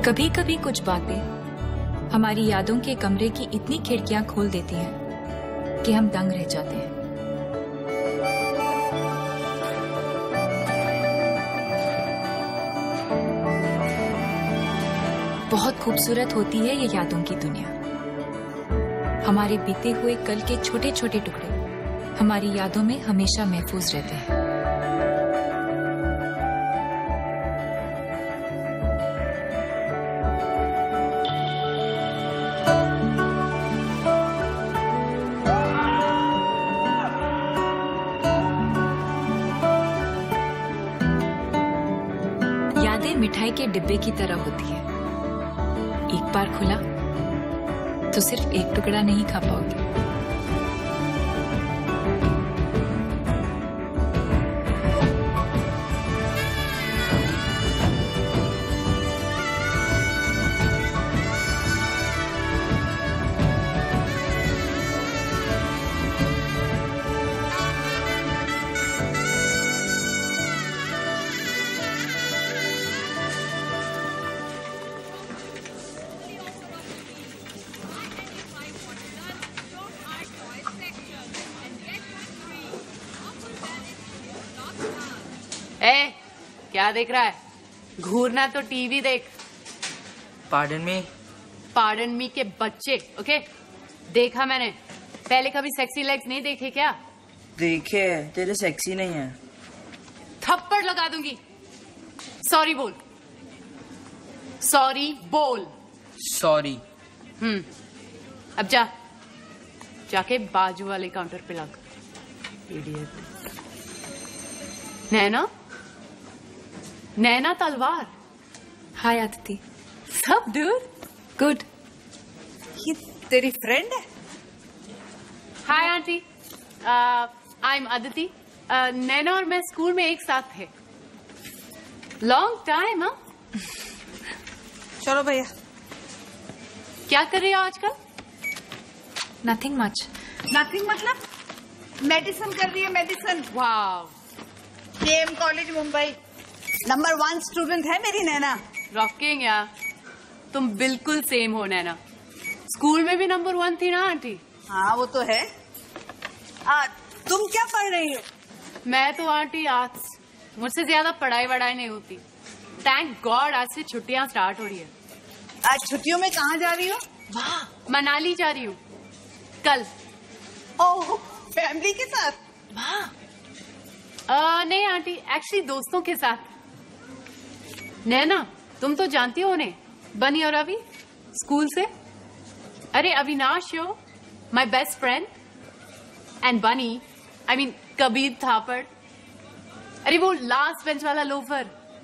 कभी कभी कुछ बातें हमारी यादों के कमरे की इतनी खिड़कियां खोल देती हैं कि हम दंग रह जाते हैं। बहुत खूबसूरत होती है ये यादों की दुनिया। हमारे बीते हुए कल के छोटे छोटे टुकड़े हमारी यादों में हमेशा महफूज रहते हैं। यादें मिठाई के डिब्बे की तरह होती है। एक बार खुला तो सिर्फ एक टुकड़ा नहीं खा पाओगे। क्या देख रहा है? घूरना तो टीवी देख। पार्डन मी के बच्चे। ओके, देखा मैंने। पहले कभी सेक्सी लेग्स नहीं देखे क्या? देखे, तेरे सेक्सी नहीं है। थप्पड़ लगा दूंगी। सॉरी बोल। सॉरी बोल। सॉरी। अब जाके बाजू वाले काउंटर पे लग। इडियट। नैना तलवार। हाय आदिति। सब डूड गुड। ये तेरी फ्रेंड है? Hi aunty, I am Aditi. Naina और मैं स्कूल में एक साथ थे। Long time. हाँ, चलो भैया। क्या कर रही हो आजकल? Nothing much. नथिंग मतलब? मेडिसिन कर रही है, medicine. Wow. KM college Mumbai. Number 1 student है मेरी नैना। रॉकिंग यार, तुम बिल्कुल सेम हो नैना। स्कूल में भी नंबर 1 थी ना आंटी? हाँ वो तो है। तुम क्या पढ़ रही हो? मैं तो आंटी आर्ट्स। मुझसे ज्यादा पढ़ाई वढ़ाई नहीं होती। थैंक गॉड आज से छुट्टियां स्टार्ट हो रही है। आज छुट्टियों में कहाँ जा रही हो? वाह, मनाली जा रही हूँ कल। ओह, फैमिली के साथ? वाह। नहीं आंटी, एक्चुअली दोस्तों के साथ। नैना, तुम तो जानती हो उन्हें, बनी और अभी, स्कूल से। अरे अविनाश हो, माय बेस्ट फ्रेंड, एंड बनी, आई मीन कबीर थापड़। अरे वो लास्ट बेंच वाला loafer.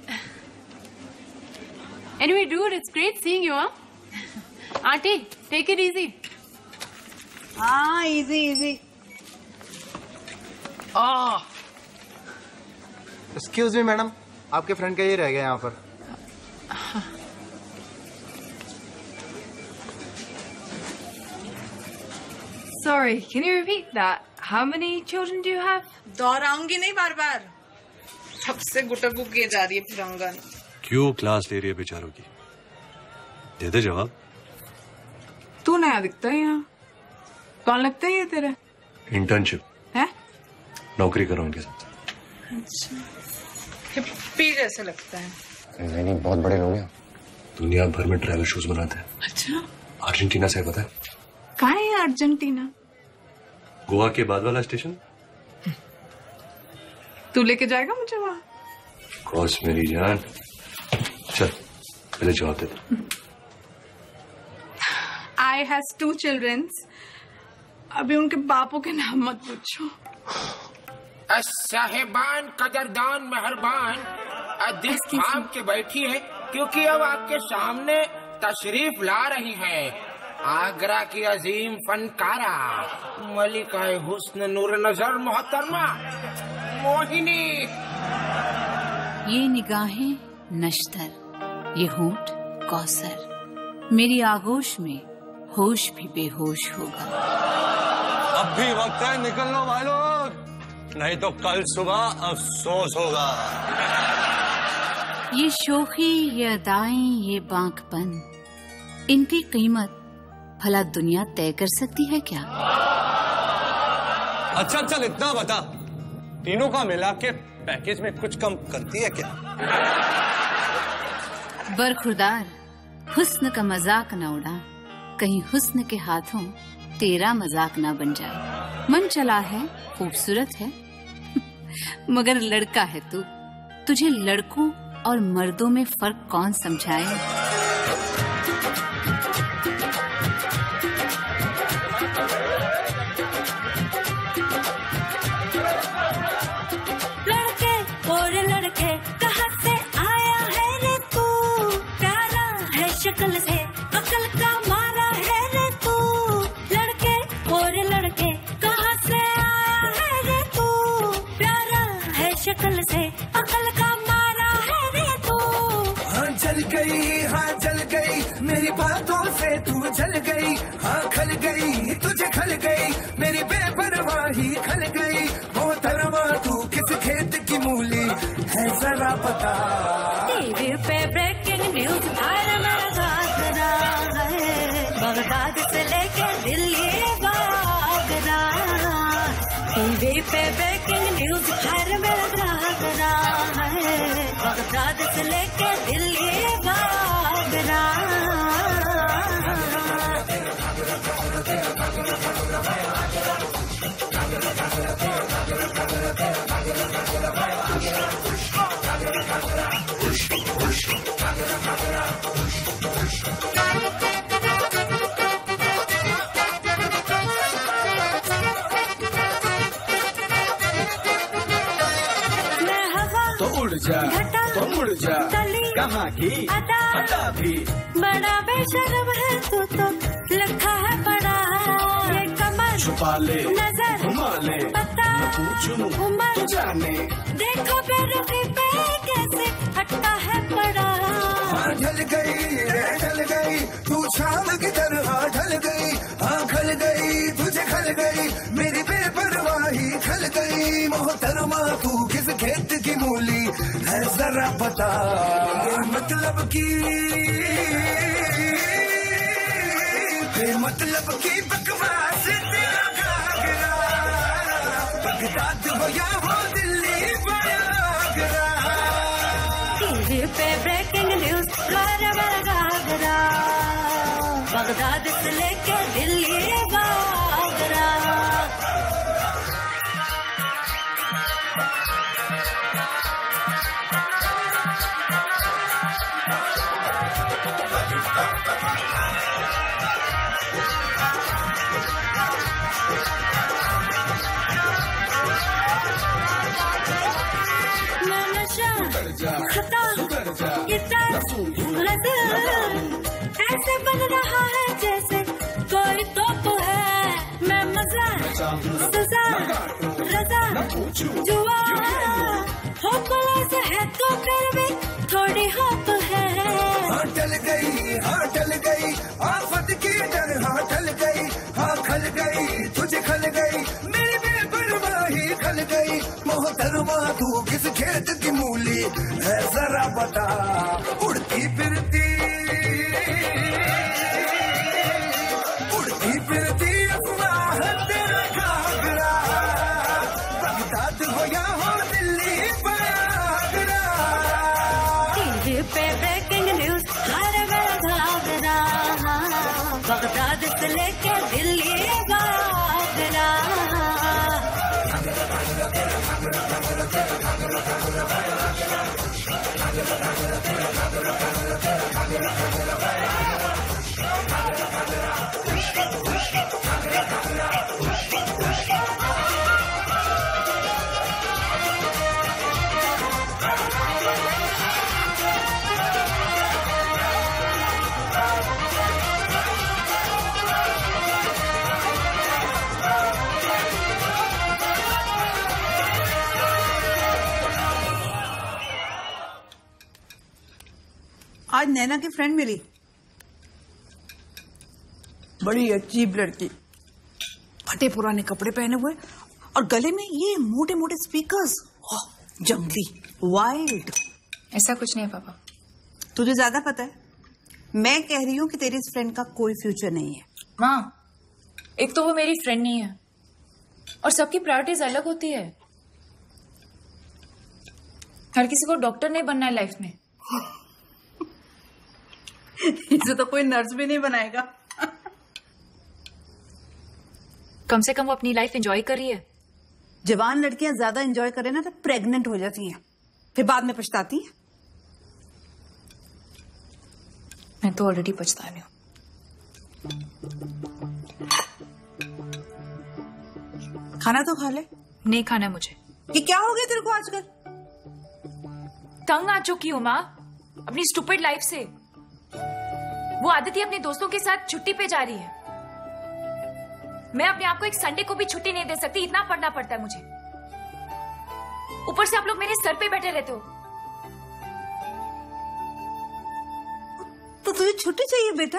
Anyway dude, it's great seeing you. Aunty, take it easy. हाँ, easy easy. Excuse me madam, आपके फ्रेंड का ये रह गया यहाँ पर। Sorry, can you repeat that? How many children do you have? दोहराऊंगी नहीं बार बार। सबसे गुटरगु किए जा रही है फिरंगन। क्यों क्लास ले रही है बेचारों की? दे दे जवाब। तू नया दिखता है यहाँ। कौन लगता है ये तेरा? इंटर्नशिप है? नौकरी करो उनके साथ। अच्छा, हिप्पी जैसे लगता है। नहीं, बहुत बड़े लोग हैं, दुनिया भर में ट्रैवल शोज बनाते हैं। अच्छा, अर्जेंटीना से पता है? कहाँ है अर्जेंटीना? गोवा के बाद वाला स्टेशन। तू लेके जाएगा मुझे वहाँ? कॉस मेरी जान, चल पहले जवाब दे दो। I has 2 children। अभी उनके बापों के नाम मत पूछो। साहिबान, कदरदान, मेहरबान, दिल थाम के बैठी है क्योंकि अब आपके सामने तशरीफ ला रही है आगरा की अजीम फनकारा, मलिका हुस्न नूर नजर मोहतरमा मोहिनी। ये निगाहें नश्तर, ये होंठ कौसर, मेरी आगोश में होश भी बेहोश होगा। अब भी वक्त है, निकल लो भाई लोग, नहीं तो कल सुबह अफसोस होगा। ये शोखी, ये अदाएं, ये बांकपन, इनकी कीमत भला दुनिया तय कर सकती है क्या? अच्छा चल इतना बता, तीनों का मिला के पैकेज में कुछ कम करती है क्या? बरखुरदार, हुस्न का मजाक न उड़ा, कहीं हुस्न के हाथों तेरा मजाक ना बन जाए। मन चला है, खूबसूरत है, मगर लड़का है तू। तुझे लड़कों और मर्दों में फर्क कौन समझाए? लड़के और लड़के कहाँ से आया है रे तू? प्यारा है शक्ल से, अकल का मारा है रे तू। लड़के और लड़के कहाँ से आया है रे तू? प्यारा है शक्ल से, अकल का मारा है रे तू। हाँ जल गई मेरी बातों से तू जल गई। हाँ खल गई तुझे खल गई, मेरी बेपरवाही खल गई। मोहतरमा तू किस खेत की मूली है जरा पता। टीवी पे ब्रेकिंग न्यूज आया मेरा घाघरा है, बगदाद से लेके दिल्ली आगरा। टीवी पे ब्रेकिंग न्यूज आया मेरा घाघरा है, बगदाद से लेके दिल्ली आगरा। तो उड़ जा तो उड़ जा, कहाँ की अदा भी। बड़ा बेशर्म है तू तो, लिखा है बड़ा ये कमर। छुपा ले नजर घुमा ले, पता पूछूं उम्र जाने। देखो बेरुखी पे कैसे हटता है बड़ा। हाँ ढल गई तू शाम की तरह ढल गई। हाँ खल गई तुझे खल गई, मेरी बेपरवाही खल गई। मोहतरमा तू किस खेत की मूली है जरा पता। मतलब की बकवास तेरा घाघरा, बगदाद हो या हो दिल्ली आगरा। टीवी पे ब्रेकिंग न्यूज मेरा घाघरा, बगदाद से लेके दिल्ली आगरा। मैं नशा खता ऐसे बन रहा है जैसे कोई तोप है। मैं मजा सजा रजा जुआ हो प्लस है तो फिर भी थोड़ी होप है। हाँ टल गई आफत की डर। हाँ टल गई हाँ खल गई तुझे खल गई, मेरी बेपरवाही खल गई। मोहतरमा तू किस खेत की मूली है जरा बता। उड़ती फिरती अफवाह तेरा घाघरा, बगदाद हो या हो दिल्ली आगरा। टीवी पे ब्रेकिंग न्यूज हर मेरा घाघरा, बगदाद से लेके दिल्ली आगरा। आज नैना की फ्रेंड मिली, बड़ी अजीब लड़की, फटे पुराने कपड़े पहने हुए और गले में ये मोटे मोटे स्पीकर्स, जंगली वाइल्ड। ऐसा कुछ नहीं है पापा। तुझे ज्यादा पता है। मैं कह रही हूँ कि तेरी इस फ्रेंड का कोई फ्यूचर नहीं है। माँ, एक तो वो मेरी फ्रेंड नहीं है और सबकी प्रायोरिटीज अलग होती है। हर किसी को डॉक्टर नहीं बनना है लाइफ में। इसे तो कोई नर्स भी नहीं बनाएगा। कम से कम वो अपनी लाइफ एंजॉय कर रही है। जवान लड़कियां ज्यादा एंजॉय करें ना तो प्रेग्नेंट हो जाती हैं, फिर बाद में पछताती हैं। मैं तो ऑलरेडी पछता रही हूँ। खाना तो खा ले। नहीं खाना मुझे। ये क्या हो गया तेरे को आजकल? तंग आ चुकी हूँ माँ अपनी स्टूपिड लाइफ से। वो आदिति अपने दोस्तों के साथ छुट्टी पे जा रही है। मैं अपने आप को एक संडे को भी छुट्टी नहीं दे सकती, इतना पढ़ना पड़ता है मुझे। ऊपर से आप लोग मेरे सर पे बैठे रहते हो। तो तुझे छुट्टी चाहिए बेटा?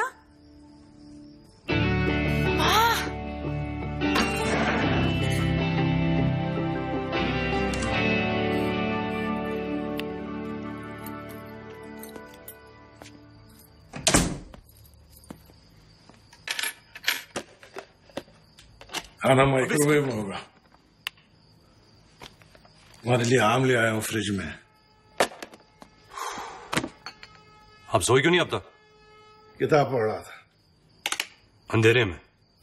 खाना माइक्रोवेव में होगा। तुम्हारे लिए आम ले आया हूं फ्रिज में। आप सोए क्यों नहीं अब तक? किताब पढ़ रहा था। अंधेरे में?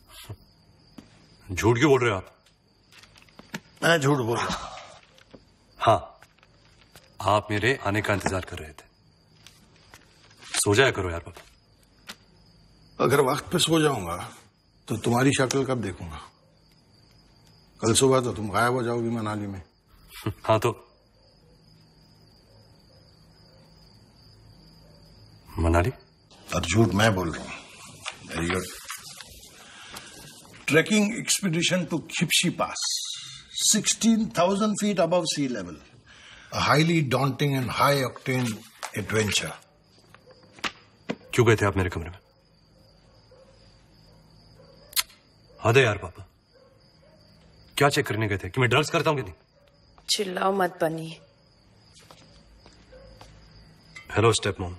झूठ क्यों बोल रहे हो आप? मैं झूठ बोल रहा। हाँ, आप मेरे आने का इंतजार कर रहे थे। सो जाया करो यार पापा। अगर वक्त पे सो जाऊंगा तो तुम्हारी शक्ल कब देखूंगा? कल सुबह तो तुम गायब हो जाओगी मनाली में। हाँ तो मनाली? और झूठ मैं बोल रहा हूं। Very good. Trekking expedition to Khipsi pass, 16,000 feet above sea level. A highly daunting and high octane adventure. क्यों गए थे आप मेरे कमरे में? हद है यार पापा। क्या चेक करने गए थे कि मैं ड्रग्स करता हूं कि नहीं? चिल्लाओ मत बनी। Hello step mom.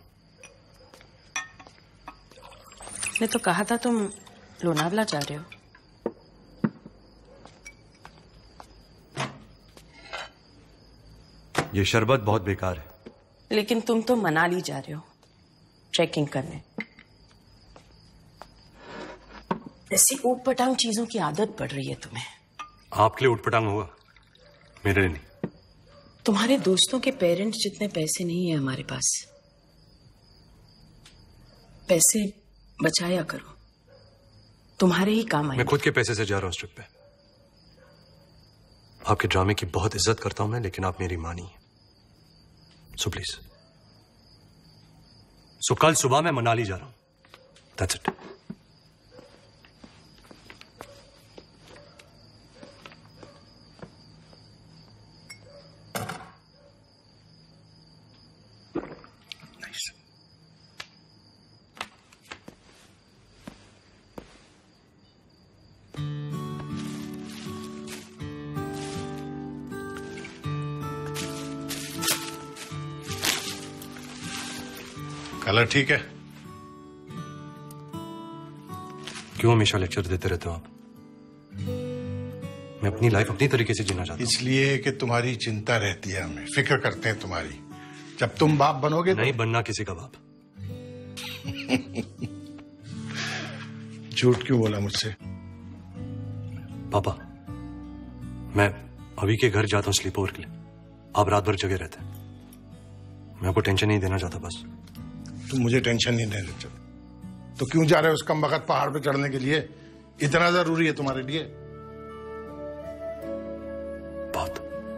मैं तो कहा था तुम लोनावला जा रहे हो। ये शरबत बहुत बेकार है। लेकिन तुम तो मनाली जा रहे हो ट्रैकिंग करने। ऐसी ऊटपटांग चीजों की आदत पड़ रही है तुम्हें। आपके लिए उठपटांग होगा, मेरे लिए नहीं। तुम्हारे दोस्तों के पेरेंट्स जितने पैसे नहीं है हमारे पास। पैसे बचाया करो, तुम्हारे ही काम आएंगे। मैं खुद के पैसे से जा रहा हूं इस ट्रिप पे। आपके ड्रामे की बहुत इज्जत करता हूं मैं, लेकिन आप मेरी मां नहीं है। So please. सो कल सुबह मैं मनाली जा रहा हूं। That's it. कलर ठीक है? क्यों हमेशा लेक्चर देते रहते हो आप? मैं अपनी लाइफ अपनी तरीके से जीना चाहता हूं। इसलिए कि तुम्हारी चिंता रहती है, हमें फिक्र करते हैं तुम्हारी। जब तुम बाप बनोगे नहीं बनना किसी का बाप। झूठ क्यों बोला मुझसे? पापा, मैं अभी के घर जाता हूं स्लीप ओवर के लिए। आप रात भर जगे रहते हैं। मैं आपको टेंशन नहीं देना चाहता बस। तुम मुझे टेंशन नहीं देना चाहते तो क्यों जा रहे हो उस कमबख्त पहाड़ पे चढ़ने के लिए? इतना जरूरी है तुम्हारे लिए? बहुत।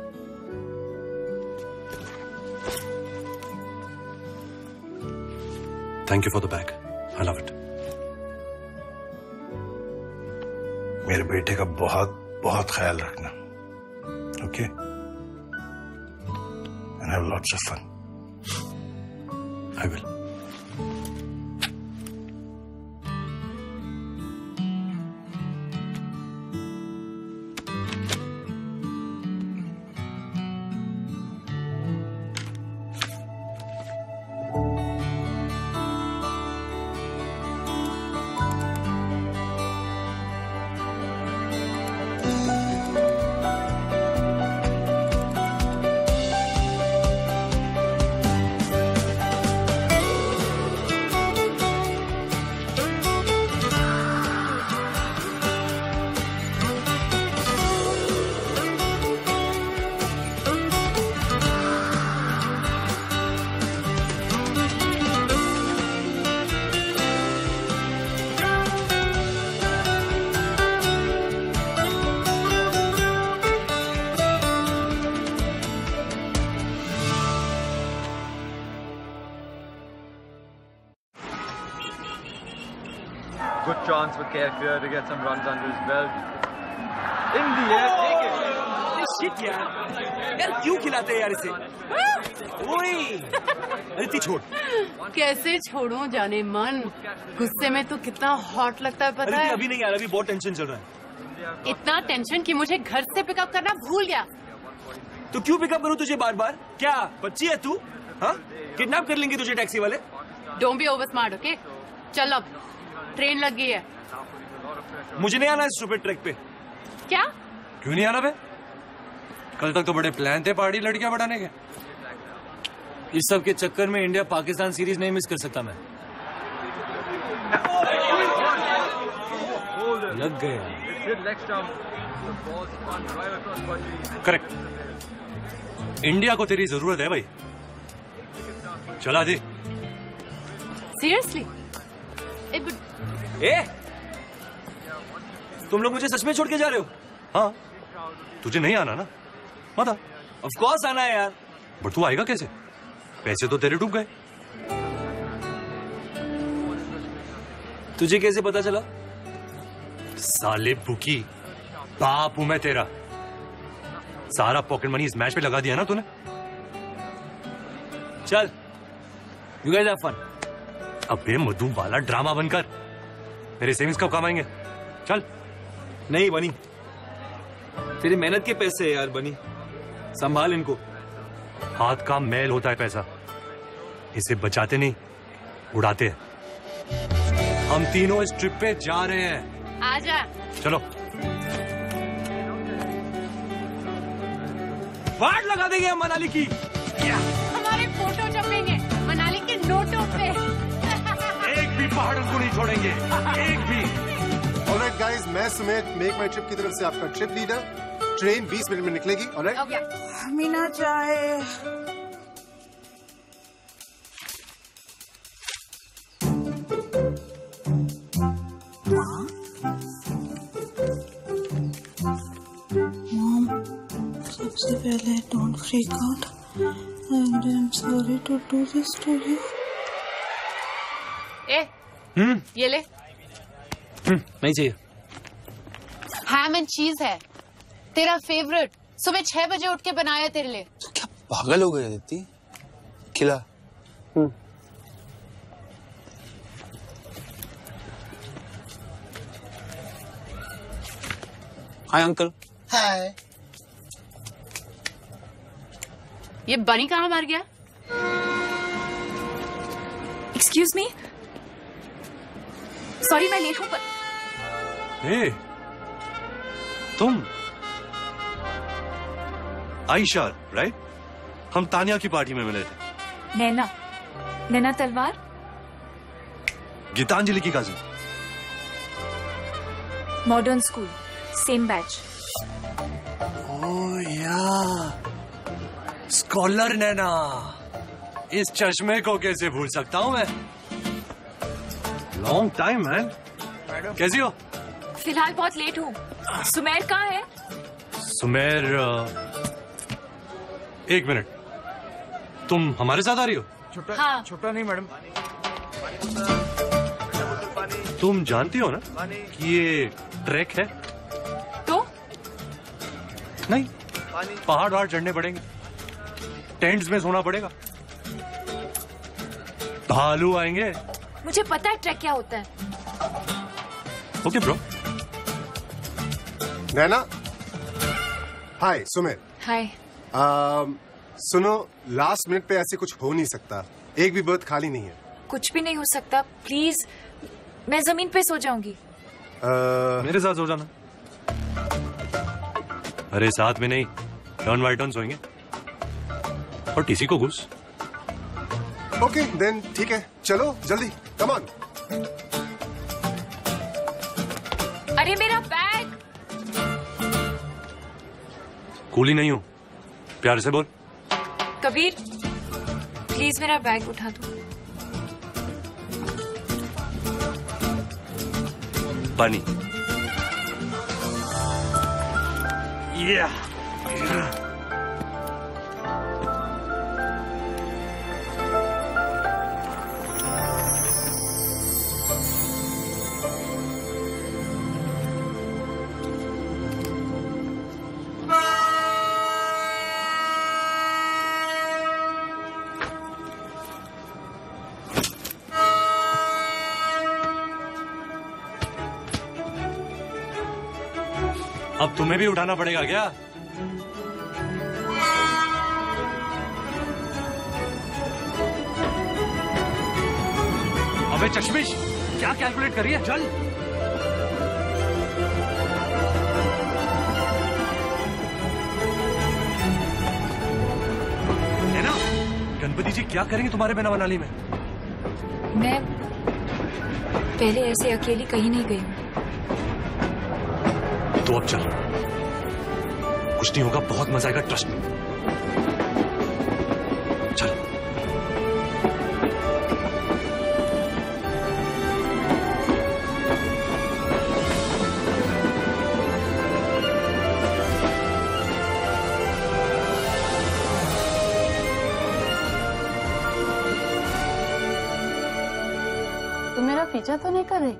Thank you for the bag, I love it. मेरे बेटे का बहुत बहुत ख्याल रखना, okay? And have lots of fun. I will. good chance for KFR to get some runs under his belt. In the air, take it. Shit यार क्यों खिलाते हैं यार इसे? ओए, अरे छोड़। कैसे छोड़ूं जाने मन? गुस्से में तो कितना हॉट लगता है पता है? अभी नहीं यार, अभी बहुत टेंशन चल रहा है। इतना टेंशन कि मुझे घर से पिकअप करना भूल गया। तो क्यों पिकअप करूं तुझे बार बार? क्या बच्ची है तू? हाँ? किडनैप कर लेंगे तुझे टैक्सी वाले? Don't be over smart, okay? चल अब ट्रेन लग गई है। मुझे नहीं आना इस स्टूपिड ट्रैक पे। क्या? क्यों नहीं आना बे? कल तक तो बड़े प्लान थे पहाड़ी लड़कियां बढ़ाने के। इस सब के चक्कर में इंडिया पाकिस्तान सीरीज नहीं मिस कर सकता मैं। लग गया। करेक्ट। इंडिया को तेरी जरूरत है भाई। चला दे। सीरियसली? ए, तुम लोग मुझे सच में छोड़ के जा रहे हो? हाँ, तुझे नहीं आना ना? मत आ। ऑफ कोर्स आना है यार। बट तू आएगा कैसे? पैसे तो तेरे डूब गए। तुझे कैसे पता चला? साले बुकी, बाप हूं मैं तेरा। सारा पॉकेट मनी इस मैच पे लगा दिया ना तूने। चल, यू गाइस हैव फन। अबे मधु वाला ड्रामा बनकर मेरे सेविंग्स कब काम आएंगे? चल। नहीं बनी, तेरी मेहनत के पैसे है यार बनी, संभाल इनको। हाथ का मैल होता है पैसा, इसे बचाते नहीं उड़ाते हैं। हम तीनों इस ट्रिप पे जा रहे हैं। आजा। चलो। वाट लगा देंगे हम मनाली की। हमारे फोटो छपेंगे मनाली के नोटों पे। एक भी पहाड़ को नहीं छोड़ेंगे, एक भी। ऑलराइट गाइस, मैं सुमेर मेक माई ट्रिप की तरफ से आपका ट्रिप लीडर। ट्रेन 20 मिनट में निकलेगी। ऑलराइट। मीना चाहे मॉम, सबसे पहले don't freak out and I am sorry to do this to you. ए, ये ले। नहीं चाहिए। हैम एंड चीज है, तेरा फेवरेट। सुबह 6 बजे उठ के बनाया तेरे लिए। तो क्या पागल हो गए दीदी? खिला। Hi uncle. हाय। ये बनी कहाँ मर गया? एक्सक्यूज मी, सॉरी मैं लेट हूं पर। ए, तुम आयशा राइट? हम तानिया की पार्टी में मिले थे। नैना तलवार, गीतांजलि की cousin. Modern school, same batch. Oh yeah, scholar नैना। इस चश्मे को कैसे भूल सकता हूं मैं? Long time man. कैसी हो? फिलहाल बहुत लेट हूँ। सुमेर कहाँ है? सुमेर, एक मिनट, तुम हमारे साथ आ रही हो? हाँ। छोटा नहीं मैडम। तुम जानती हो ना कि ये ट्रैक है? तो? नहीं, पहाड़ वहाड़ चढ़ने पड़ेंगे, टेंट्स में सोना पड़ेगा, भालू आएंगे। मुझे पता है ट्रैक क्या होता है। Okay bro. Naina, hi Sumer. Hi. सुनो, लास्ट मिनट पे ऐसे कुछ हो नहीं सकता, एक भी बर्थ खाली नहीं है। कुछ भी नहीं हो सकता, प्लीज मैं जमीन पे सो जाऊंगी। मेरे साथ सो जाना। अरे साथ में नहीं, टर्न बाय टर्न सोएंगे। और टीसी को घुस। ओके देन ठीक है, चलो जल्दी, कम ऑन। अरे मेरा बैग। कूली नहीं हूं, प्यार से बोल। कबीर प्लीज मेरा बैग उठा दो। पानी। अब तुम्हें भी उठाना पड़ेगा क्या? अबे चश्मिश, क्या कैलकुलेट करिए? चल। है ना, गणपति जी क्या करेंगे तुम्हारे बिना मनाली में? मैं पहले ऐसे अकेली कहीं नहीं गई हूँ। तो अब चल, कुछ नहीं होगा, बहुत मजा आएगा, ट्रस्ट में। चल। तुम मेरा पीछा तो नहीं कर रहे?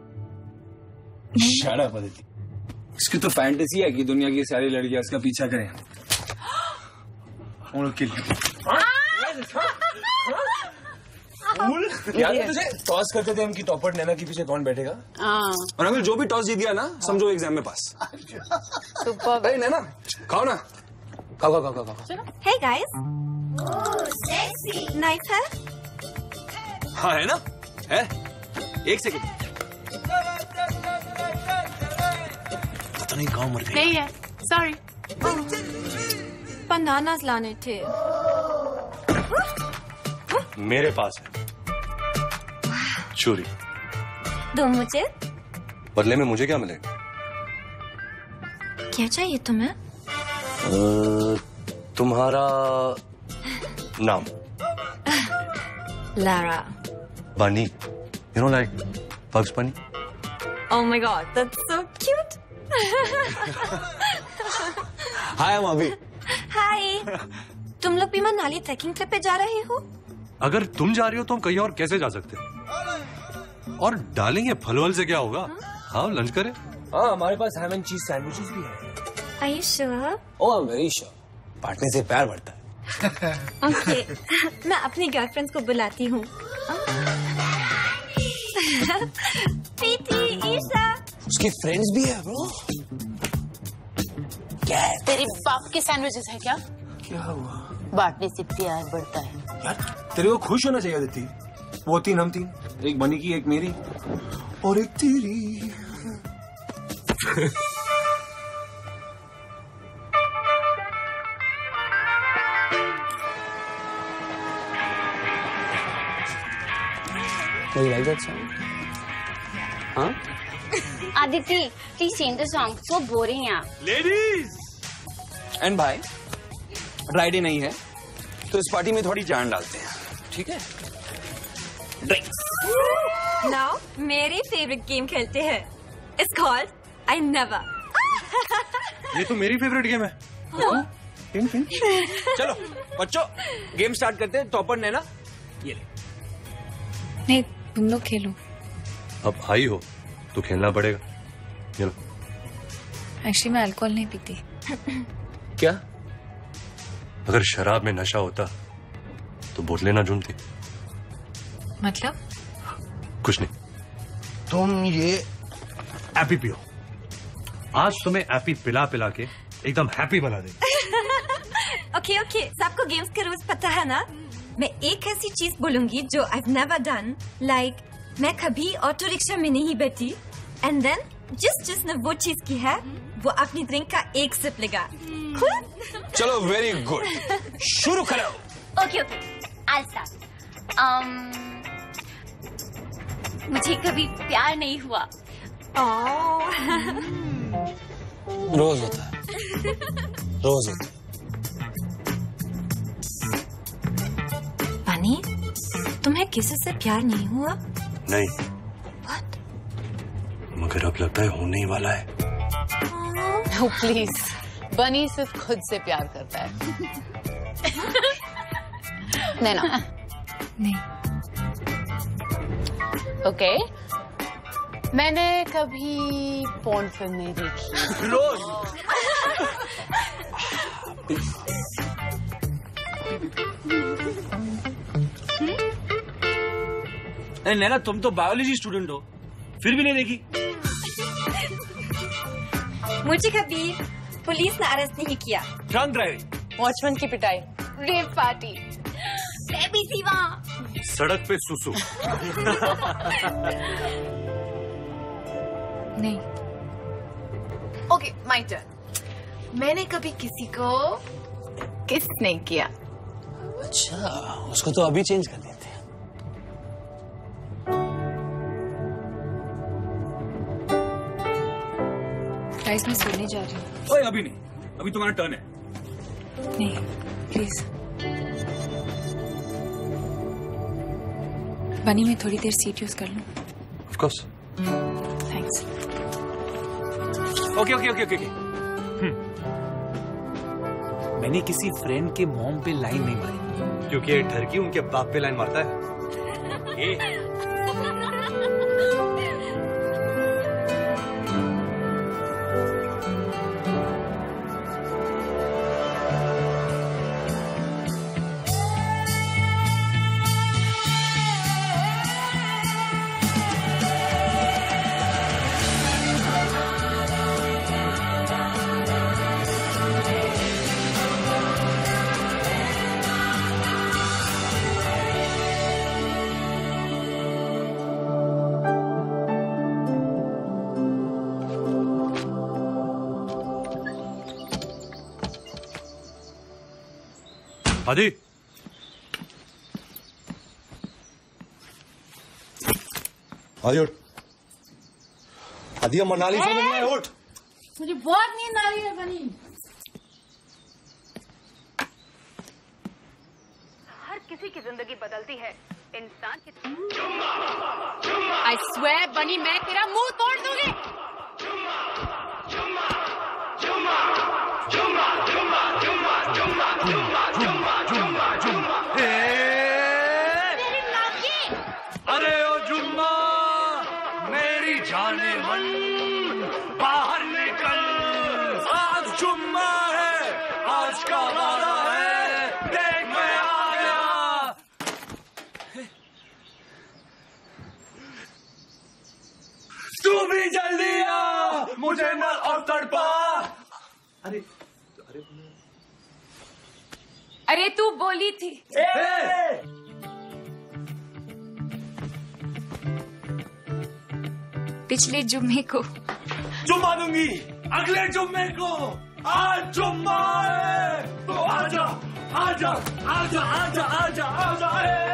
Shut up Aditi. इसकी तो फैंटेसी है कि दुनिया की सारी लड़कियां इसका पीछा करें। हम लोग याद है तुझे टॉस करते थे हम कि टॉपर नैना के पीछे कौन बैठेगा? और अगर जो भी टॉस जीत गया ना, समझो एग्जाम में पास। सुपर। नैना खाओ ना, खाओ खाओ खाओ खाओ। Hey guys, नाइस है? हाँ है ना, है। एक सेकंड, पता नहीं कहाँ मर गई। नहीं है, सॉरी। बनानास लाने थे। मेरे पास है चोरी। दो मुझे। बदले में मुझे क्या मिलेगा? क्या चाहिए तुम्हें? तुम्हारा नाम। लारा। बनी, you know like Bugs Bunny? Oh my god, that's so cute. हाय अभी। हाय। तुम लोग भी मनाली ट्रैकिंग ट्रिप पे जा रहे हो? अगर तुम जा रही हो तो हम कहीं और कैसे जा सकते हैं? और डालेंगे फलवल से क्या होगा? हाँ, लंच करें। हाँ, हमारे पास हैम एंड चीज सैंडविचेस भी है। Are you sure? Oh, I'm very sure. Partner से प्यार बढ़ता है। Okay, मैं अपनी गर्लफ्रेंड्स को बुलाती हूँ। प्रीति, ईशा। उसके फ्रेंड्स भी है ब्रो। क्या है? तेरी बाप के सैंडविचेस है क्या? क्या हुआ? बांटने से प्यार बढ़ता है। यार तेरे को खुश होना चाहिए अदिति। वो तीन हम तीन, एक बनी की, एक मेरी और एक तेरी। Do you like that song? Huh? Aditi, please change the song. So boring, yaar. Ladies! And भाई, ड्राइडे नहीं है, तो इस पार्टी में थोड़ी जान डालते हैं, ठीक है? Drinks. Now, मेरी फेवरेट गेम खेलते हैं। It's called I Never. ये तो मेरी फेवरेट गेम है। चलो बच्चों, गेम स्टार्ट करते हैं। टॉपर ने ना ये ले। नहीं, तुम लोग खेलो। अब आई हो तो खेलना पड़ेगा। चलो। एक्चुअली मैं अल्कोहल नहीं पीती। क्या? अगर शराब में नशा होता तो बोतलें ना ढूंढती। मतलब? कुछ नहीं। तुम ये एपी पियो। आज तुम्हें एपी पिला पिला के एकदम हैप्पी बना दे। ओके ओके, सबको गेम्स के रूल्स पता है ना? मैं एक ऐसी चीज बोलूंगी जो I've never done, like मैं कभी ऑटो रिक्शा में नहीं बैठी, एंड देन जिसने वो चीज की है वो अपनी ड्रिंक का एक सिप लेगा। चलो वेरी गुड, शुरू करो। Okay, okay. I'll start. मुझे कभी प्यार नहीं हुआ। रोज होता है, रोज होता है। पानी, तुम्हें किसी से प्यार नहीं हुआ? नहीं। मगर अब लगता है होने ही वाला है। Oh, प्लीज, बनी सिर्फ खुद से प्यार करता है। नैना। नहीं। ओके, मैंने कभी पॉर्न फिल्म नहीं देखी। रोज। नैना, तुम तो बायोलॉजी स्टूडेंट हो, फिर भी नहीं देखी? मुझे कभी पुलिस ने अरेस्ट नहीं किया। ड्रंक ड्राइविंग, वॉचमैन की पिटाई, रेप पार्टी, मैं भी थी वहाँ। सड़क पे सुसु। नहीं। Okay my turn. मैंने कभी किसी को किस नहीं किया। अच्छा, उसको तो अभी चेंज कर देते हैं। गाइस मैं सोने जा रही हूँ। ओए अभी नहीं, अभी तुम्हारा टर्न है। नहीं प्लीज। बनी मैं थोड़ी देर सीट यूज कर लूं? Of course. Thanks. Okay okay okay okay. मैंने किसी फ्रेंड के मॉम पे लाइन नहीं मारी, क्योंकि ये ठरकी उनके बाप पे लाइन मारता है। आदि, आदि उठ। आदि हम मनाली से मिलना है, उठ। मुझे बहुत नींद आ रही है बनी। हर किसी की जिंदगी बदलती है, इंसान की। I swear बनी मैं तेरा मुंह तोड़ दूंगी। अरे ओ जुम्मा मेरी जाने मन, बाहर निकल, आज जुम्मा है, आज का वादा है, देख मैं आ गया। तू भी जल्दी आ, मुझे न और तड़पा। अरे तू बोली थी। पिछले जुम्मे को जुम्मा दूंगी, अगले जुम्मे को। आज जुम्मा है तो आजा आजा आजा आजा आजा आजा।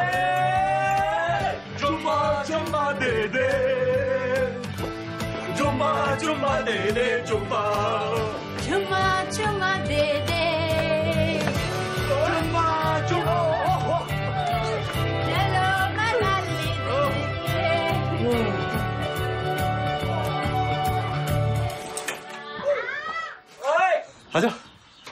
जुम्मा जुम्मा दे दे, जुम्मा जुम्मा दे दे, जुम्मा जुम्मा जुम्मा दे दे, जुम्मा जुम्मा। चलो मनाली दे। आजा।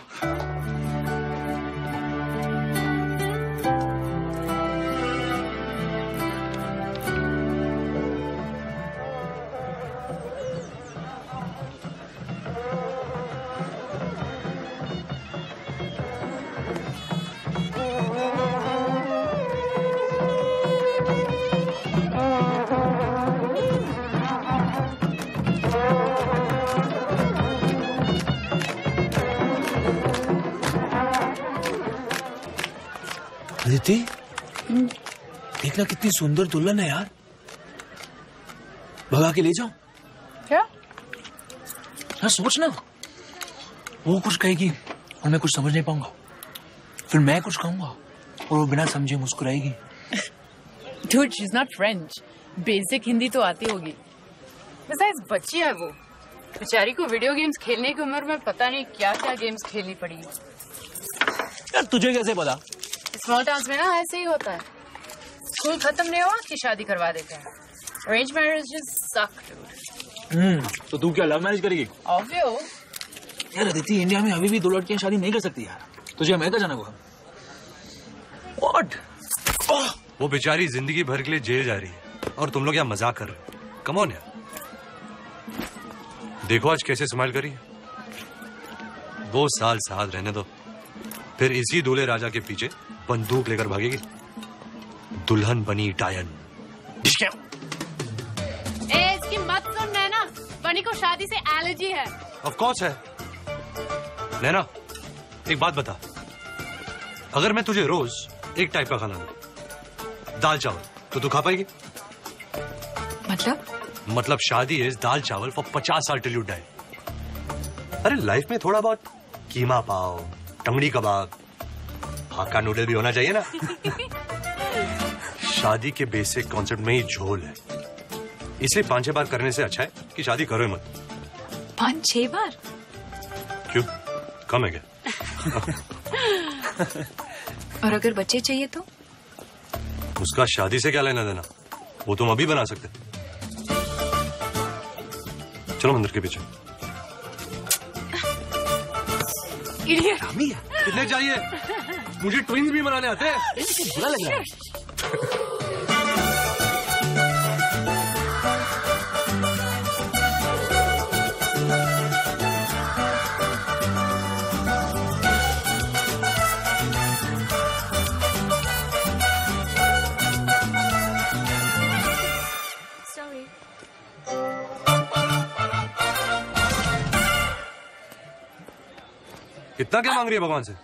अदिति, देखना कितनी सुंदर दुल्हन है यार। भगा के ले जाओ। क्या? यार सोच ना, वो कुछ कहेगी और मैं कुछ समझ नहीं पाऊंगा, फिर मैं कुछ कहूंगा और वो बिना समझे मुस्कुराएगी। Dude, she's not French. Basic Hindi तो आती होगी। Besides, बच्ची है वो, बेचारी को वीडियो गेम्स खेलने की उम्र में पता नहीं क्या क्या गेम्स खेलनी पड़ी। यार तुझे कैसे पता? स्मॉल टाउन्स में ना ऐसे ही होता है। स्कूल खत्म नहीं हुआ कि शादी करवा देते हैं। Arrange marriages suck dude. तो तू क्या लव मैरिज करेगी? Obvious. यार अदिति, इंडिया में अभी भी दो लड़कियां शादी नहीं कर सकती यार। तुझे अमेरिका जाना होगा। What? वो बेचारी जिंदगी भर के लिए जेल जा रही है और तुम लोग यहाँ मजाक कर रहे हो। कम ऑन यार, देखो आज कैसे स्माइल करी। वो साल साथ रहने दो, फिर इसी दूल्हे राजा के पीछे बंदूक लेकर भागेगी। दुल्हन बनी इटालियन। इसकी मत सुन, नैना। बनी को शादी से एलर्जी है। ऑफ कोर्स है। नैना एक बात बता, अगर मैं तुझे रोज एक टाइप का खाना दूं, दाल चावल, तो तू खा पाएगी? मतलब शादी इज दाल चावल फॉर 50 साल टिल यू डाई। अरे लाइफ में थोड़ा बहुत कीमा पाव, टंगड़ी कबाब, हाक्का नूडल भी होना चाहिए ना। शादी के बेसिक कॉन्सेप्ट में ही झोल है, इसलिए 5-6 बार करने से अच्छा है कि शादी करो ही मत। 5-6 बार? क्यों, कम है क्या? और अगर बच्चे चाहिए तो? उसका शादी से क्या लेना देना, वो तुम अभी बना सकते। चलो मंदिर के पीछे। कितने चाहिए? मुझे ट्विंस भी बनाने आते हैं। बुरा लग रहा है। इतना क्या मांग रही है भगवान से?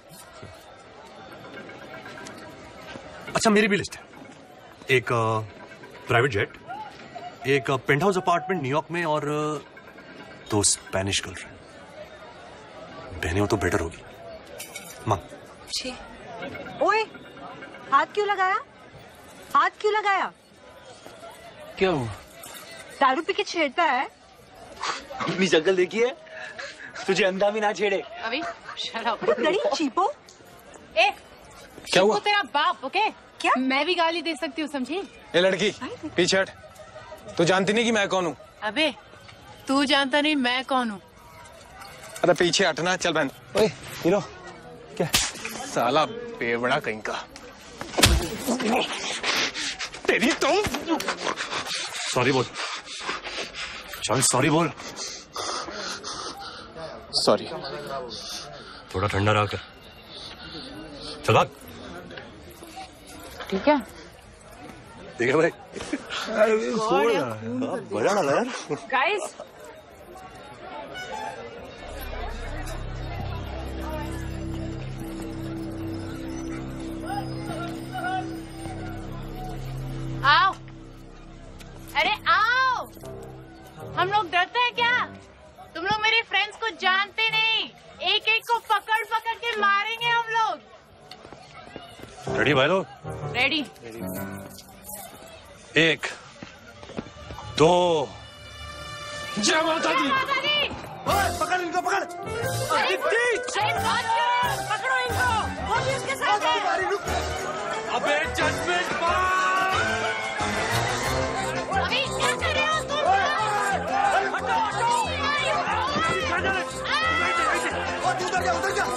अच्छा मेरी भी लिस्ट है, एक प्राइवेट जेट, एक पेंट हाउस अपार्टमेंट न्यूयॉर्क में और 2 स्पेनिश गर्लफ्रेंड। बहने हो तो बेटर होगी। मांग। ओए, हाथ क्यों लगाया? हाथ क्यों लगाया? क्या हुआ? दारू पी के छेड़ता है? अपनी शक्ल देखिए, तुझे अंधा भी ना छेड़े। अभी शराब बड़ी चीपो। ए, क्या हुआ? तेरा बाप, ओके? क्या? मैं भी गाली दे सकती हूँ, समझी? ए लड़की, पीछे हट। तू जानती नहीं कि मैं कौन हूँ? अबे तू जानता नहीं मैं कौन हूँ? अरे पीछे हटना, चल बहन। ओए हीरो, क्या साला बेवड़ा कहीं का। तेरी तो सॉरी बोल, चल सॉरी बोल। सॉरी। थोड़ा ठंडा रहा कर। चल भाग। ठीक है। ठीक है भाई। मजा ना यार। गाइस, आओ, अरे आओ। हम लोग डरते हैं क्या? तुम लोग मेरे फ्रेंड्स को जानते नहीं, एक एक को पकड़ पकड़ के मारेंगे हम लोग। रेडी भाई लोग? रेडी। 1 2 जय माता दी। पकड़ इनको, पकड़। पकड़ो इनको, वो भी उसके साथ है। अबे जजमेंट अभी क्या कर रहे हो तुम? हटो, हटो। उधर जा, उधर जा।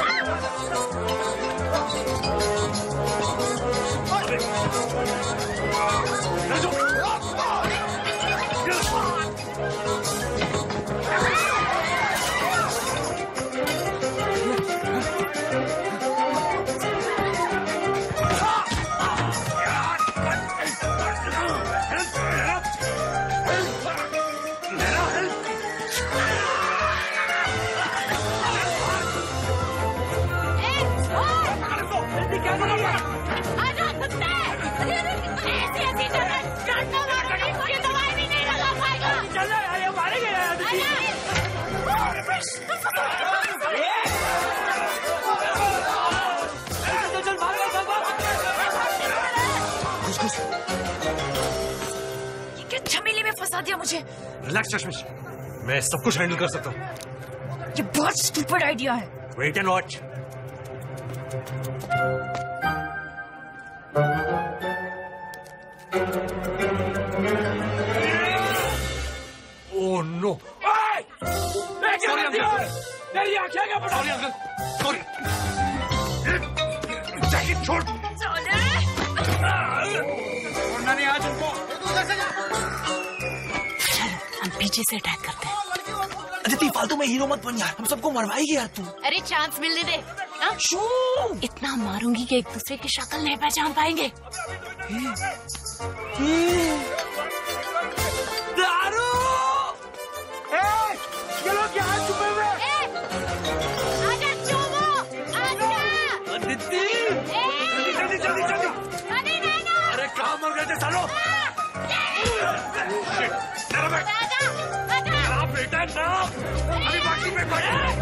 क्या झमेले में फंसा दिया मुझे। रिलैक्स चश्मिश, मैं सब कुछ हैंडल कर सकता हूँ। ये बहुत स्टूपिड आइडिया है। Wait and watch. Oh no. Sorry uncle, मेरी आंखें क्या पड़ा? Sorry uncle, sorry. जैकेट छोड़। छोड़ना नहीं आज उनको। हम पीछे से अटैक करते हैं। अदिति फालतू में हीरो मत बन यार, हम सबको मरवाएगी यार तू। अरे चांस मिलने दे। इतना मारूंगी कि एक दूसरे की शक्ल नहीं पहचान पाएंगे। दारू! ये लोग यहाँ अभी बाकी में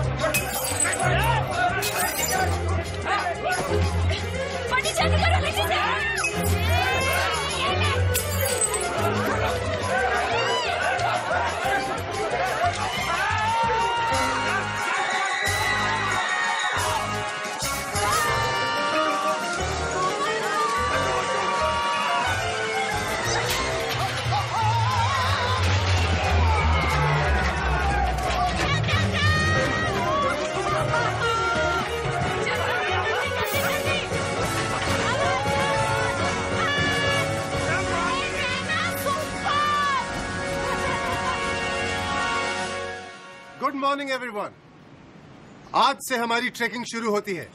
बड़ी जल्दी करो लेके जा। Good morning everyone. आज से हमारी ट्रेकिंग शुरू होती है।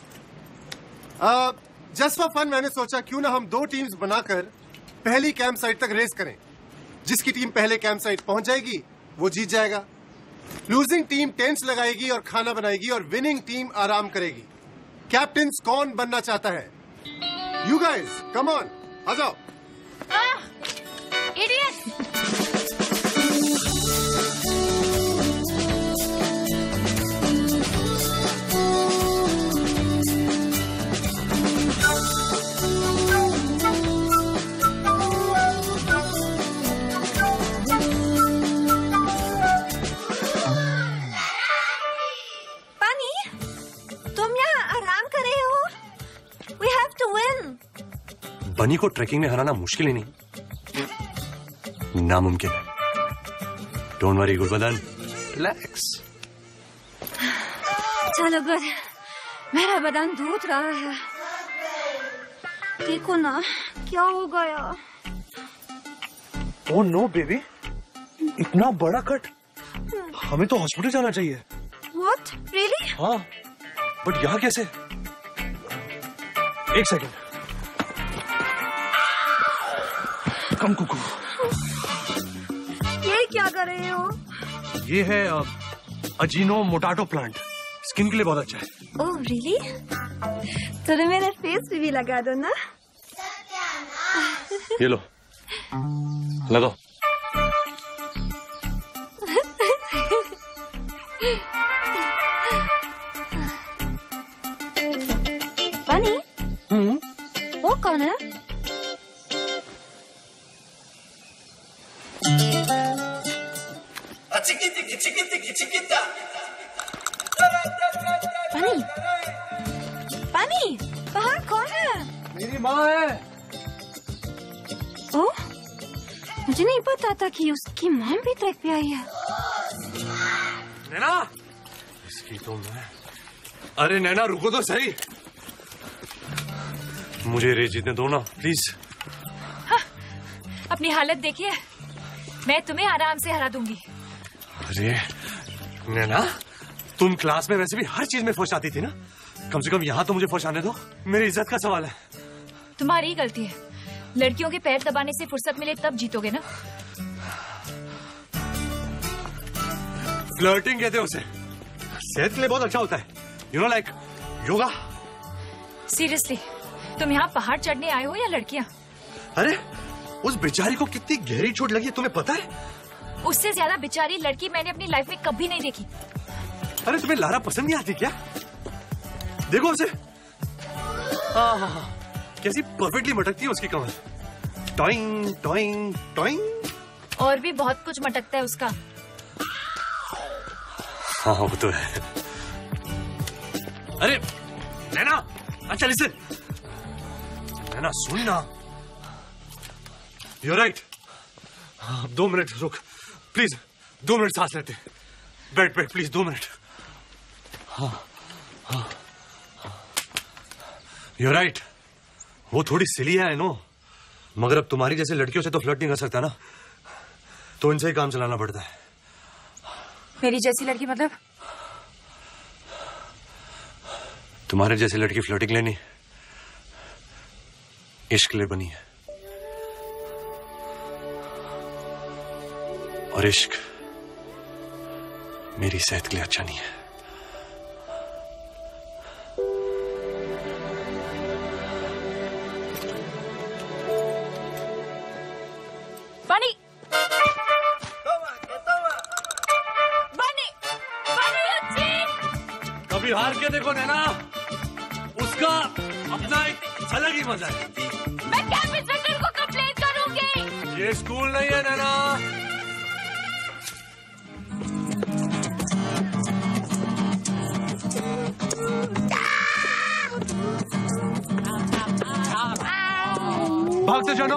जस्ट फॉर फन मैंने सोचा क्यों ना हम 2 टीम्स बनाकर पहली कैंप साइट तक रेस करें। जिसकी टीम पहले कैंप साइट पहुंच जाएगी वो जीत जाएगा। लूजिंग टीम टेंट्स लगाएगी और खाना बनाएगी और विनिंग टीम आराम करेगी। कैप्टन्स कौन बनना चाहता है? यू गाइस कम ऑन, आ जाओ। इडियट! बनी को ट्रैकिंग में हराना मुश्किल ही नहीं, नामुमकिन है। Don't worry Gulbadan, relax. चलो गुड, मेरा बदन धूत रहा है। देखो ना क्या हो गया। ओह नो बेबी, इतना बड़ा कट, हमें तो हॉस्पिटल जाना चाहिए। What? Really? हाँ, बट यहाँ कैसे? एक सेकेंड। कम कुकू। ये क्या कर रहे हो? ये है अजीनो मोटाटो प्लांट, स्किन के लिए बहुत अच्छा है। Oh really? तो मेरे फेस पे भी लगा दो ना। ये लो, लगाओ। बनी? वो कौन है? पानी, पानी, बाहर कौन है? मेरी माँ है। ओह, मुझे नहीं पता था कि उसकी माँ भी ट्रैक पे आई है। नैना, इसकी तो मैं। अरे नैना रुको तो सही, मुझे रेस जीतने दो ना प्लीज। हाँ, अपनी हालत देखिए, मैं तुम्हें आराम से हरा दूंगी। अरे नैना, तुम क्लास में वैसे भी हर चीज में फर्स्ट आती थी ना, कम से कम यहाँ तो मुझे फर्स्ट आने दो। मेरी इज्जत का सवाल है। तुम्हारी ही गलती है, लड़कियों के पैर दबाने से फुर्सत मिले तब जीतोगे ना। फ्लर्टिंग कहते हैं उसे, सेहत के लिए बहुत अच्छा होता है। You know like yoga. Seriously, तुम यहाँ पहाड़ चढ़ने आए हो या लड़कियाँ? अरे उस बेचारी को कितनी गहरी चोट लगी है तुम्हें पता है? उससे ज्यादा बेचारी लड़की मैंने अपनी लाइफ में कभी नहीं देखी। अरे तुम्हें लारा पसंद नहीं आती क्या? देखो उसे, कैसी परफेक्टली मटकती है उसकी कमर। Toing toing toing. और भी बहुत कुछ मटकता है उसका। हाँ वो तो है। अरे नैना, अच्छा लिसन, नैना सुन ना। You're right. 2 मिनट रुक प्लीज, 2 मिनट सांस लेते। बैठ बैठ प्लीज, 2 मिनट। हाँ हाँ, You're right. वो थोड़ी सिली है, I know. मगर अब तुम्हारी जैसे लड़कियों से तो फ्लर्ट नहीं कर सकता ना, तो इनसे ही काम चलाना पड़ता है। मेरी जैसी लड़की मतलब? तुम्हारे जैसी लड़की फ्लर्टिंग लेनी इश्क के लिए बनी है, और इश्क मेरी सेहत के लिए अच्छा नहीं है। पानी, नैना, उसका अपना एक अलग ही मजा है। मैं कैंप इंस्पेक्टर को कंप्लेंट करूंगी। ये स्कूल नहीं है नैना। भागते चलो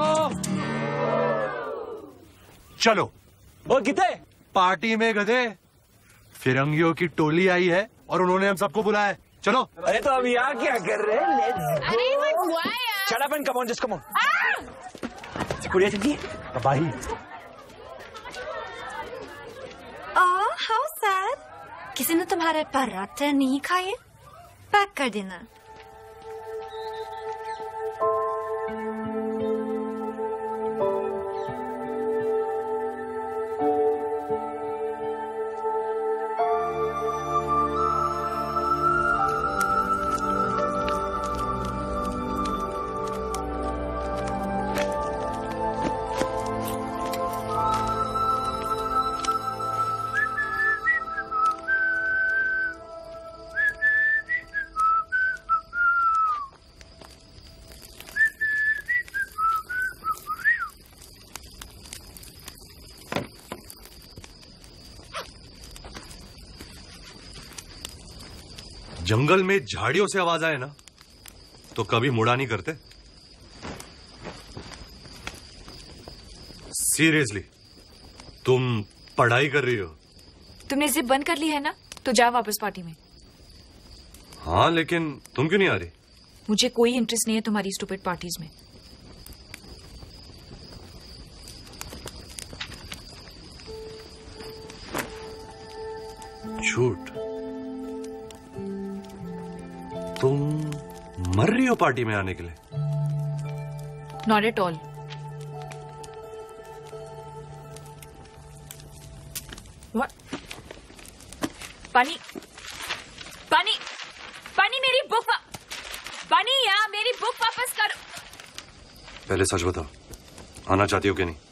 चलो। ओ कितने? पार्टी में गधे, फिरंगियों की टोली आई है और उन्होंने हम सबको बुलाया है। चलो। अरे तो अभी यहाँ क्या कर रहे हैं? अरे बट व्हाई यार? Shut up and come on, just come on. कुड़िया चलिए। बाय। Oh how sad. किसी ने तुम्हारे पराठे नहीं खाए? पैक कर देना। जंगल में झाड़ियों से आवाज आए ना तो कभी मुड़ा नहीं करते। सीरियसली, तुम पढ़ाई कर रही हो? तुमने जिप बंद कर ली है ना, तो जाओ वापस पार्टी में। हाँ, लेकिन तुम क्यों नहीं आ रही? मुझे कोई इंटरेस्ट नहीं है तुम्हारी स्टूपिड पार्टीज में। झूठ। तुम मर रही हो पार्टी में आने के लिए? Not at all. पानी पानी पानी, मेरी बुक पानी, यहाँ मेरी बुक वापस करो। पहले सच बताओ, आना चाहती हो कि नहीं?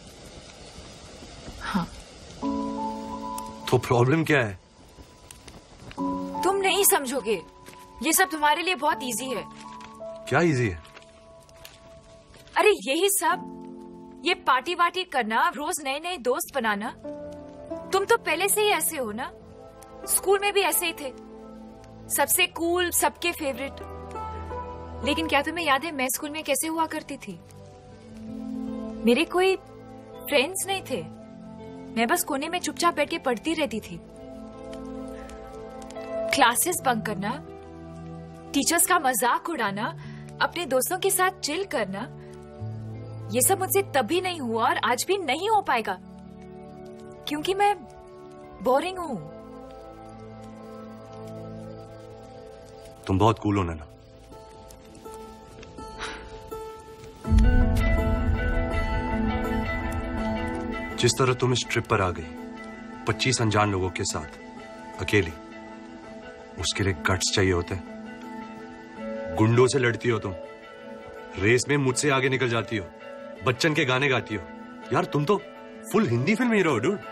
हाँ। तो प्रॉब्लम क्या है? तुम नहीं समझोगे, ये सब तुम्हारे लिए बहुत इजी है। क्या इजी है? अरे यही सब, ये पार्टी वार्टी करना, रोज नए नए दोस्त बनाना। तुम तो पहले से ही ऐसे हो ना, स्कूल में भी ऐसे ही थे, सबसे कूल, सबके फेवरेट। लेकिन क्या तुम्हें याद है मैं स्कूल में कैसे हुआ करती थी? मेरे कोई फ्रेंड्स नहीं थे, मैं बस कोने में चुपचाप बैठ के पढ़ती रहती थी। क्लासेस बंक करना, टीचर्स का मजाक उड़ाना, अपने दोस्तों के साथ चिल करना, ये सब मुझसे तभी नहीं हुआ और आज भी नहीं हो पाएगा, क्योंकि मैं बोरिंग हूं। तुम बहुत कूल हो नैना। जिस तरह तुम इस ट्रिप पर आ गई 25 अनजान लोगों के साथ अकेली, उसके लिए गट्स चाहिए होते हैं। गुंडों से लड़ती हो तुम, रेस में मुझसे आगे निकल जाती हो, बच्चन के गाने गाती हो। यार तुम तो फुल हिंदी फिल्म हीरो हो डूड।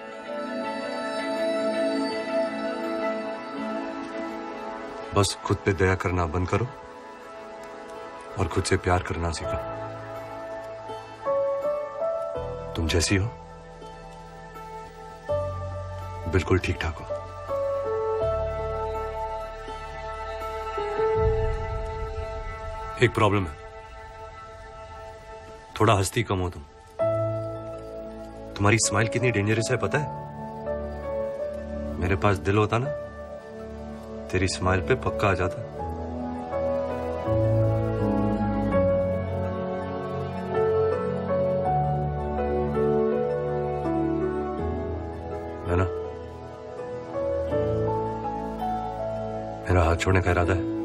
बस खुद पे दया करना बंद करो और खुद से प्यार करना सीखो। तुम जैसी हो बिल्कुल ठीक ठाक हो। एक प्रॉब्लम है, थोड़ा हंसती कम हो तुम। तुम्हारी स्माइल कितनी डेंजरस है पता है? मेरे पास दिल होता ना, तेरी स्माइल पे पक्का आ जाता। है ना? मेरा हाथ छोड़ने का इरादा है?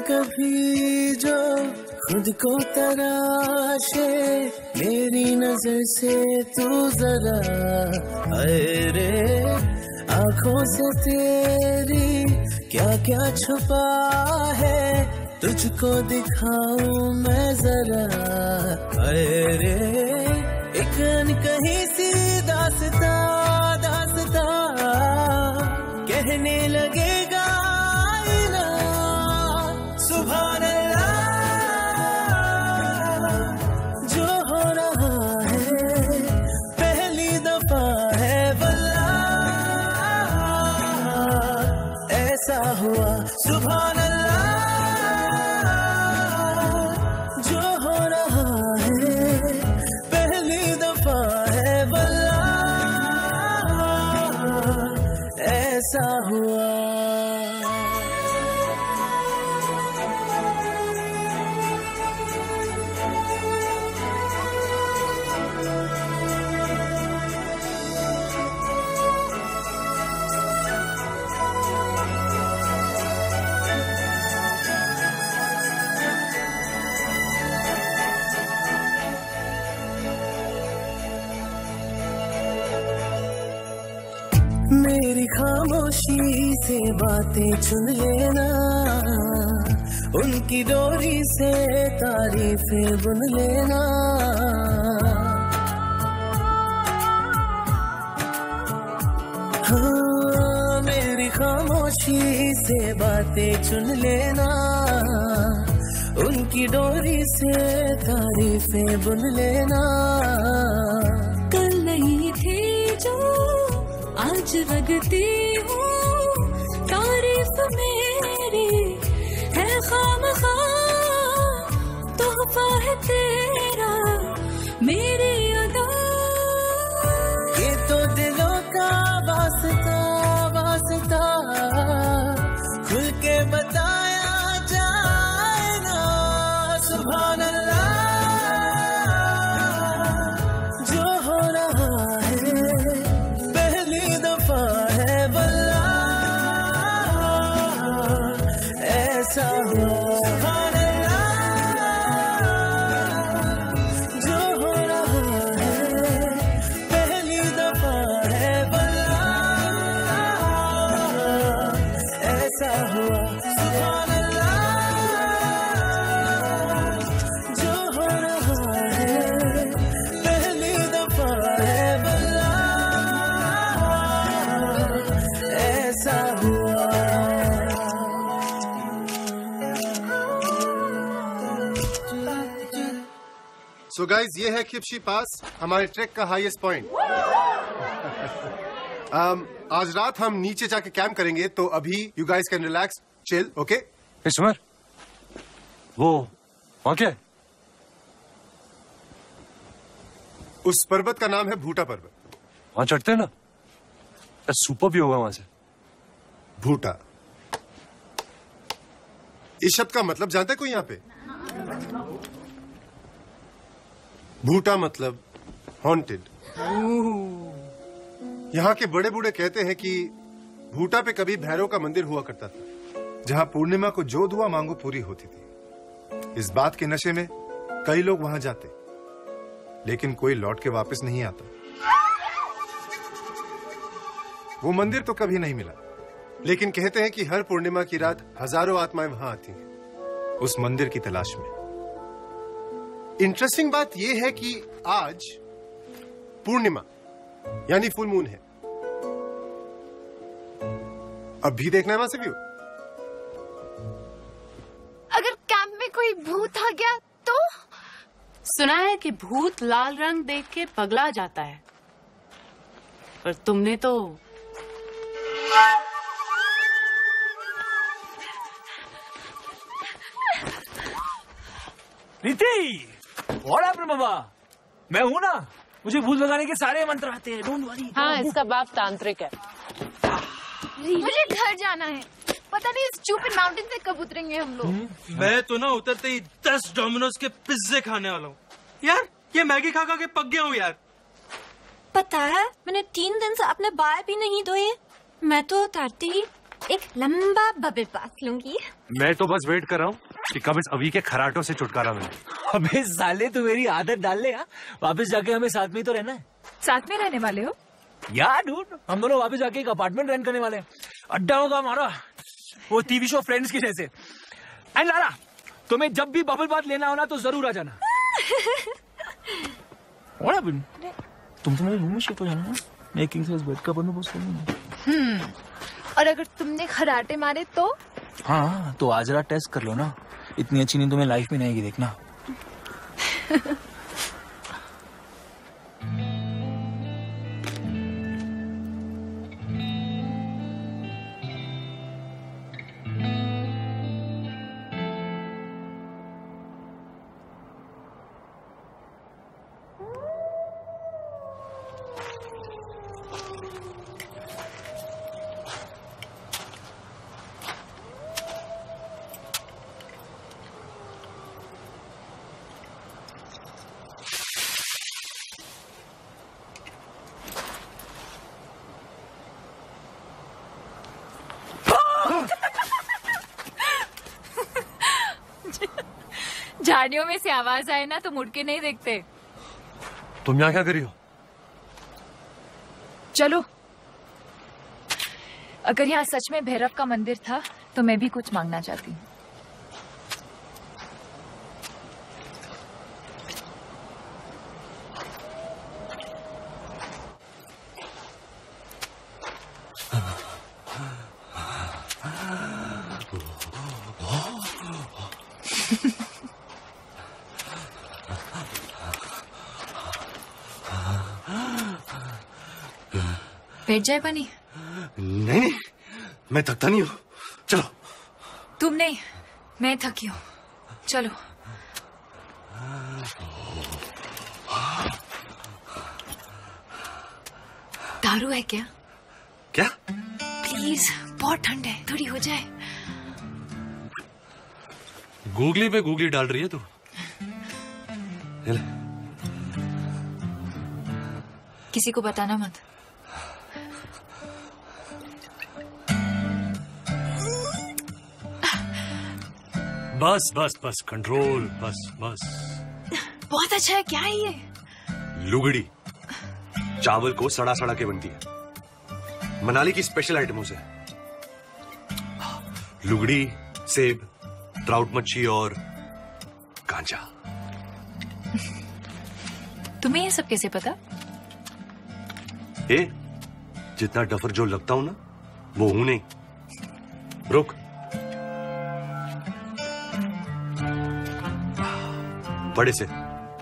कभी जो खुद को तराशे मेरी नजर से तू जरा, अरे आंखों से तेरी क्या क्या छुपा है, तुझको दिखाऊं मैं जरा, अरे एक कहीं सी दास्ता दास्ता कहने लगेगा आईना, सुभान अल्लाह जो हो रहा है पहली दफा है वल्लाह, ऐसा हुआ सुभान अल्लाह जो हो रहा है पहली दफा है वल्लाह, ऐसा हुआ। मेरी खामोशी से बातें चुन लेना, उनकी डोरी से तारीफें बुन लेना, हाँ मेरी खामोशी से बातें चुन लेना, उनकी डोरी से तारीफें बुन लेना। कल नहीं थे जो आज लगती हूँ, तारीफ मेरी है खामखा, तोहफा है तेरा मेरी अदा, ये तो दिलों का वास्ता वास्ता खुल के बताया जाए ना, सुभान अल्लाह जो हो रहा है पहली दफा है वल्लाह, ऐसा हुआ सुभान अल्लाह जो हो रहा है पहली दफा है वल्लाह, ऐसा हुआ सुभान अल्लाह जो हो रहा है पहली दफा है वल्लाह, ऐसा हुआ। सो गाइज ये है खिपशी पास, हमारे ट्रैक का हाईएस्ट पॉइंट। आज रात हम नीचे जाके कैंप करेंगे, तो अभी you guys can relax chill, okay? Sumer, वो वहाँ क्या है? उस पर्वत का नाम है भूटा पर्वत। वहाँ चढ़ते हैं ना, सुपर भी होगा वहां से। भूटा, इस शब्द का मतलब जानता है कोई यहाँ पे? भूटा मतलब हॉन्टेड। यहाँ के बड़े बूढ़े कहते हैं कि भूटा पे कभी भैरव का मंदिर हुआ करता था, जहाँ पूर्णिमा को जो दुआ मांगो पूरी होती थी। इस बात के नशे में कई लोग वहां जाते, लेकिन कोई लौट के वापस नहीं आता। वो मंदिर तो कभी नहीं मिला, लेकिन कहते हैं कि हर पूर्णिमा की रात हजारों आत्माएं वहां आती हैं उस मंदिर की तलाश में। इंटरेस्टिंग बात यह है कि आज पूर्णिमा यानी फुल मून है। अब भी देखना है वहां से व्यू। अगर कैंप में कोई भूत आ गया तो? सुना है कि भूत लाल रंग देख के पगला जाता है, पर तुमने तो नीति, व्हाट हैपेंड मामा? मैं हूं ना, मुझे भूत लगाने के सारे मंत्र आते हैं, डोंट वरी। हाँ, इसका बाप तांत्रिक है। मुझे घर जाना है, पता नहीं इस स्टूपिड माउंटेन से कब उतरेंगे हम लोग। मैं तो ना उतरते ही 10 डोमिनोज के पिज्जे खाने वाला हूँ यार। ये मैगी खा खा के पक गया हूँ यार। पता है, मैंने 3 दिन से अपने बाल भी नहीं धोए। मैं तो उतारते ही एक लंबा बबल बाथ लूंगी। मैं तो बस वेट कर रहा हूँ कि कब इस अभी के खराटों से छुटकारा मिले। अबे साले तू मेरी आदत डाल ले। वापस जाके हमें साथ में ही तो रहना है। साथ में रहने वाले हो? यार डूड, हम दोनों वापस जाके एक अपार्टमेंट रेंट करने वाले हैं। अड्डा होगा हमारा, वो टीवी शो फ्रेंड्स के जैसे। एंड लारा, तुम्हें जब भी बबल बाथ लेना हो ना तो जरूर आ जाना। तुम तो मेरे रूम में शिफ्ट हो जाना। मैं किंग साइज बेड का बंदोबस्त करूंगा। और अगर तुमने खराटे मारे तो? हाँ, तो आज रात टेस्ट कर लो ना। इतनी अच्छी नींद तुम्हें लाइफ में नहीं आएगी, देखना। झाड़ियों में से आवाज आए ना तो मुड़ के नहीं देखते। तुम यहाँ क्या कर रही हो? चलो, अगर यहाँ सच में भैरव का मंदिर था तो मैं भी कुछ मांगना चाहती हूँ। बैठ जाए बनी? नहीं, मैं थकता नहीं हूँ। चलो। तुम नहीं, मैं थकी हूँ। चलो। दारू है क्या? क्या? प्लीज, बहुत ठंड है, थोड़ी हो जाए। गूगली पे गूगली डाल रही है तू। किसी को बताना मत। बस बस बस, कंट्रोल, बस बस। बहुत अच्छा है। क्या है ये? लुगड़ी चावल को सड़ा सड़ा के बनती है। मनाली की स्पेशल आइटमों से। लुगड़ी, सेब, ट्राउट मच्छी और गांजा। तुम्हें ये सब कैसे पता? जितना डफर जो लगता हूं ना, वो हूं नहीं। रुक। बड़े से।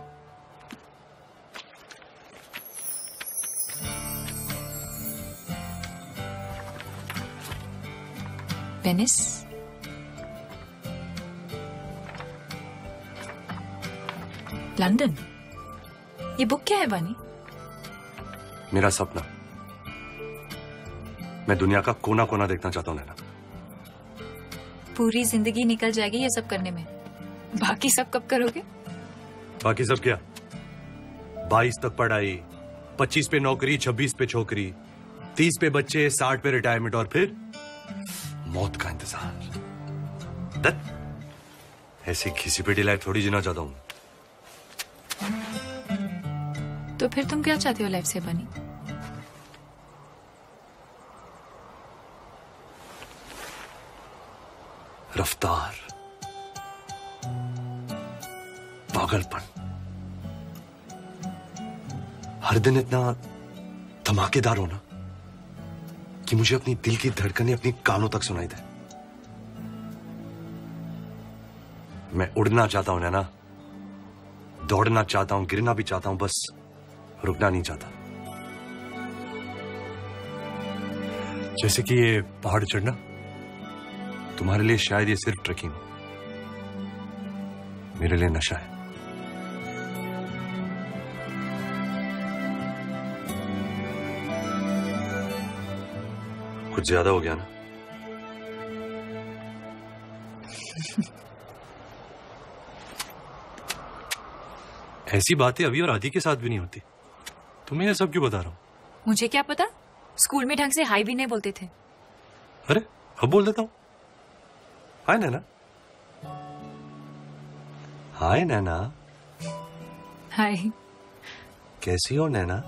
Venice, London. ये बुक क्या है बनी? मेरा सपना। मैं दुनिया का कोना कोना देखना चाहता हूं नैना। पूरी जिंदगी निकल जाएगी ये सब करने में। बाकी सब कब करोगे? बाकी सब क्या? 22 तक पढ़ाई, 25 पे नौकरी, 26 पे छोकरी, 30 पे बच्चे, 60 पे रिटायरमेंट और फिर मौत का इंतजार। ऐसी घिसी पिटी लाइफ थोड़ी जीना चाहता हूं। तो फिर तुम क्या चाहते हो लाइफ से बनी? रफ्तार, पागलपन, हर दिन इतना धमाकेदार होना कि मुझे अपनी दिल की धड़कनें अपनी कानों तक सुनाई दे। मैं उड़ना चाहता हूं नैना, दौड़ना चाहता हूं, गिरना भी चाहता हूं, बस रुकना नहीं चाहता। जैसे कि ये पहाड़ चढ़ना तुम्हारे लिए शायद ये सिर्फ ट्रेकिंग हो, मेरे लिए नशा है। कुछ ज्यादा हो गया ना? ऐसी बातें अभी और आदि के साथ भी नहीं होती। तुम्हें ये सब क्यों बता रहा हूं? मुझे क्या पता? स्कूल में ढंग से हाई भी नहीं बोलते थे। अरे अब बोल देता हूँ। हाय नैना। हाय नैना। हाय। कैसी हो नैना?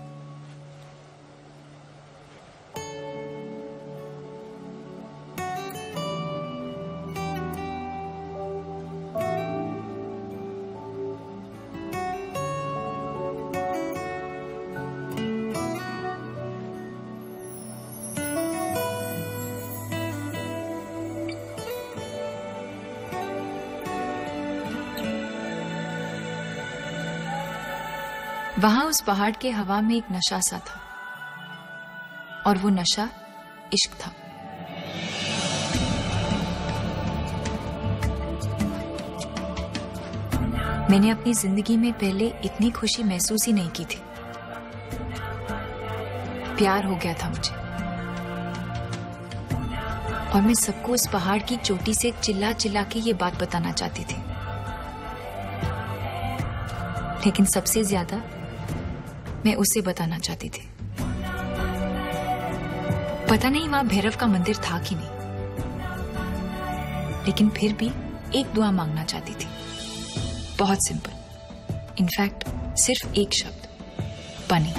वहां उस पहाड़ के हवा में एक नशा सा था, और वो नशा इश्क था। मैंने अपनी जिंदगी में पहले इतनी खुशी महसूस ही नहीं की थी। प्यार हो गया था मुझे, और मैं सबको उस पहाड़ की चोटी से चिल्ला चिल्ला के ये बात बताना चाहती थी। लेकिन सबसे ज्यादा मैं उसे बताना चाहती थी। पता नहीं वहां भैरव का मंदिर था कि नहीं, लेकिन फिर भी एक दुआ मांगना चाहती थी। बहुत सिंपल, इनफैक्ट सिर्फ एक शब्द, बनी।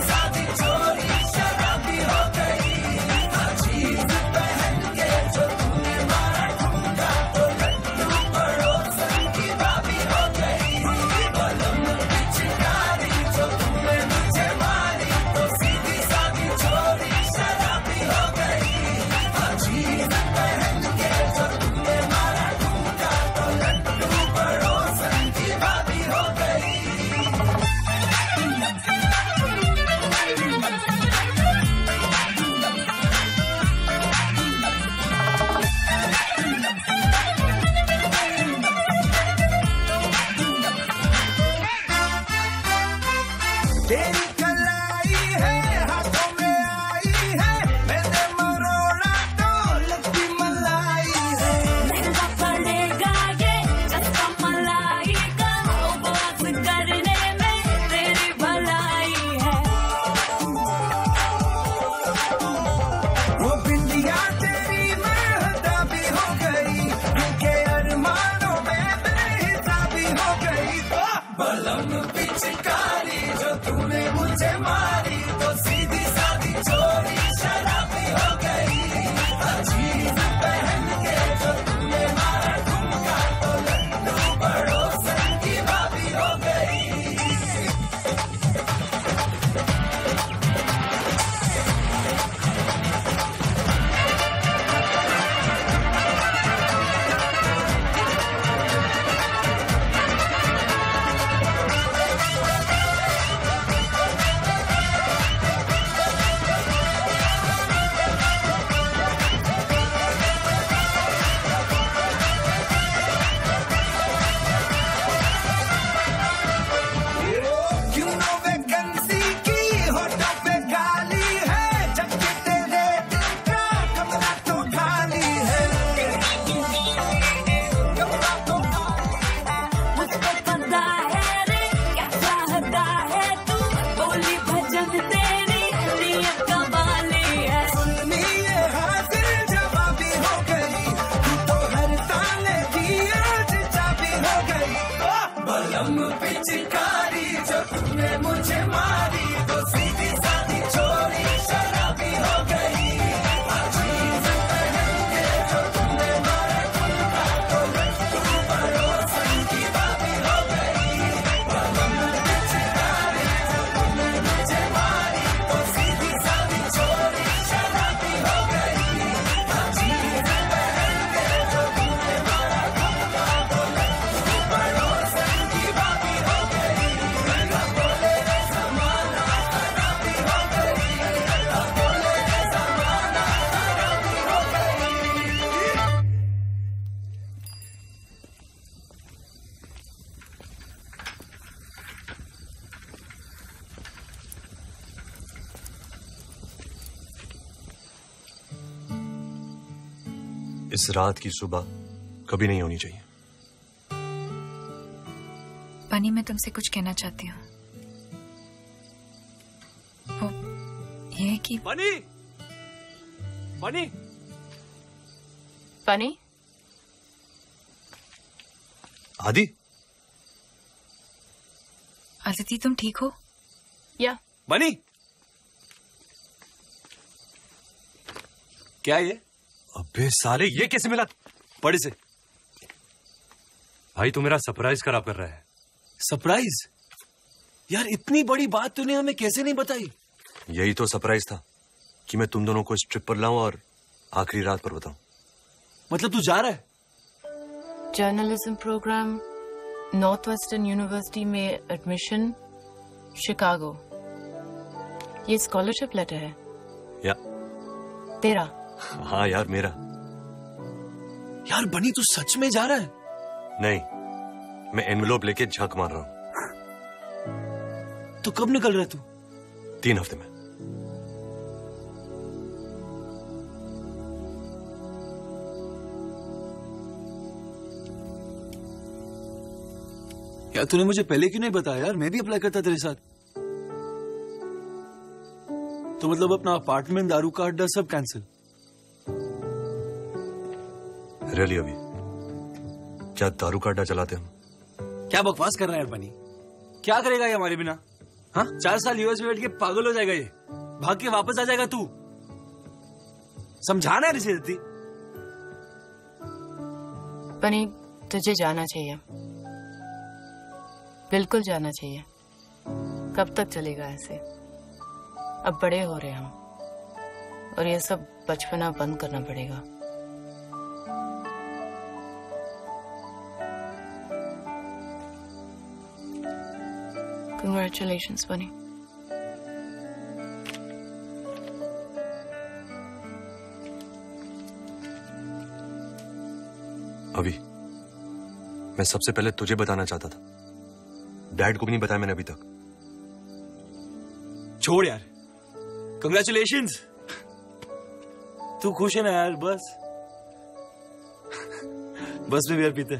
पहन के जो तुमने मुझे मारी तो सीधी सादी छोरी शराबी हो गई। अजीज पहन के जो तुमने मारा ठुमका तो लट्टू पड़ोसन की बाबी हो गई। कमर में चिरारे जो तुमने मुझे मारी तो सीधी सादी छोरी शराबी हो गई। अजीज पहन के जो तुमने मारा ठुमका तो लट्टू पड़ोसन की बाबी हो गई। बोले रे ज़माना खराबी हो गई। बोले रे ज़माना खराबी हो गई। इस रात की सुबह कभी नहीं होनी चाहिए। बनी, मैं तुमसे कुछ कहना चाहती हूँ। वो ये है कि बनी, बनी, बनी, आदि, अदिति तुम ठीक हो? या बनी, क्या ये? अबे साले, ये कैसे मिला? पढ़े से। भाई तू मेरा सरप्राइज खराब कर रहा है। सरप्राइज? यार इतनी बड़ी बात तूने हमें कैसे नहीं बताई? यही तो सरप्राइज था कि मैं तुम दोनों को इस ट्रिप पर लाऊं और आखिरी रात पर बताऊं। मतलब तू जा रहा है? Journalism program, north western university में एडमिशन, शिकागो। ये स्कॉलरशिप लेटर है। या तेरा? हाँ यार, मेरा। यार बनी, तू सच में जा रहा है? नहीं, मैं एनवेलोप लेके झांक मार रहा हूं। तो कब निकल रहा है तू? 3 हफ्ते में। यार तूने मुझे पहले क्यों नहीं बताया? यार मैं भी अप्लाई करता तेरे साथ। तो मतलब अपना अपार्टमेंट, दारू का अड्डा सब कैंसिल? रियली अभी क्या दारू का अड्डा चलाते हम? क्या बकवास कर रहा है यार बनी? क्या करेगा ये हमारे बिना? हाँ, 4 साल यूएस में बैठ के पागल हो जाएगा ये। भाग के वापस आ जाएगा तू। समझाना है इसे। बनी, तुझे जाना चाहिए, बिल्कुल जाना चाहिए। कब तक चलेगा ऐसे? अब बड़े हो रहे हम, और ये सब बचपना बंद करना पड़ेगा। Congratulations, Bunny. अभी मैं सबसे पहले तुझे बताना चाहता था। डैड को भी नहीं बताया मैंने अभी तक। छोड़ यार। Congratulations. तू खुश है ना यार? बस बस में बियर पीते।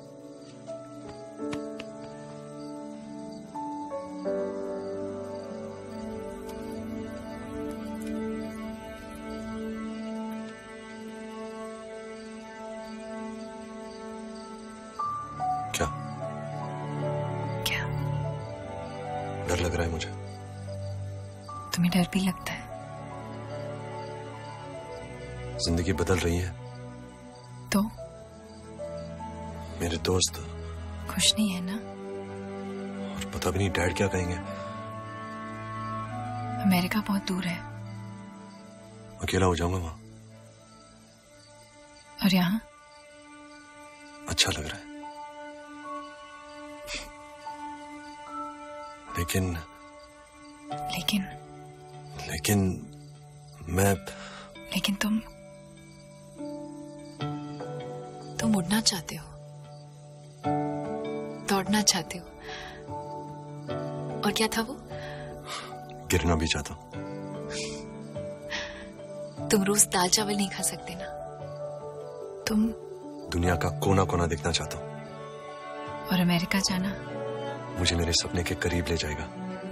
डर लग रहा है मुझे। तुम्हें डर भी लगता है? जिंदगी बदल रही है तो मेरे दोस्त खुश नहीं है ना? और पता भी नहीं डैड क्या कहेंगे। अमेरिका बहुत दूर है। अकेला हो जाऊंगा वहां। और यहाँ अच्छा लग रहा है, लेकिन लेकिन लेकिन मैं लेकिन तुम उड़ना चाहते हो, दौड़ना चाहते हो, और क्या था वो? गिरना भी चाहता हूं। तुम रोज दाल चावल नहीं खा सकते ना? तुम दुनिया का कोना कोना देखना चाहता हूं। और अमेरिका जाना मुझे मेरे सपने के करीब ले जाएगा।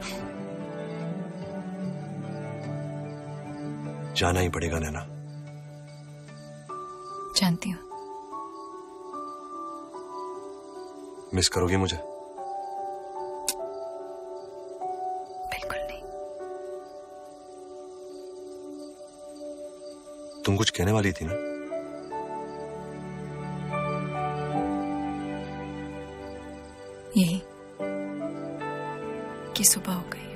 जाना ही पड़ेगा नैना। जानती हूँ। मिस करोगी मुझे? तुम कुछ कहने वाली थी ना? यही कि सुबह हो गई।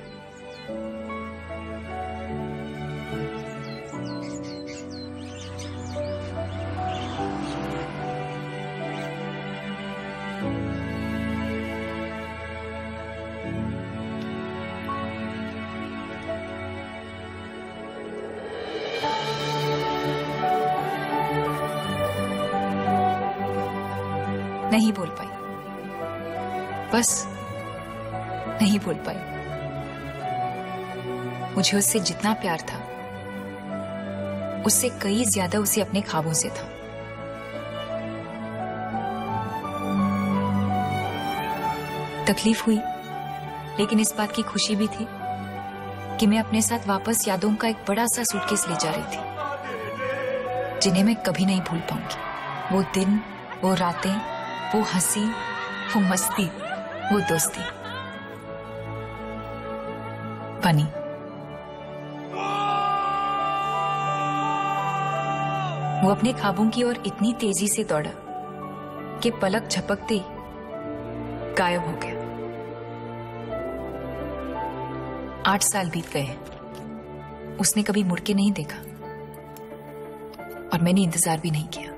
नहीं बोल पाई, बस नहीं बोल पाई। मुझे उससे जितना प्यार था उससे कई ज्यादा उसे अपने ख्वाबों से था। तकलीफ हुई, लेकिन इस बात की खुशी भी थी कि मैं अपने साथ वापस यादों का एक बड़ा सा सूटकेस ले जा रही थी, जिन्हें मैं कभी नहीं भूल पाऊंगी। वो दिन, वो रातें, वो हंसी, वो मस्ती, वो दोस्ती। बनी वो अपने ख्वाबों की ओर इतनी तेजी से दौड़ा कि पलक झपकते ही गायब हो गया। 8 साल बीत गए हैं। उसने कभी मुड़ के नहीं देखा और मैंने इंतजार भी नहीं किया।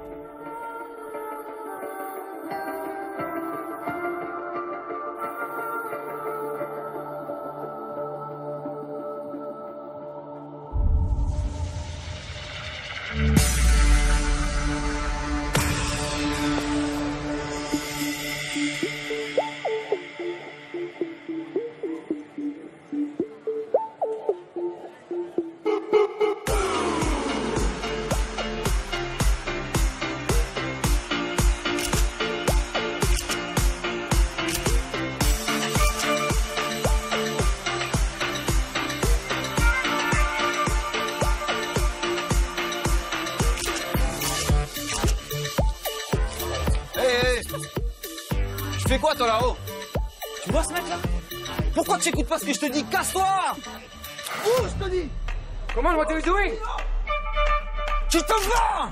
Tu fais quoi toi là-haut? Tu vois ce mec là? Pourquoi tu écoutes pas ce que je te dis? Casse-toi! Bouge, je te dis! Come on, what are you doing? Tu te vas!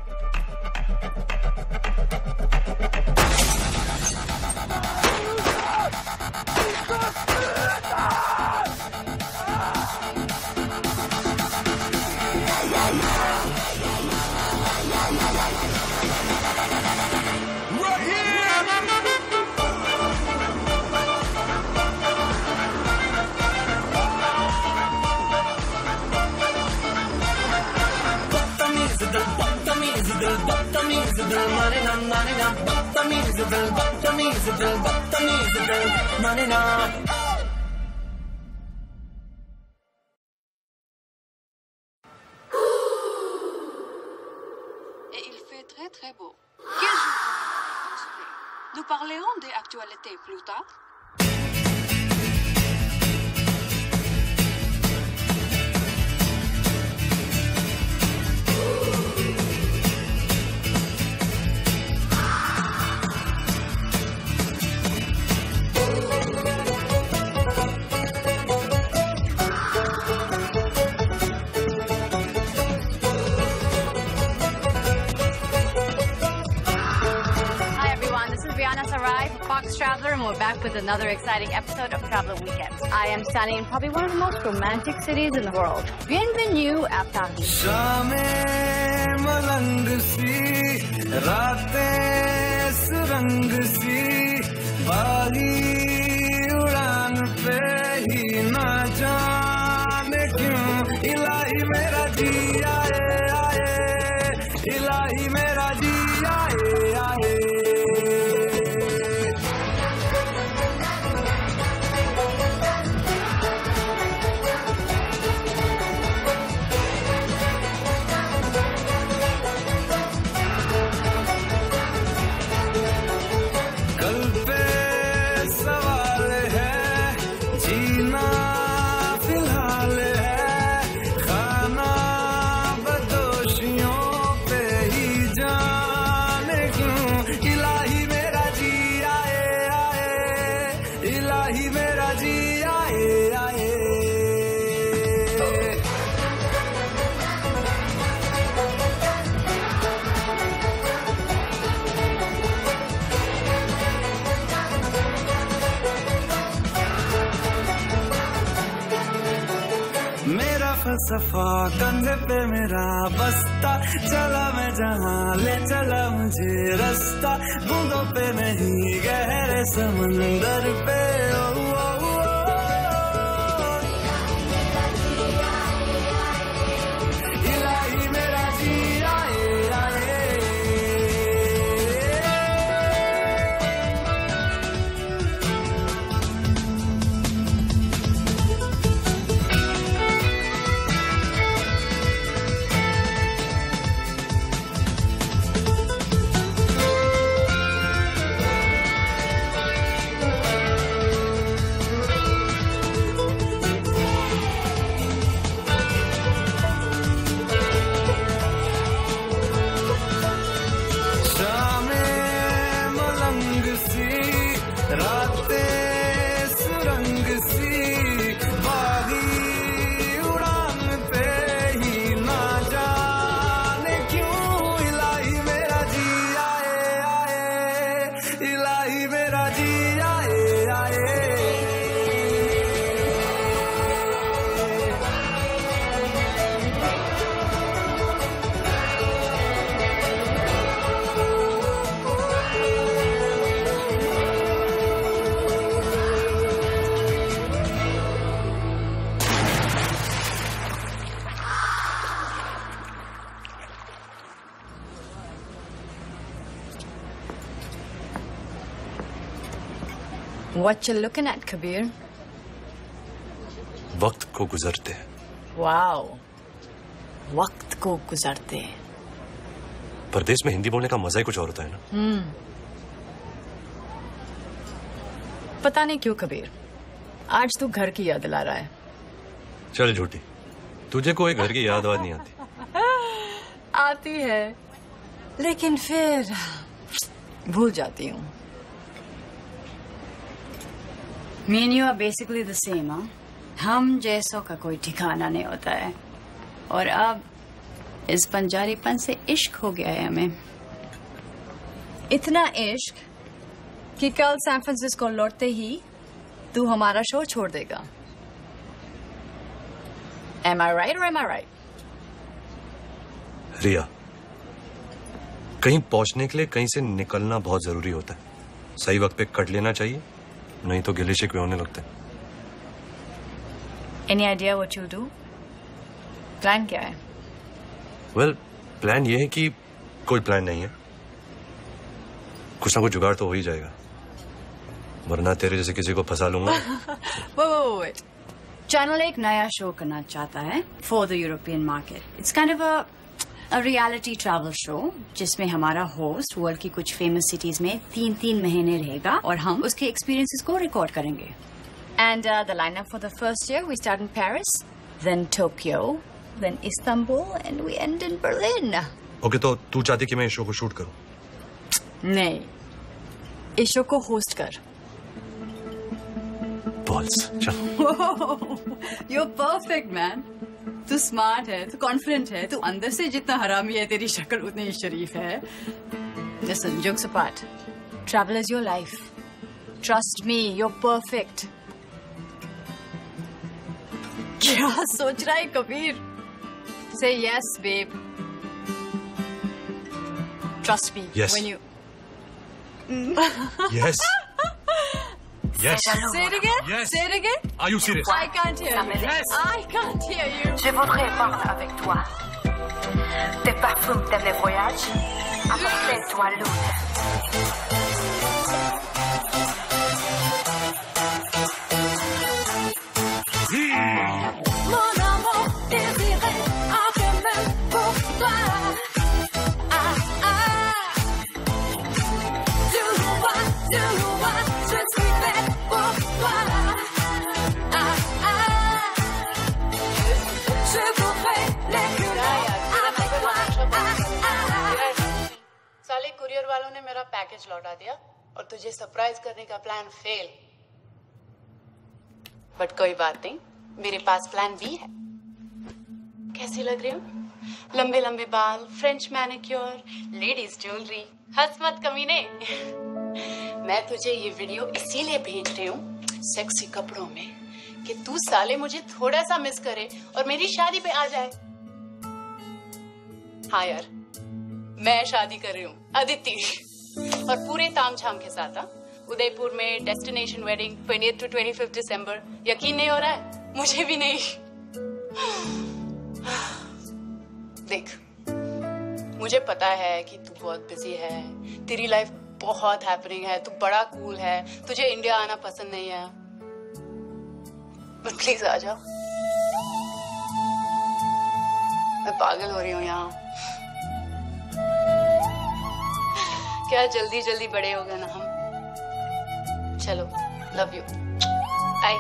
Et il fait très très beau. Quel jour nous parlerons des actualités plus tard. Fox Traveler, and we're back with another exciting episode of Traveler Weekends. I am standing in probably one of the most romantic cities in the world. Bienvenue à Paris. शामें मलंग सी, रातें सुरंग सी, बागी उड़ान पे ही ना जाने क्यों इलाही मेरा जी आए आए, इलाही मेरा जी आए आए। फलसफा कंधे पे मेरा बस्ता, चला मैं जहाँ ले चला मुझे रास्ता, बूंदों पे नहीं गहरे समंदर पे। ओ, ओ, ओ, इलाही मेरा जी आए आए। What you looking at, Kabir? वक्त को गुजरते हैं। Wow. वक्त को गुजरते। परदेश में हिंदी बोलने का मजा ही कुछ और होता है ना। पता नहीं क्यों कबीर, आज तू घर की याद दिला रहा है। चल झूठी, तुझे कोई घर की याद वाद नहीं आती। आती है, लेकिन फिर भूल जाती हूँ। Me and you are basically the same, हाँ? हम जैसों का कोई ठिकाना नहीं होता है, और अब इस बंजारीपन से इश्क हो गया है हमें। इतना इश्क कि कल सैन फ्रांसिस्को लौटते ही तू हमारा शो छोड़ देगा। Am I right or am I right? रिया, कहीं पहुंचने के लिए कहीं से निकलना बहुत जरूरी होता है। सही वक्त पे कट लेना चाहिए, नहीं तो गिले शिकवे होने लगते हैं। Any idea what you do? Plan क्या है? Well, प्लान ये है कि कोई प्लान नहीं है। कुछ ना कुछ जुगाड़ तो हो ही जाएगा, वरना तेरे जैसे किसी को फंसा लूंगा। Wait. चैनल एक नया शो करना चाहता है for the European market. It's kind of a reality travel show जिसमें हमारा होस्ट वर्ल्ड की कुछ फेमस सिटीज में 3-3 महीने रहेगा और हम उसके एक्सपीरियंसेस को रिकॉर्ड करेंगे। And the lineup for the first year, we start in Paris, then Tokyo, then Istanbul, and we end in Berlin. Okay, तो तू चाहती कि मैं इस शो को शूट करूं? नहीं, इस शो को होस्ट कर। Balls, चल। You're perfect, man. तू स्मार्ट है, तू कॉन्फिडेंट है, तू अंदर से जितना हरामी है तेरी शक्ल उतनी ही शरीफ है। Listen, jokes apart, travel is your life. Trust me, you're perfect. क्या सोच रहा है Kabir? Say yes, babe. Trust me. Yes. When you. Yes. Yes. Say it again. Yes. Say it again. Are you serious? I can't hear you. Yes. I can't hear you. Je voudrais parler avec toi. Tes parfums, t'aimes les voyages? Apporte-toi l'autre. Mon amour désiré, après même pour toi. Ah, ah. Tu vois, je suis faite pour toi. Ah, ah. Je voudrais les culottes avec toi. Ah, ah. साले courier वालों ने मेरा package लौटा दिया और तुझे surprise करने का प्लान फेल। बट कोई बात नहीं, मेरे पास प्लान बी है। कैसी लग रही हूँ? लंबे लंबे बाल, फ्रेंच मैनिक्योर, लेडीज ज्वेलरी। हंस मत कमीने। मैं तुझे ये वीडियो इसीलिए भेज रही हूँ सेक्सी कपड़ों में कि तू साले मुझे थोड़ा सा मिस करे और मेरी शादी पे आ जाए। हाँ यार, मैं शादी कर रही हूँ अदिति, और पूरे तामझाम के साथ। उदयपुर में destination wedding 20th to 25th दिसंबर। यकीन नहीं हो रहा है? मुझे भी नहीं। देख, मुझे पता है कि तू बहुत बिजी है, तेरी लाइफ बहुत हैपनिंग है, तू बड़ा कूल है, तुझे इंडिया आना पसंद नहीं है, बट प्लीज आ जाओ। मैं पागल हो रही हूँ यहाँ। क्या जल्दी जल्दी बड़े हो गए ना हम। चलो, लव यू, बाय।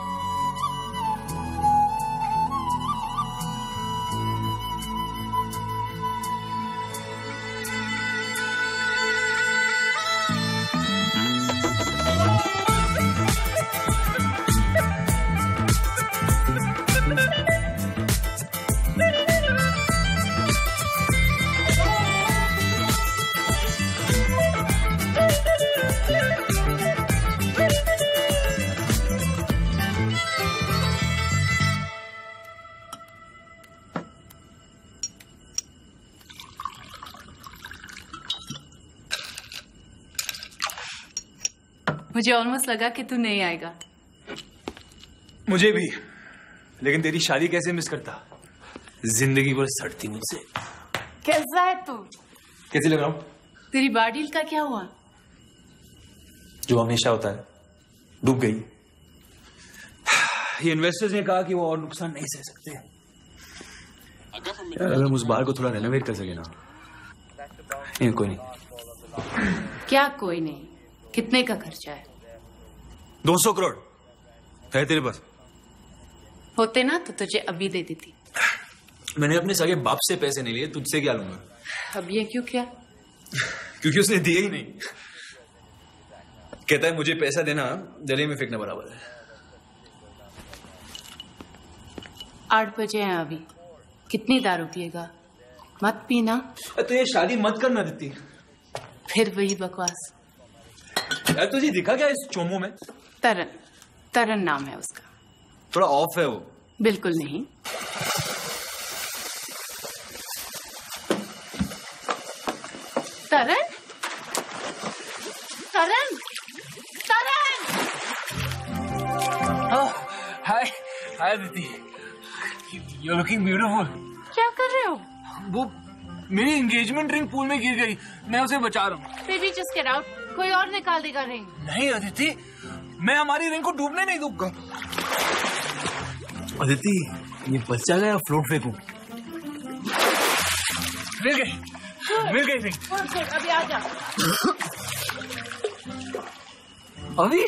मुझे ऑलमोस्ट लगा कि तू नहीं आएगा। मुझे भी, लेकिन तेरी शादी कैसे मिस करता। जिंदगी भर सड़ती मुझसे। कैसा है तू? कैसे लग रहा हूँ? तेरी बार डील का क्या हुआ? जो हमेशा होता है, डूब गई। ये इन्वेस्टर्स ने कहा कि वो और नुकसान नहीं सह सकते। अगर हम उस बार को थोड़ा रेनोवेट कर सके ना। नहीं, कोई नहीं। क्या कोई नहीं? कितने का खर्चा है? 200 करोड़ है तेरे पास? होते ना तो तुझे अभी दे देती। मैंने अपने सगे बाप से पैसे नहीं लिए, तुझसे क्या लूंगा? अब ये क्यों किया? क्योंकि उसने दिए ही नहीं। कहता है मुझे पैसा देना जले में फेंकना बराबर है। 8 बजे हैं अभी, कितनी दारू पिएगा? मत पीना। तो ये शादी मत करना देती। फिर वही बकवास। यार तुझे दिखा क्या इस चोमो में? तरन, तरन नाम है उसका। थोड़ा ऑफ है वो। बिल्कुल नहीं। तरन, तरन, तरन। हाय हाय दीदी, यू लुकिंग ब्यूटीफुल। क्या कर रहे हो? वो मेरी एंगेजमेंट रिंग पूल में गिर गई, मैं उसे बचा रहा हूँ। बेबी जस्ट गेट आउट, कोई और निकाल देगा रिंग। नहीं अदिति, मैं हमारी रिंग को डूबने नहीं दूंगा। अदिति, ये बच्चा गया, फ्लोट फेंकूं। मिल गई रिंग। अभी आ जा। अभी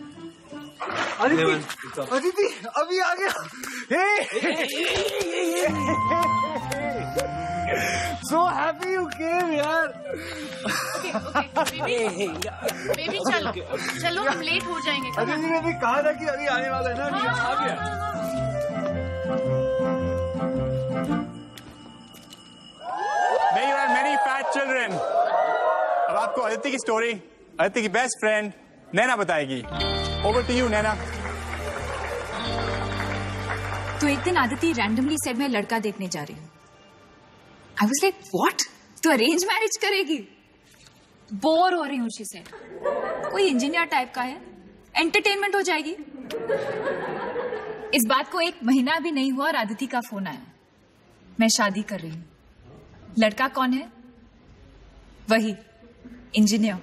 अदिति अभी आ गया। So happy you came यार। बेबी चलो चलो, हम लेट हो जाएंगे। अदिति ने भी कहा था कि अभी आने वाला है ना। आ गया। There you are, many fat children. अब आपको अदिति की स्टोरी अदिति की बेस्ट फ्रेंड नैना बताएगी। Over to you Naina. तो एक दिन अदिति रैंडमली सेड मैं लड़का देखने जा रही हूँ। I was like, what? तो अरेंज मैरिज करेगी? बोर हो रही हूँ, शी सेड। कोई इंजीनियर टाइप का है, एंटरटेनमेंट हो जाएगी। इस बात को 1 महीना भी नहीं हुआ और अदिति का फोन आया, मैं शादी कर रही हूँ। लड़का कौन है? वही इंजीनियर।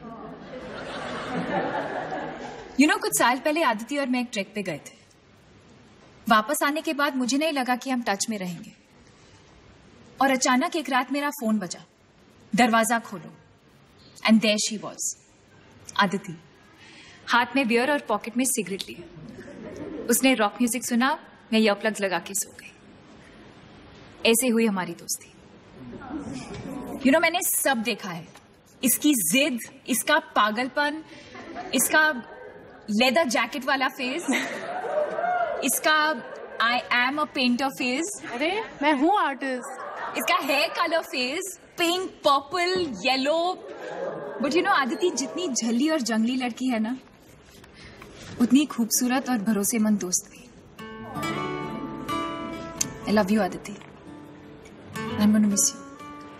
कुछ साल पहले अदिति और मैं एक ट्रैक पे गए थे। वापस आने के बाद मुझे नहीं लगा कि हम टच में रहेंगे, और अचानक एक रात मेरा फोन बजा। दरवाजा खोलो, and there she was, Aditi, हाथ में बियर और पॉकेट में सिगरेट लिए। उसने रॉक म्यूजिक सुना, मैं ईयरप्लग्स लगा के सो गई। ऐसे हुई हमारी दोस्ती। मैंने सब देखा है, इसकी जिद, इसका पागलपन, इसका लेदर जैकेट वाला फेस, इसका I am a painter face. अरे मैं हूँ आर्टिस्ट। इसका hair colour face, pink, purple, yellow. But Aditi जितनी झल्ली और जंगली लड़की है ना, उतनी खूबसूरत और भरोसेमंद दोस्त भी। I love you, Aditi. I'm going to miss you.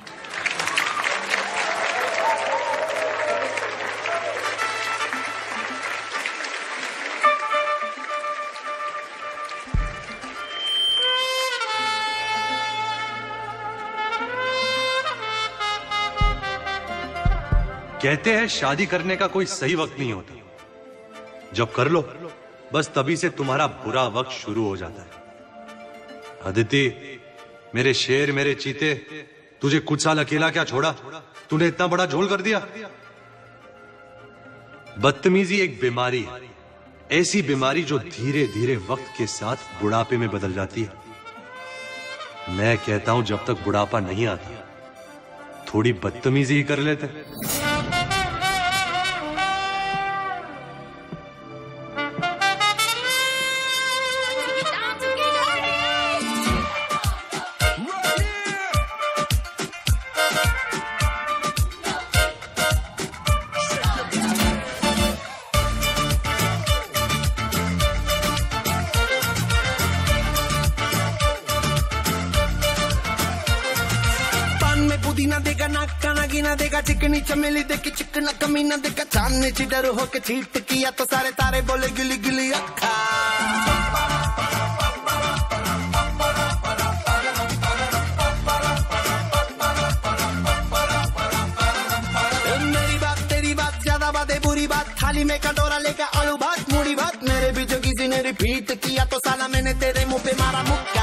कहते हैं शादी करने का कोई सही वक्त नहीं होता, जब कर लो बस तभी से तुम्हारा बुरा वक्त शुरू हो जाता है। अदिति, मेरे शेर, मेरे चीते, तुझे कुछ साल अकेला क्या छोड़ा? तूने इतना बड़ा झोल कर दिया। बदतमीजी एक बीमारी है, ऐसी बीमारी जो धीरे धीरे वक्त के साथ बुढ़ापे में बदल जाती है। मैं कहता हूं जब तक बुढ़ापा नहीं आता थोड़ी बदतमीजी ही कर लेते। चिकनी चमेली देखे चिकना कमीना देखा चांदनी चिडर होके चीट किया तो सारे तारे बोले गिली गिली अक्खा। मेरी बात तेरी बात ज्यादा बातें बुरी बात, थाली में कटोरा लेकर आलू भात मूड़ी भात, मेरे भी जो किसी ने रिपीट किया तो साला मैंने तेरे मुंह पे मारा मुक्का।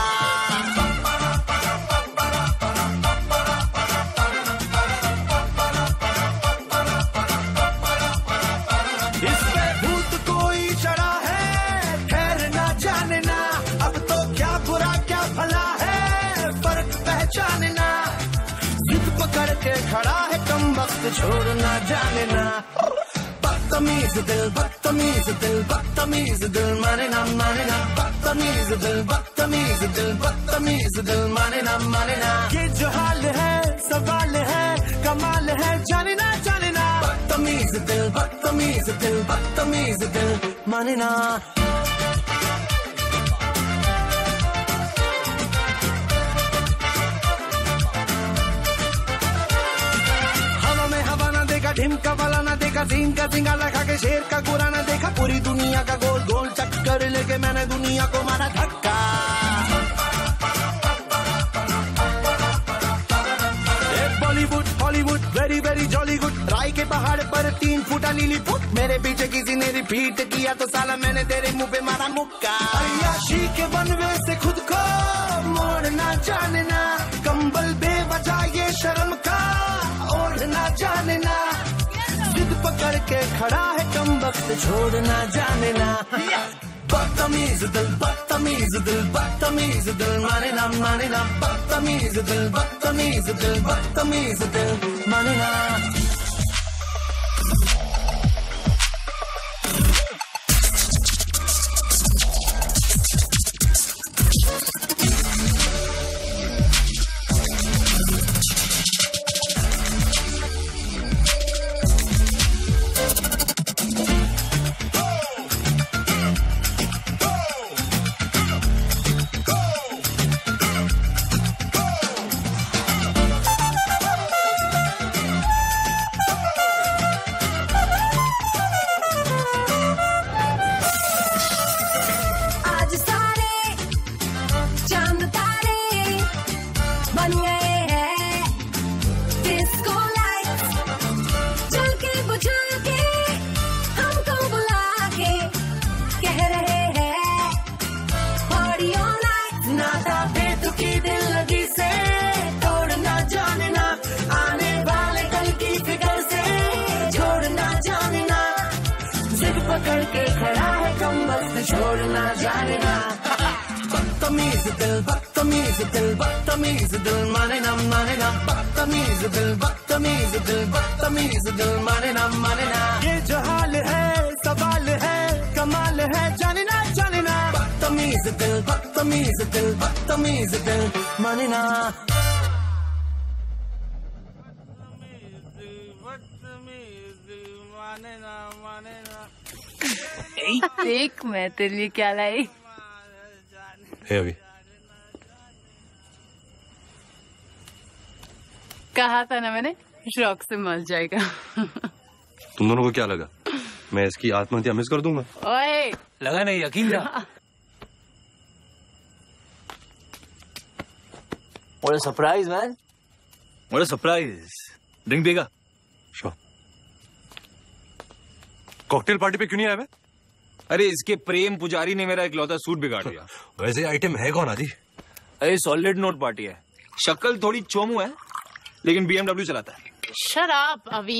के खड़ा है कम वक्त छोड़ना जाने ना। बदतमीज दिल बदतमीज दिल बदतमीज दिल माने ना बदतमीज दिल बदतमीज दिल बदतमीज दिल माने ना। ये जो हाल है सवाल है कमाल है जाने ना बदतमीज दिल बदतमीज दिल बदतमीज दिल माने ना। ढिमका वाला ना देखा, सीन का सिंगाला खा के शेर का गोरा ना देखा, पूरी दुनिया का गोल गोल चक्कर लेके मैंने दुनिया को मारा धक्का। Bollywood Hollywood very very jolly good, राय के पहाड़ पर 3 फुटा लीली फुट, मेरे पीछे किसी ने रिपीट किया तो साला मैंने तेरे मुंह पे मारा मुक्का। अय्याशी के बनवे से खुद को मोड़ना जाने ना, कंबल बेवजह ये शर्म का ओढ़ना जाने ना, जिद पकड़ के खड़ा है कम वक्त छोड़ना जाने ना। बदतमीज दिल बदतमीज दिल बदतमीज दिल माने ना बदतमीज दिल बदतमीज दिल बदतमीज दिल माने ना। छोड़ना जाने ना। बदतमीज दिल बदतमीज दिल बदतमीज दिल माने ना बदतमीज दिल बदतमीज दिल बदतमीज दिल माने ना। ये जो हाल है सवाल है कमाल है जाने ना बदतमीज दिल बदतमीज दिल बदतमीज दिल माने ना। देख मैं तेरे लिए क्या लाई। हे अभी कहा था ना मैंने, शौक से मर जाएगा। तुम दोनों को क्या लगा मैं इसकी आत्महत्या मिस कर दूंगा? ओए लगा नहीं, यकीन था। What a surprise, man. What a surprise. Drink देगा? Sure. कॉकटेल पार्टी पे क्यों नहीं आया मैं? अरे इसके प्रेम पुजारी ने मेरा इकलौता सूट बिगाड़ दिया। वैसे आइटम है कौन आदि? अरे सॉलिड नोट पार्टी है। शक्ल थोड़ी चोमू है लेकिन BMW चलाता है। Shut up, अभी।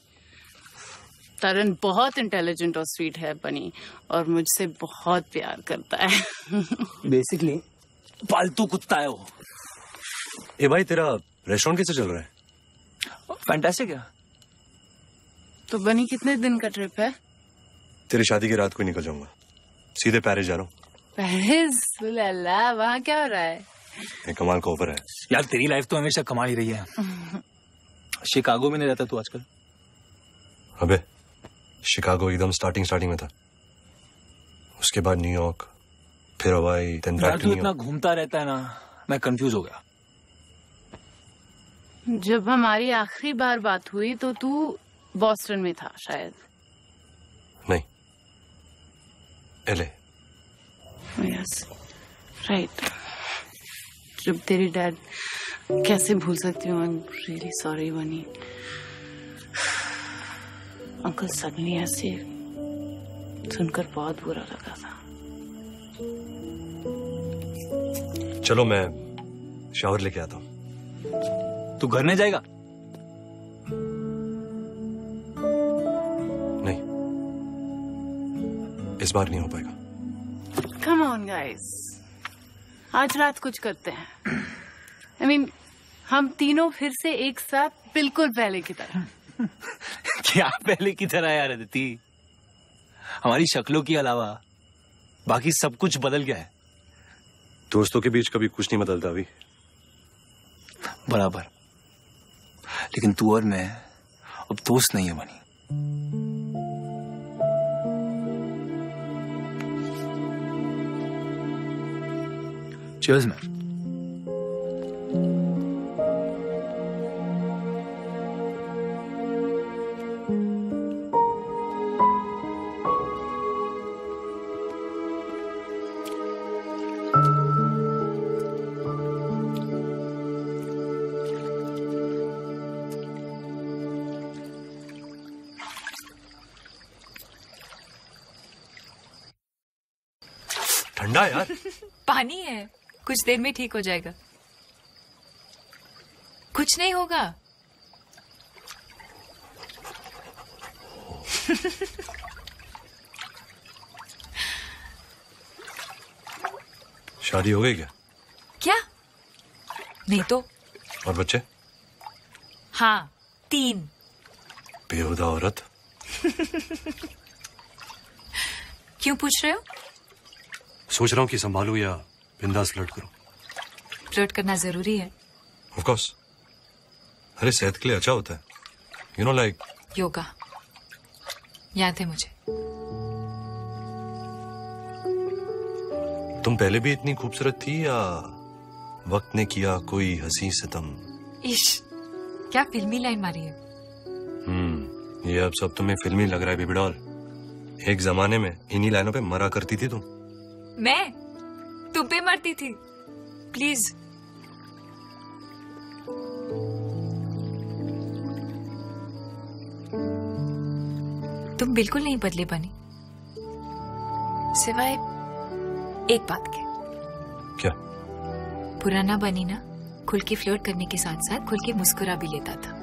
तरन बहुत इंटेलिजेंट और स्वीट है बनी, और मुझसे बहुत प्यार करता है। बेसिकली पालतू कुत्ता है वो। ए भाई, तेरा रेस्टोरेंट कैसे चल रहा है? फैंटास्टिक है। तो बनी कितने दिन का ट्रिप है? तेरी शादी की रात को निकल जाऊंगा, सीधे पेरिस जा रहा हूँ। पेरिस? लल्ला, वहाँ क्या हो रहा है? एक कमाल का ऑफर है। यार तेरी लाइफ तो हमेशा कमाल ही रही है। शिकागो में नहीं रहता तू आजकल? अबे शिकागो एकदम स्टार्टिंग में था, उसके बाद न्यूयॉर्क, फिर हवाई, देन बैक टू तू इतना घूमता रहता है ना, मैं कंफ्यूज हो गया। जब हमारी आखिरी बार बात हुई तो तू बॉस्टन में था शायद। नहीं, LA। Yes, right. जब तेरी डैड, कैसे भूल सकती हूँ, I am really sorry Bunny. Uncle suddenly ऐसे सुनकर बहुत बुरा लगा था। चलो मैं शावर लेके आता हूँ। तू घर नहीं जाएगा? नहीं, इस बार नहीं हो पाएगा। कम ऑन गाइस, आज रात कुछ करते हैं। I mean, हम तीनों फिर से एक साथ बिल्कुल पहले की तरह। क्या पहले की तरह यार अदिति? हमारी शक्लों के अलावा बाकी सब कुछ बदल गया है। दोस्तों के बीच कभी कुछ नहीं बदलता अभी। बराबर, लेकिन तू और मैं अब दोस्त नहीं है बनी। Cheers man. ठंडा यार। पानी है, कुछ देर में ठीक हो जाएगा। कुछ नहीं होगा। शादी हो गई क्या? क्या? नहीं तो। और बच्चे? हाँ, 3। बेहुदा औरत। क्यों पूछ रहे हो? सोच रहा हूँ कि संभालूं या बिंदास फ्लर्ट करूं। फ्लर्ट करना जरूरी है। Of course. अरे सेहत के लिए अच्छा होता है, यू नो, लाइक योगा। याद है मुझे। तुम पहले भी इतनी खूबसूरत थी या वक्त ने किया कोई हंसी सितम? इश, क्या फिल्मी लाइन मारी है। ये अब सब तुम्हें फिल्मी लग रहा है बेबी डॉल। एक जमाने में इन्हीं लाइनों पे मरा करती थी तुम। मैं तुम पे मरती थी? प्लीज। तुम बिल्कुल नहीं बदले बनी, सिवाय एक बात के। क्या? पुराना बनी ना खुल के फ्लर्ट करने के साथ साथ खुल के मुस्कुरा भी लेता था।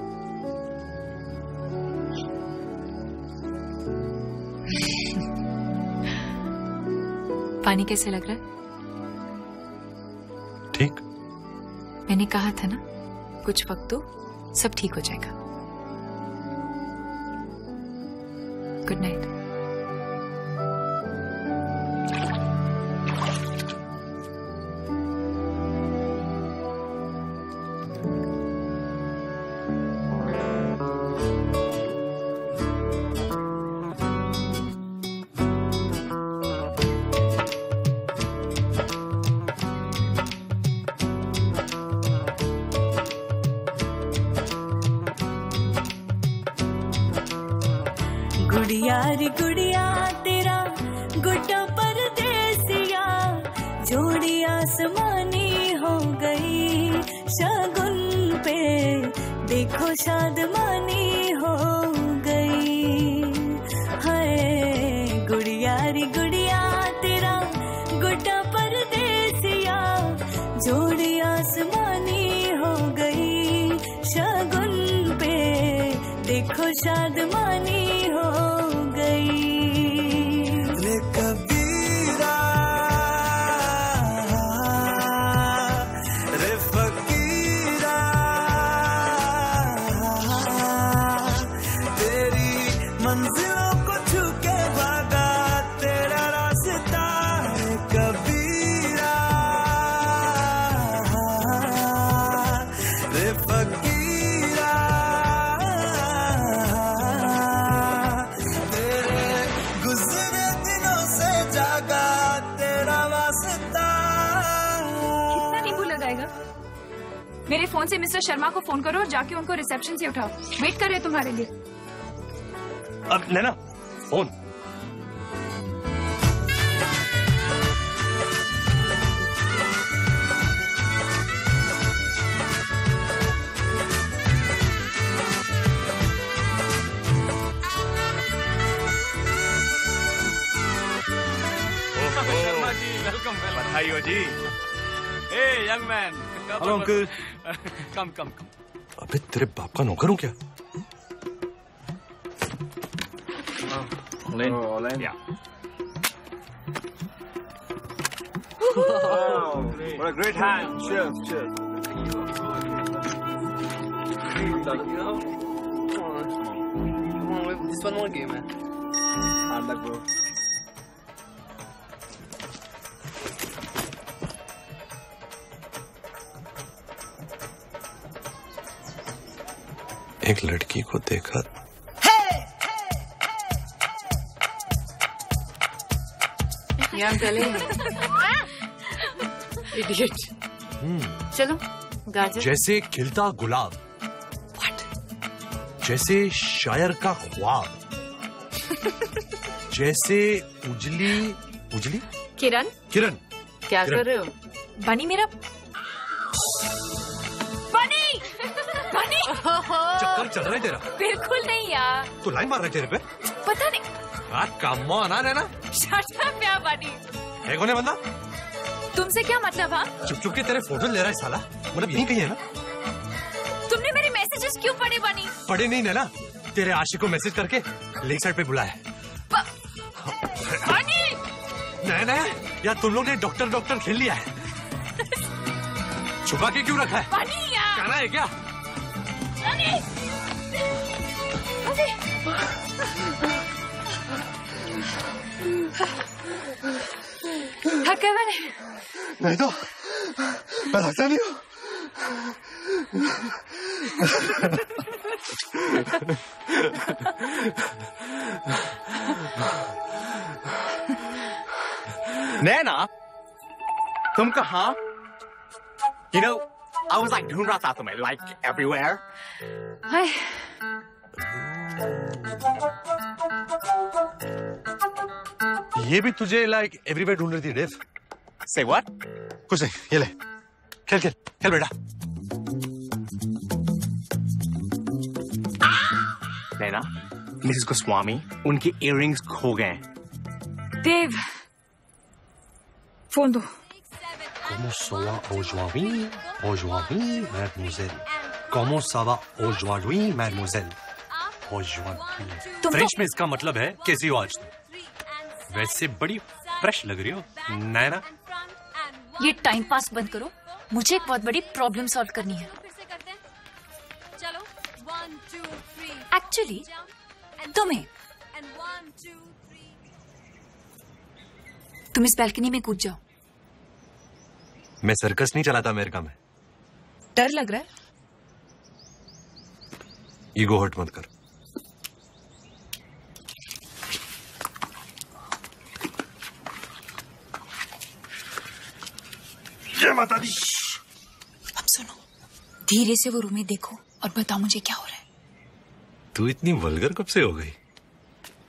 पानी कैसे लग रहा है? ठीक। मैंने कहा था ना, कुछ वक्त तो सब ठीक हो जाएगा। Good night. गुड़िया रे गुड़िया तेरा गुड्डा परदेसिया, जोड़ी आसमानी हो गई शगुन पे, देखो शादमानी हो गई। हाय गुड़िया रे गुड़िया तेरा गुड्डा परदेसिया, जोड़ी आसमानी हो गई शगुन पे, देखो शादमानी हो गई। रे कबीरा रे फकीरा, तेरी मंजिलों को छू के भागा तेरा रास्ता। रे कबीरा रे फकीरा, तेरे गुजरे दिनों से जागा तेरा वास्ता। कितना नींबू लगाएगा? मेरे फोन से मिस्टर शर्मा को फोन करो और जाके उनको रिसेप्शन से उठाओ, वेट कर रहे हैं तुम्हारे लिए। अब Naina phone. Sharma ji welcome welcome. बधाई हो जी। A young man. Hello uncle. Come come come. अबे तेरे बाप का नौकर हूँ क्या? Yeah. Wow, what a great hand. Cheers, cheers. Come on, just one more game, man. Hard luck, bro. एक लड़की को देखा। Yeah, I'm telling you. Idiot. चलो गाजर। जैसे खिलता गुलाब। What? जैसे शायर का ख्वाब। जैसे उजली किरण, किरण। क्या कर रहे हो? बनी मेरा बनी बनी। चक्कर चल रहा है तेरा? बिल्कुल नहीं यार। तो लाइन मार रहा है तेरे पे? पता नहीं। कम ऑन ना नैना। शट अप यार बनी। है कौन है बंदा? तुमसे क्या मतलब? हाँ चुप चुप के तेरे फोटो ले रहा है साला। मतलब यहीं कहीं है ना? तुमने मेरे मैसेजेस क्यों पढ़े बनी? पढ़े नहीं नैना, तेरे आशिक को मैसेज करके लेक साइड पे बुलाया। बनी नैना यार, तुम लोग ने डॉक्टर खेल लिया है। छुपा के क्यों रखा है? बनी यार। कहना है क्या? बनी थका मैंने। नहीं तो मैं थकता नहीं हूँ। नैना तुम कहाँ? You know, I was like ढूंढ रहा था तुम्हें like everywhere. हाय ये भी तुझे लाइक एवरीवेयर ढूंढ रही थी डेव? Say what? कुछ नहीं, ये ले खेल खेल खेल बेटा। नैना, मिसेस गोस्वामी, उनके इयररिंग्स खो गए। देव फोन दो। Comment ça va aujourd'hui, mademoiselle? Comment ça va aujourd'hui, mademoiselle? French में इसका मतलब है कैसी हो आज तुम? वैसे बड़ी फ्रेश लग रही हो नैना। ये टाइम पास बंद करो, मुझे एक बहुत बड़ी प्रॉब्लम सॉल्व करनी है। एक्चुअली तुम्हें तुम इस बैल्कनी में कूद जाओ। मैं सर्कस नहीं चलाता अमेरिका में। डर लग रहा है? ईगो हर्ट मत कर। जय माता दी। अब सुनो, धीरे से वो रूम में देखो और बताओ मुझे क्या हो रहा है। तू इतनी वल्गर कब से हो गई?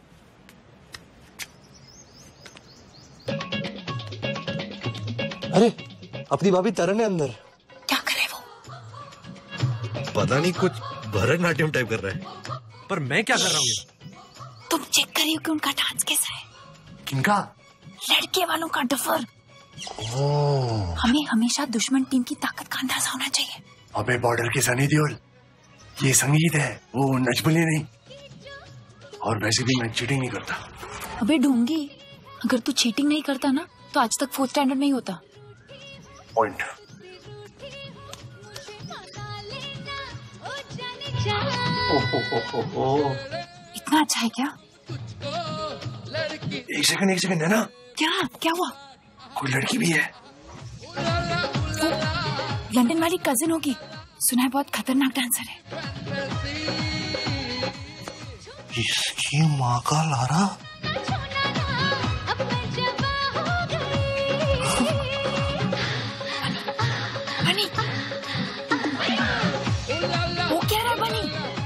अरे अपनी भाभी तरन है अंदर। क्या करे वो? पता नहीं, कुछ भरतनाट्यम टाइप कर रहा है। पर मैं क्या कर रहा हूँ? तुम चेक करियो कि उनका डांस कैसा है। किनका? लड़के वालों का डफर। ओह। हमें हमेशा दुश्मन टीम की ताकत का अंदाजा होना चाहिए। अबे बॉर्डर के सनी देओल, ये संगीत है, वो नचबली नहीं। और वैसे भी मैं चीटिंग नहीं करता। अबे ढोंगी, अगर तू चीटिंग नहीं करता ना तो आज तक 4th स्टैंडर्ड नहीं होता। पॉइंट। इतना अच्छा है क्या? एक सेकंड है ना। क्या हुआ? कोई लड़की भी है। लंदन वाली कजिन होगी, सुना है बहुत खतरनाक डांसर है। इसकी माँ का लारा। बनी, वो क्या रहा बनी?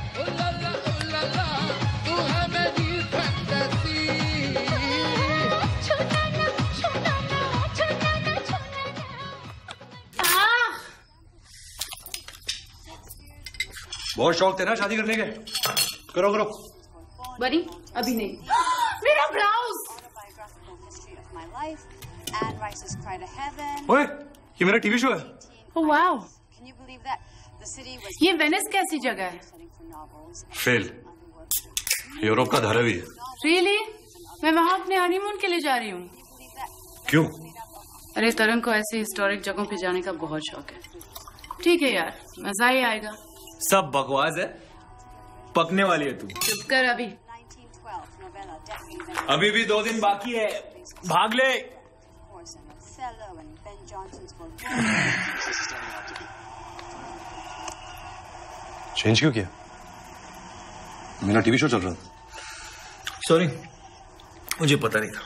बहुत शौक थे ना शादी करने के? करो करो। बनी अभी नहीं। मेरा ब्लाउज। ओए, ये मेरा टीवी शो है। ओह वाओ, ये वेनिस कैसी जगह है? फेल, यूरोप का धारावी है। रियली? मैं वहाँ अपने हनीमून के लिए जा रही हूँ। क्यों? अरे तरंग को ऐसे हिस्टोरिक जगहों पे जाने का बहुत शौक है। ठीक है यार, मजा ही आएगा। सब बकवास है, पकने वाली है तू। चुप कर अभी। अभी भी 2 दिन बाकी है, भाग ले। चेंज क्यों किया? मेरा टीवी शो चल रहा था। सॉरी, मुझे पता नहीं था।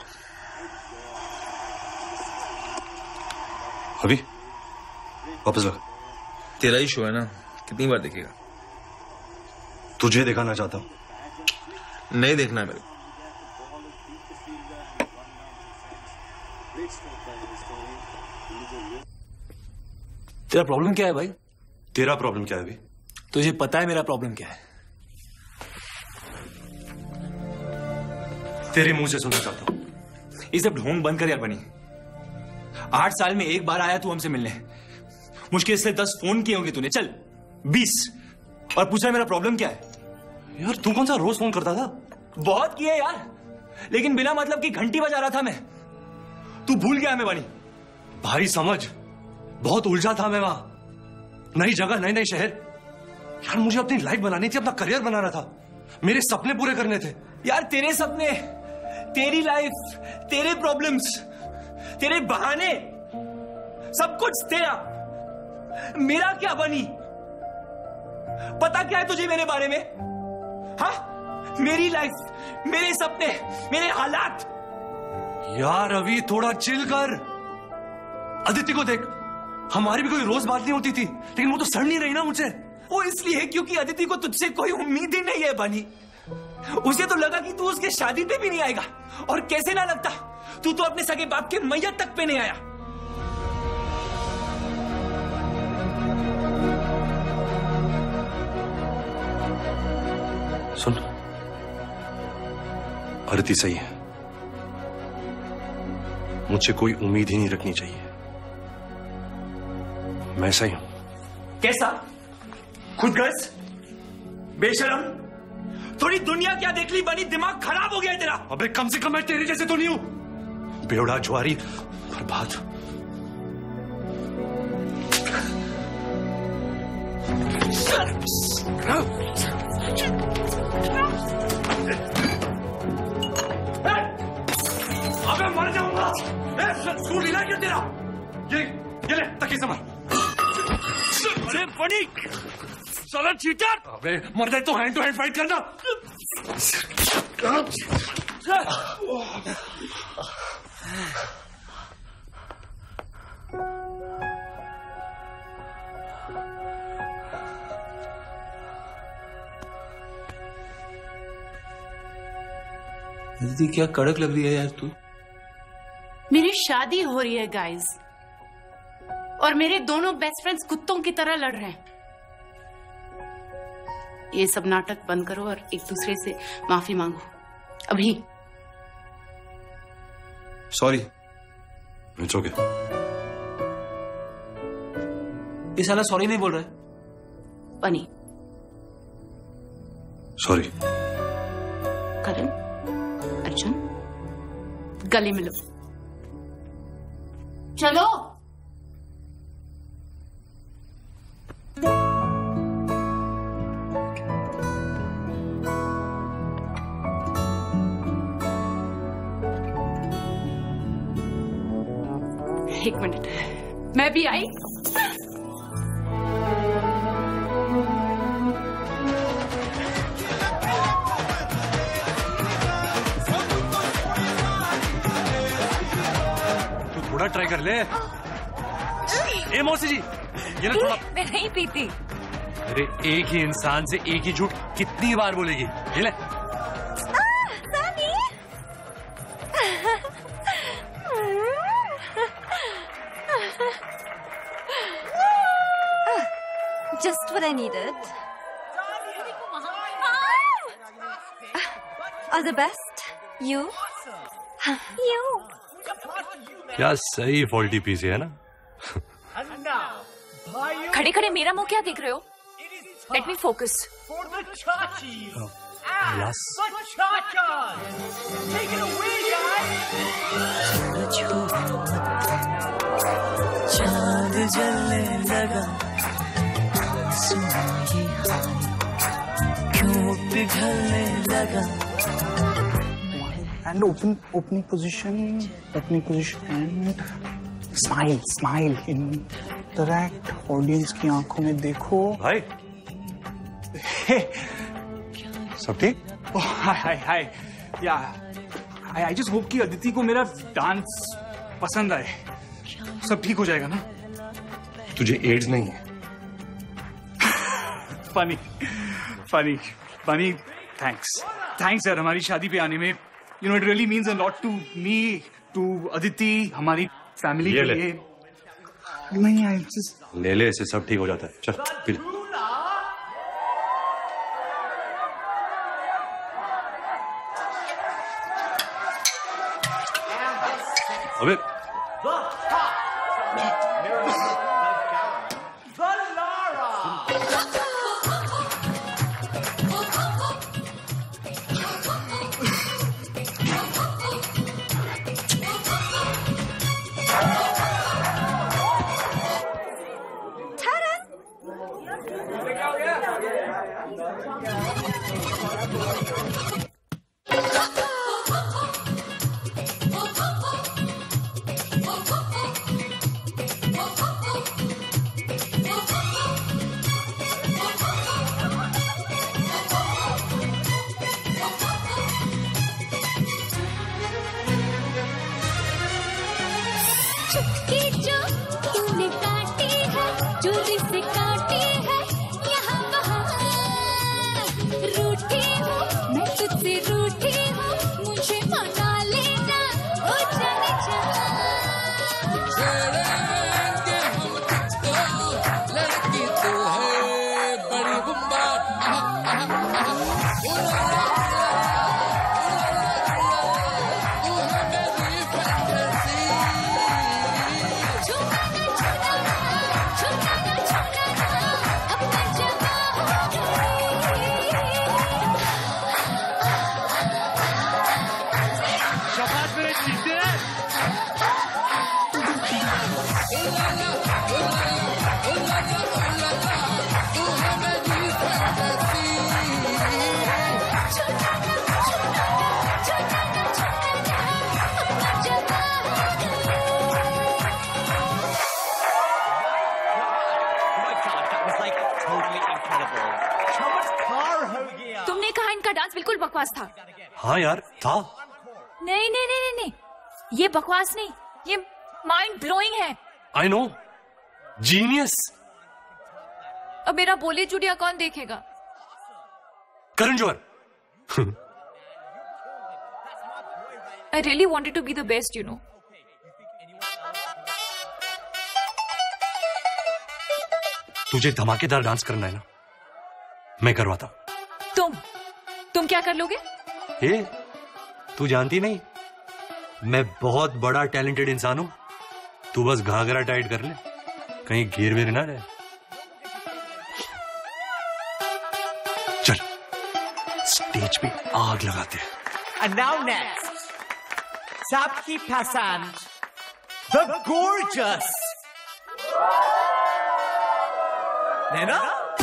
अभी वापस लगा। तेरा ही शो है ना, कितनी बार देखेगा? तुझे दिखाना चाहता हूं। नहीं देखना है मेरे को। तेरा प्रॉब्लम क्या है भाई? तेरा प्रॉब्लम क्या है अभी? तुझे पता है मेरा प्रॉब्लम क्या है? तेरे मुंह से सुनना चाहता हूं। ये सब ढोंग बंद कर यार बनी। 8 साल में एक बार आया तू हमसे मिलने। मुश्किल से 10 फोन किए होंगे तूने, चल 20, और पूछा मेरा प्रॉब्लम क्या है। यार तू कौन सा रोज फोन करता था? बहुत किए यार, लेकिन बिना मतलब की घंटी बजा रहा था मैं। तू भूल गया हमें बनी। भारी समझ, बहुत उलझा था मैं वहां। नई जगह, नए नए शहर। यार मुझे अपनी लाइफ बनानी थी, अपना करियर बनाना था, मेरे सपने पूरे करने थे। यार तेरे सपने, तेरी लाइफ, तेरे प्रॉब्लम्स, तेरे बहाने, सब कुछ तेरा। मेरा क्या बनी? पता क्या है तुझे मेरे बारे में? हाँ, मेरी लाइफ, मेरे सपने, मेरे हालात। यार अभी थोड़ा चिल कर। अदिति को देख, हमारी भी कोई रोज बात नहीं होती थी, लेकिन वो तो सड़ नहीं रही ना मुझसे। वो इसलिए क्योंकि अदिति को तुझसे कोई उम्मीद ही नहीं है बनी। उसे तो लगा कि तू उसके शादी पे भी नहीं आएगा, और कैसे ना लगता, तू तो अपने सगे बाप के मैयत तक पे नहीं आया। सुन, अदिति सही है, मुझसे कोई उम्मीद ही नहीं रखनी चाहिए। मैं सही हूं। कैसा? खुदगर्ज, बेशरम, थोड़ी दुनिया क्या देख ली बनी, दिमाग खराब हो गया है तेरा। अबे कम से कम मैं तेरे जैसे तो नहीं हूं। बेवड़ा, जुआरी, बर्बाद। अबे मर जाऊंगा। स्कूल हिला क्या तेरा? ये ले तकिए संभाल। अरे बनी, साला चीटर। अबे मर जाए तो हैंड टू हैंड फाइट करना। दीदी क्या कड़क लग रही है यार तू। मेरी शादी हो रही है गाइस, और मेरे दोनों बेस्ट फ्रेंड्स कुत्तों की तरह लड़ रहे हैं। ये सब नाटक बंद करो और एक दूसरे से माफी मांगो अभी। सॉरी। It's okay. ये साला सॉरी नहीं बोल रहा है। बनी। सॉरी। करण, अर्जुन, गले मिलो। चलो। एक मिनट, मैं भी आई। तू थोड़ा ट्राई कर ले। ए मौसी जी, ये ना थोड़ा। मैं नहीं पीती। अरे एक ही इंसान से एक ही झूठ कितनी बार बोलेगी? ये ले। Just what I needed. All the best. You. You. क्या सही फॉल्टी पीस है ना? खड़े खड़े मेरा मुंह क्या देख रहे हो? Let me focus. Yes. Take it away, guys. चांद जलने लगा, सुनाई क्यों पिघलने लगा। And opening position and smile, interact, audience की आंखों में देखो। भाई, सब ठीक? हाय या आई जस्ट होप कि अदिति को मेरा डांस पसंद आए। सब ठीक हो जाएगा ना? तुझे एड्स नहीं है? फनी, थैंक्स यार हमारी शादी पे आने में। You know it really means a lot to me, to Aditi, हमारी फैमिली के लिए। नहीं आई जस्ट ले इसे, सब ठीक हो जाता है। चल पी ले। अबे तुमने कहा इनका डांस बिल्कुल बकवास था। हाँ यार था। नहीं, ये बकवास नहीं, ये माइंड ब्लोइंग है। I know, genius. अब मेरा बोले चुड़िया कौन देखेगा? Karan Johar. I really wanted to be the best, you know. तुझे धमाकेदार डांस करना है ना, मैं करवाता हूं। तुम क्या कर लोगे? ये तू जानती नहीं, मैं बहुत बड़ा टैलेंटेड इंसान हूं। तू बस घाघरा टाइट कर ले, कहीं गिर विर ना रहे। चल स्टेज पे आग लगाते हैं। And now next, Sabki Pasand, the gorgeous Naina?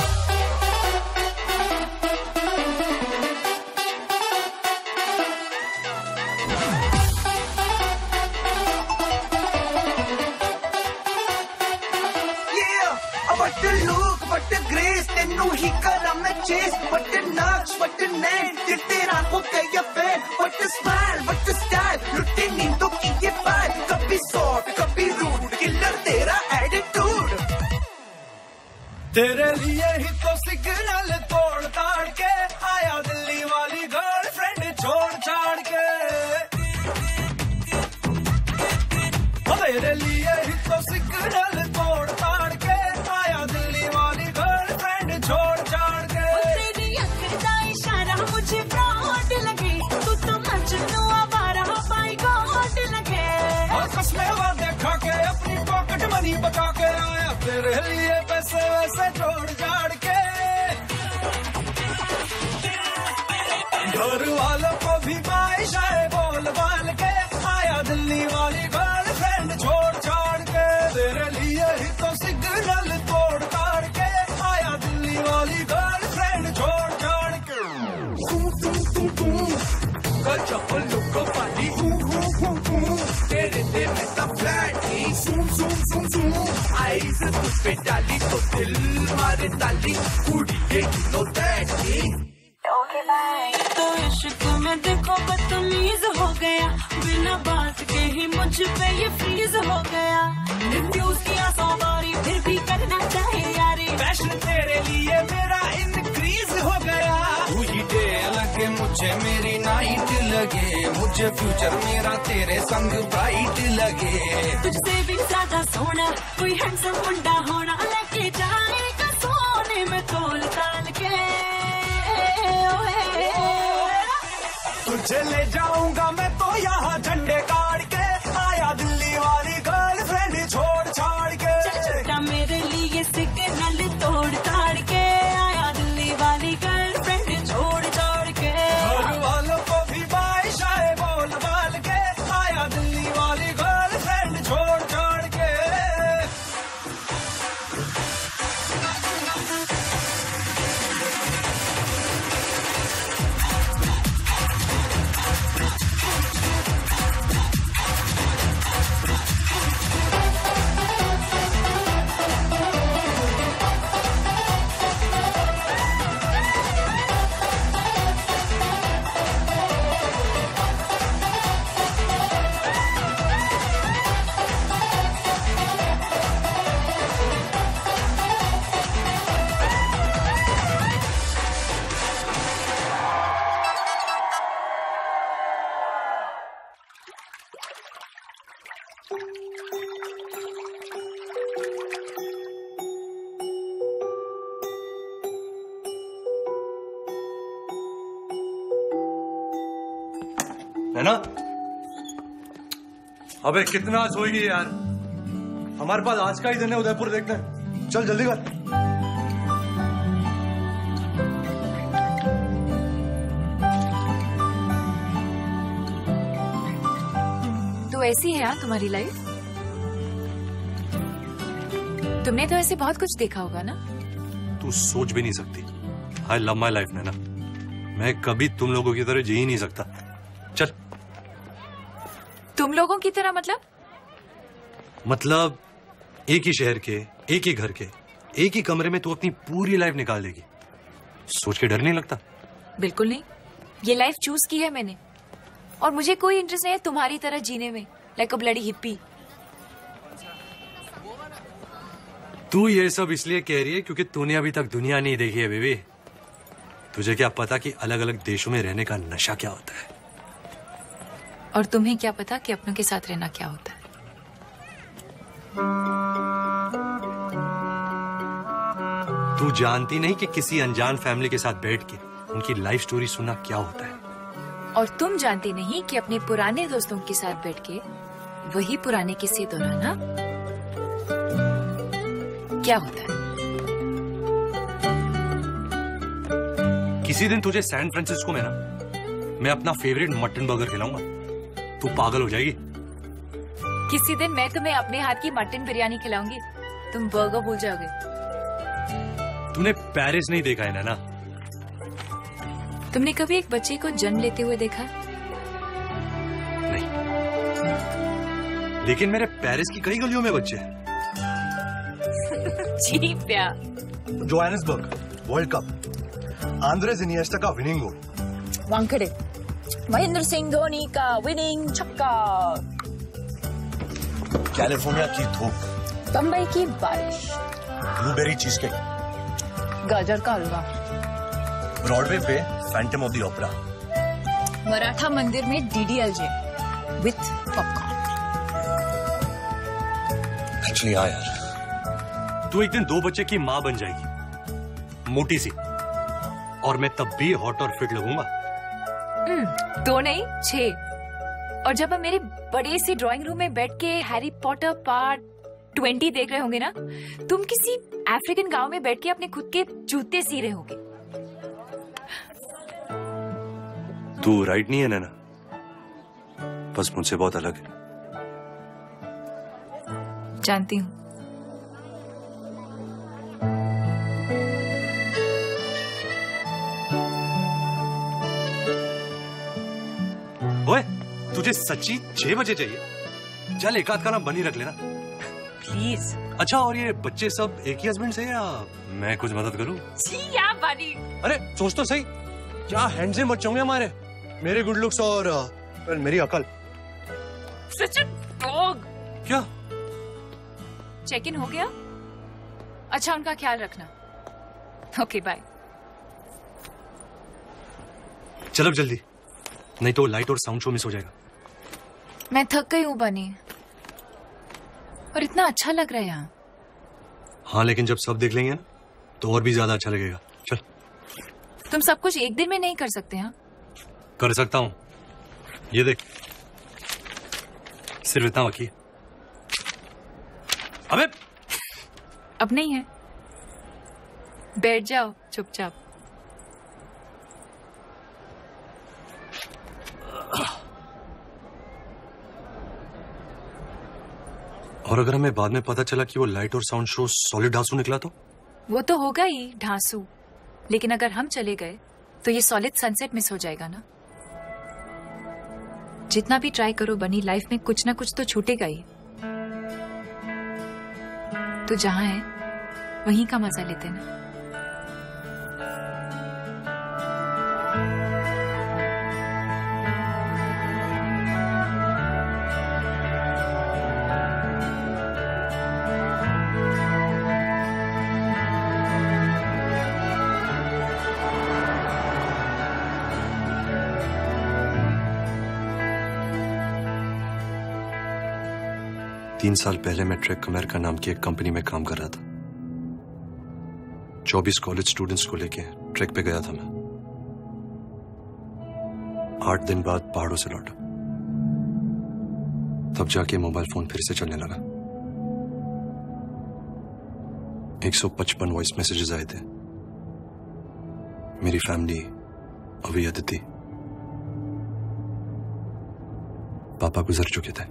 What the look, what the grace, tenu hi kara main chase. What the naqsh, what the name, dil tera ho gaya fan. What the smile, what the style, lutte neendo ki ye paal. Kabhi soft, kabhi rude, killer tera attitude. तेरे लिए ही तो signal तोड़ ताड़ के आया दिल्ली वाली girlfriend छोड़ छाड़ के। तेरे लिए ही तो सिग्नल तोड़ ताड़ के आया दिल्ली वाली गर्लफ्रेंड छोड़ छाड़ के। तेरी अक्ल का इशारा मुझे फ्रॉड लगे, तू तो मजनू आवारा बाई गॉड लगे। और कसमें वादे खा के अपनी पॉकेट मनी बचा के आया तेरे लिए पैसे वैसे जोड़ जाड़ के। घर वालों को भी बाइशाए बोल बाल के आया दिल्ली वाली गर्लफ्रेंड छोड़ छाड़ के। तेरे लिए ही तो सिग्नल तोड़ ताड़ के आया दिल्ली वाली गर्लफ्रेंड छोड़ छाड़ के। Chapel look up funny, तेरे दिल में सब फ्लैट ही, zoom zoom zoom zoom, eyes तुझ पे डाली तो दिल मारे ताली, कुड़ी ये you know that ही। Okay bye. तो इश्क में देखो बदतमीज हो गया, बिना बात के ही मुझ पे ये फ्रीज हो गया। रिफ्यूज किया 100 बारी फिर भी करना चाहे यारी। फैशन तेरे लिए मेरा इंक्रीज हो गया। तू ही डे लगे मुझे मेरी नाइट लगे, मुझे फ्यूचर मेरा तेरे संग ब्राइट लगे। तुझसे भी ज्यादा सोना कोई हैंडसम मुंडा होना, लेके जाएगा सोने में तोल ताल के। तुझे ले जाऊंगा मैं तो यहाँ झंडे गाड़ के आया दिल्ली वाली गर्लफ्रेंड छोड़ छाड़ के। चटा मेरे लिए सिग्नल तोड़ ताड़ के आया दिल्ली वाली गर्लफ्रेंड छोड़ छाड़ के। घर वालों को भी बाइशाए बोल बाल के आया दिल्ली वाली गर्लफ्रेंड छोड़ छाड़ के। है ना? अबे कितना सोएगी यार, हमारे पास आज का ही दिन है उदयपुर देखना है। चल जल्दी कर। तो ऐसी है यार तुम्हारी लाइफ। तुमने तो ऐसे बहुत कुछ देखा होगा ना। तू सोच भी नहीं सकती। आई लव माई लाइफ नैना, मैं कभी तुम लोगों की तरह जी ही नहीं सकता। चल। तुम लोगों की तरह मतलब एक ही शहर के, एक ही घर के, एक ही कमरे में तू अपनी पूरी लाइफ निकाल देगी। सोच के डर नहीं लगता? बिल्कुल नहीं, ये लाइफ चूज की है मैंने, और मुझे कोई इंटरेस्ट नहीं है तुम्हारी तरह जीने में, लाइक अ ब्लडी हिप्पी। तू ये सब इसलिए कह रही है क्योंकि तूने अभी तक दुनिया नहीं देखी है बेबी। तुझे क्या पता कि अलग अलग देशों में रहने का नशा क्या होता है। और तुम्हें क्या पता कि अपनों के साथ रहना क्या होता है। तू जानती नहीं कि किसी अनजान फैमिली के साथ बैठ के उनकी लाइफ स्टोरी सुनना क्या होता है। और तुम जानती नहीं कि अपने पुराने दोस्तों के साथ बैठ के वही पुराने किस्से दोहराना क्या होता है। किसी दिन तुझे सैन फ्रांसिस्को में ना मैं अपना फेवरेट मटन बर्गर खिलाऊंगा, तू पागल हो जाएगी। किसी दिन मैं तुम्हें अपने हाथ की मटन बिरयानी खिलाऊंगी, तुम बर्गर भूल जाओगे। तूने पेरिस नहीं देखा है ना? तुमने कभी एक बच्चे को जन्म लेते हुए देखा? नहीं, लेकिन मेरे पेरिस की कई गलियों में बच्चे हैं। जी प्यार। Johannesburg World Cup, Andres Iniesta का विनिंग गोल, वानखेड़े महेंद्र सिंह धोनी का विनिंग छक्का, कैलिफोर्निया की धूप, बम्बई की बारिश, ब्लूबेरी चीज केक, गाजर का हलवा, ब्रॉडवे पे Phantom of the Opera, Maratha Mandir में डीडीएलजे विथ पॉपकॉर्न। एक्चुअली यार, तू एक दिन 2 बच्चे की माँ बन जाएगी, मोटी सी, और मैं तब भी हॉट और फिट लगूंगा। 2 नहीं 6। और जब हम मेरे बड़े से ड्राइंग रूम में बैठ के हैरी पॉटर पार्ट 20 देख रहे होंगे ना, तुम किसी अफ्रीकन गांव में बैठ के अपने खुद के जूते सी रहे होगे। तू राइट नहीं है नैना, बस मुझसे बहुत अलग है। जानती हूँ। ओए, तुझे सच्ची 6 बजे चाहिए? चल एक आध का नाम बनी रख लेना प्लीज। अच्छा, और ये बच्चे सब एक ही हस्बैंड से या मैं कुछ मदद करूं? जी या बनी। अरे सोच तो सही, क्या हैंडसम बच्चे होंगे हमारे, मेरे गुड लुक्स और मेरी अकल। सच डॉग। क्या चेक इन हो गया? अच्छा, उनका ख्याल रखना। Okay bye. चलो जल्दी, नहीं तो लाइट और साउंड शो मिस हो जाएगा। मैं थक गई हूँ बनी, और इतना अच्छा लग रहा है यहाँ। हाँ, लेकिन जब सब देख लेंगे ना तो और भी ज्यादा अच्छा लगेगा। चल। तुम सब कुछ एक दिन में नहीं कर सकते। हाँ, कर सकता हूँ, ये देख, सिर्फ इतना बाकी है। अबे अब नहीं है, बैठ जाओ चुपचाप। और अगर हमें बाद में पता चला कि वो लाइट और साउंड शो सॉलिड ढांसू निकला तो? वो तो होगा ही ढांसू, लेकिन अगर हम चले गए तो ये सॉलिड सनसेट मिस हो जाएगा ना। जितना भी ट्राई करो बनी, लाइफ में कुछ ना कुछ तो छूटेगा ही। तो जहां है वहीं का मजा लेते ना। तीन साल पहले मैं ट्रैक अमेरिका नाम की एक कंपनी में काम कर रहा था। 24 कॉलेज स्टूडेंट्स को लेके ट्रैक पे गया था मैं। 8 दिन बाद पहाड़ों से लौटा, तब जाके मोबाइल फोन फिर से चलने लगा। 155 वॉइस मैसेजेस आए थे। मेरी फैमिली, अभी अदिति, पापा गुजर चुके थे।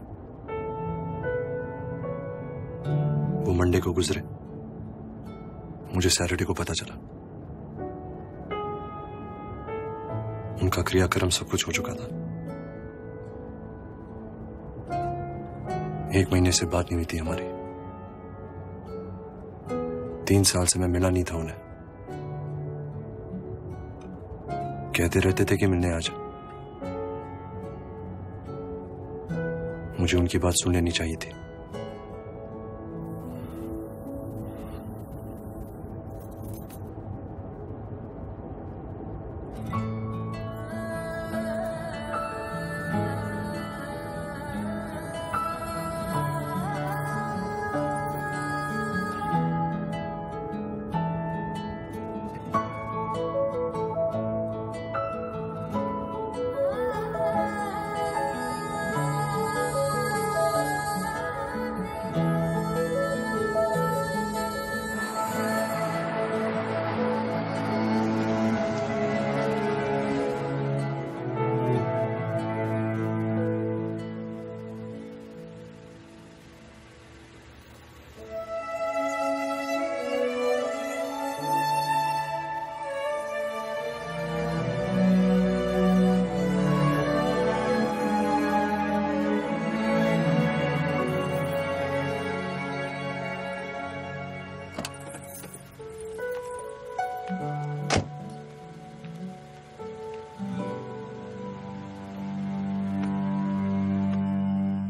वो मंडे को गुजरे, मुझे सैटरडे को पता चला। उनका क्रियाक्रम सब कुछ हो चुका था। 1 महीने से बात नहीं हुई थी हमारी। 3 साल से मैं मिला नहीं था उन्हें। कहते रहते थे कि मिलने आ जा। मुझे उनकी बात सुन लेनी चाहिए थी।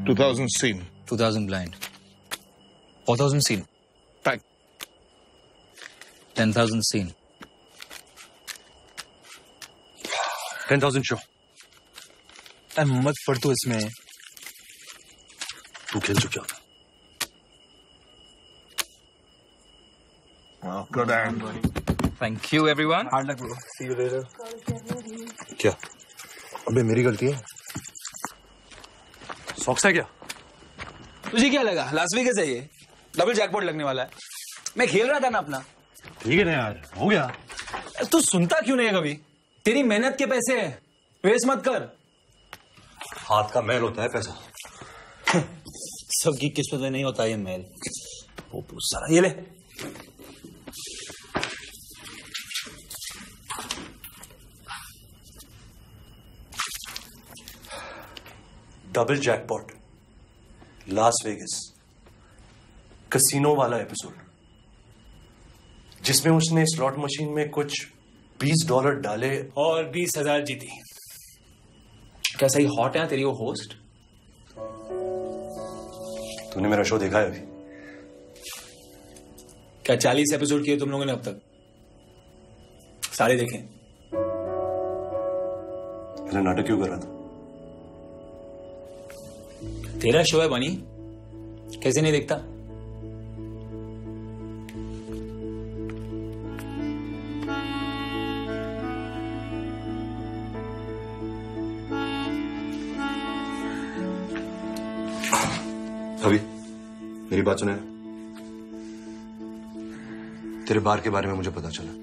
2,000 seen. 2,000 blind. 4,000 seen. Thank. 10,000 seen. 10,000 show. मत पढ़ तू इसमें. तू खेल चुका था. Good hand. Thank you everyone. Hard luck bro. See you later. क्या? अबे मेरी गलती है. सॉक्स है क्या? तुझे क्या लगा? लास वेगास है ये. डबल जैकपॉट लगने वाला है. मैं खेल रहा था ना अपना. ठीक है ना यार. हो गया. तू सुनता क्यों नहीं है कभी? तेरी मेहनत के पैसे हैं. वेस्ट मत कर. हाथ का मैल होता है पैसा. सबकी किस्मत में नहीं होता ये मैल. वो सारा ये ले. Double jackpot, Las Vegas, casino वाला एपिसोड जिसमें उसने स्लॉट मशीन में कुछ $20 डाले और 20,000 जीती. क्या सही हॉट है तेरी वो होस्ट? तूने मेरा शो देखा है अभी? क्या 40 एपिसोड किए तुम लोगों ने अब तक? सारे देखे. मैंने नाटक क्यों कर रहा था? तेरा शो है बनी, कैसे नहीं देखता? अभी मेरी बात सुने. तेरे बार के बारे में मुझे पता चला.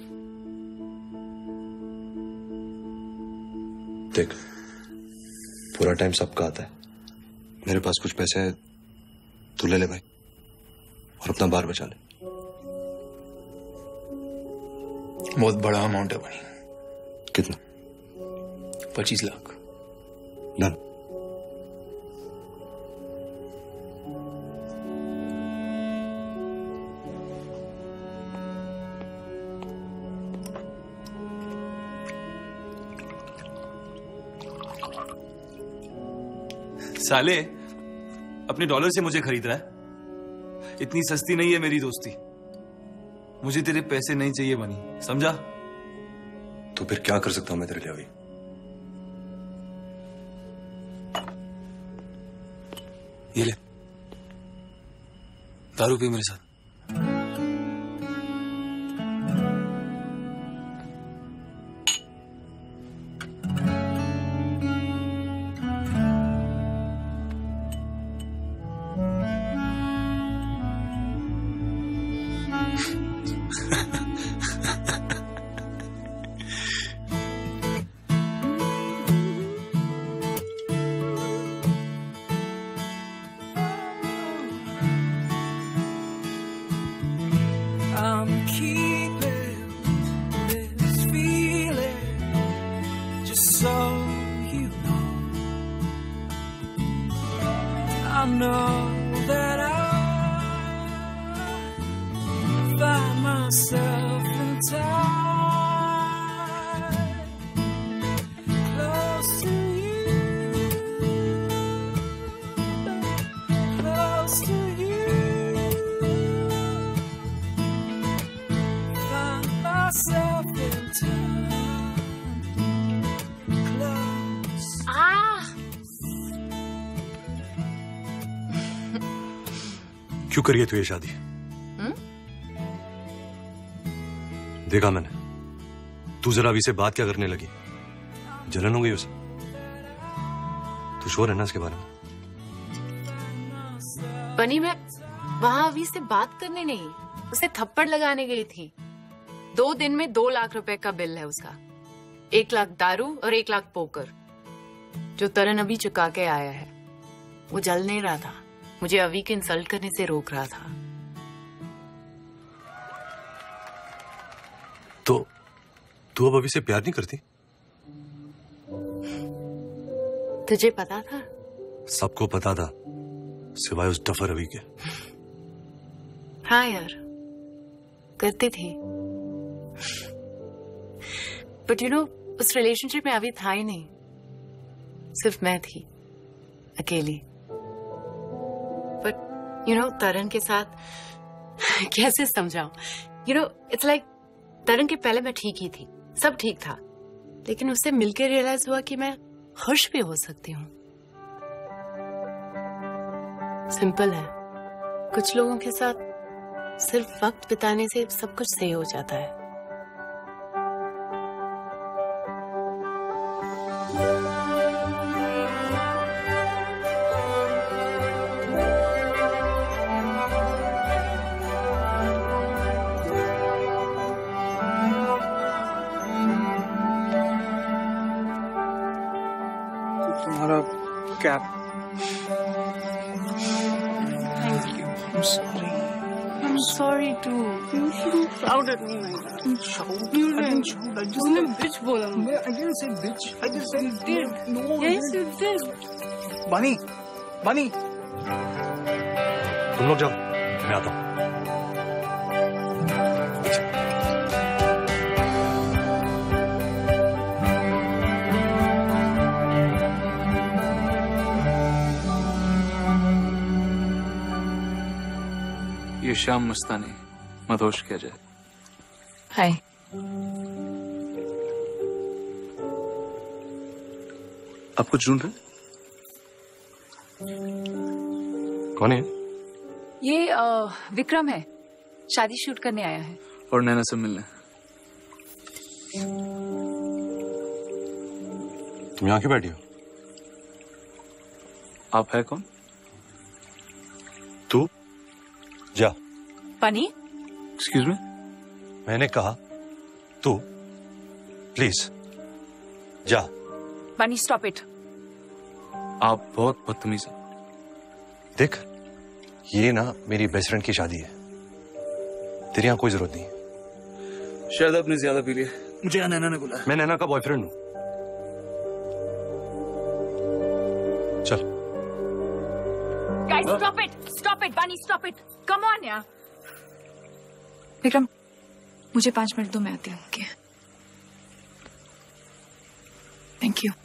देख, पूरा टाइम सबका आता है. मेरे पास कुछ पैसे हैं, तू ले ले भाई और अपना बार बचा ले. बहुत बड़ा अमाउंट है बनी. कितना? 25 लाख. डन. साले अपने डॉलर से मुझे खरीद रहा है. इतनी सस्ती नहीं है मेरी दोस्ती. मुझे तेरे पैसे नहीं चाहिए बनी, समझा? तो फिर क्या कर सकता हूं मैं तेरे लिए अभी? ये ले, दारू पी मेरे साथ. I'm keeping this feeling, just so you know. I know that I find myself in time close to you, close to you. Myself in time, close. क्यों करिए तू ये शादी? देखा मैंने. तू जरा अभी से बात क्या करने लगी? जलन हो गई उसे? तू श्योर है ना इसके बारे में? बनी मैं वहां अभी से बात करने नहीं, उसे थप्पड़ लगाने गई थी. 2 दिन में 2 लाख रुपए का बिल है उसका. 1 लाख दारू और 1 लाख पोकर, जो तरन अभी चुका के आया है. वो जल नहीं रहा था, मुझे अभी के इंसल्ट करने से रोक रहा था. तो तू अब अभी से प्यार नहीं करती? तुझे पता था? सबको पता था, सिवाय उस डफर अभी के. हाँ यार, करती थी. बट यू नो, उस रिलेशनशिप में अभी था ही नहीं. सिर्फ मैं थी, अकेली. तरन के साथ कैसे समझाऊं? इट्स लाइक तरन के पहले मैं ठीक ही थी, सब ठीक था, लेकिन उससे मिलकर रियलाइज हुआ कि मैं खुश भी हो सकती हूँ। सिंपल है, कुछ लोगों के साथ सिर्फ वक्त बिताने से सब कुछ सही हो जाता है। तुम्हारा cap. Thank you. I'm sorry. I'm sorry too. You shouldn't shout at me like that. I didn't shout. I just said bitch बोला। I didn't say bitch. I just said did. No. Yes, you did. Bunny. तुम लोग जाओ, मैं आता हूँ। ये शाम मस्तानी मदहोश किया जाए। हाय। आप कुछ ढूंढ रहे? कौन है? ये विक्रम है, शादी शूट करने आया है। और नैना से मिलने। तुम यहाँ क्यों बैठी हो? आप है कौन? तू जा। बनी? Excuse me? मैंने कहा तू प्लीज जा। बनी स्टॉप इट। आप बहुत बदतमीज हैं। देख, ये ना मेरी बेस्ट फ्रेंड की शादी है, तेरी यहाँ कोई जरूरत नहीं है। शायद आपने ज्यादा पी लिया। मुझे यहाँ नैना ने बुलाया। मैं नैना का बॉयफ्रेंड हूँ। चल। Guys, stop it! Stop it, Bunny, stop it! Come on, यार। विक्रम, मुझे 5 मिनट दो, मैं आती हूँ। ओके? Thank you.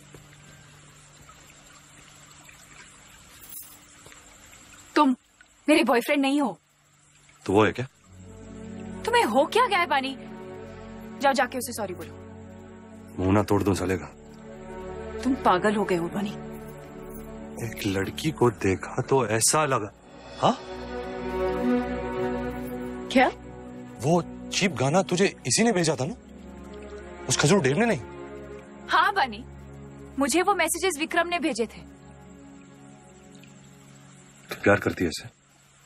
तुम मेरे बॉयफ्रेंड नहीं हो। तो वो है क्या? तुम्हें हो क्या गया है बानी? जाओ जाके उसे सॉरी बोलो। मुंह ना तोड़ दूं चलेगा? तुम पागल हो गए हो बानी। एक लड़की को देखा तो ऐसा लगा। हाँ? क्या? वो चीप गाना तुझे इसी ने भेजा था ना? उस खजूर डेव ने नहीं? हाँ बानी, मुझे वो मैसेजेस विक्रम ने भेजे थे। तू प्यार करती है इसे?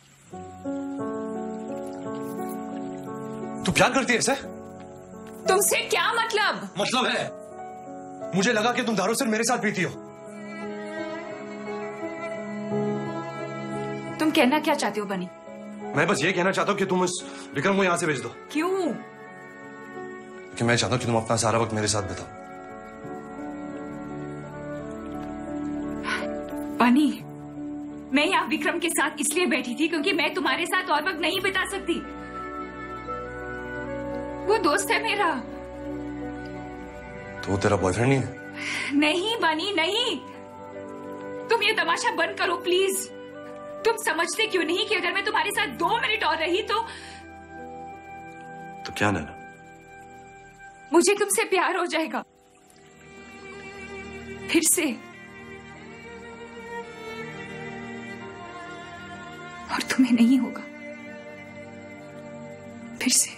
तू प्यार करती है इसे? तुमसे क्या मतलब? मतलब है, मुझे लगा कि तुम दारू सिर्फ मेरे साथ पीती हो। तुम कहना क्या चाहते हो बनी? मैं बस ये कहना चाहता हूँ कि तुम उस विक्रम को यहां से भेज दो। क्यों? कि मैं चाहता हूँ कि तुम अपना सारा वक्त मेरे साथ बिताओ। बनी, मैं यहाँ विक्रम के साथ इसलिए बैठी थी क्योंकि मैं तुम्हारे साथ और वक्त नहीं बिता सकती। वो दोस्त है मेरा। तो वो तेरा बॉयफ्रेंड नहीं है? नहीं बनी, नहीं। तुम ये तमाशा बंद करो प्लीज। तुम समझते क्यों नहीं कि अगर मैं तुम्हारे साथ 2 मिनट और रही तो क्या नैना? मुझे तुमसे प्यार हो जाएगा फिर से, और तुम्हें नहीं होगा फिर से।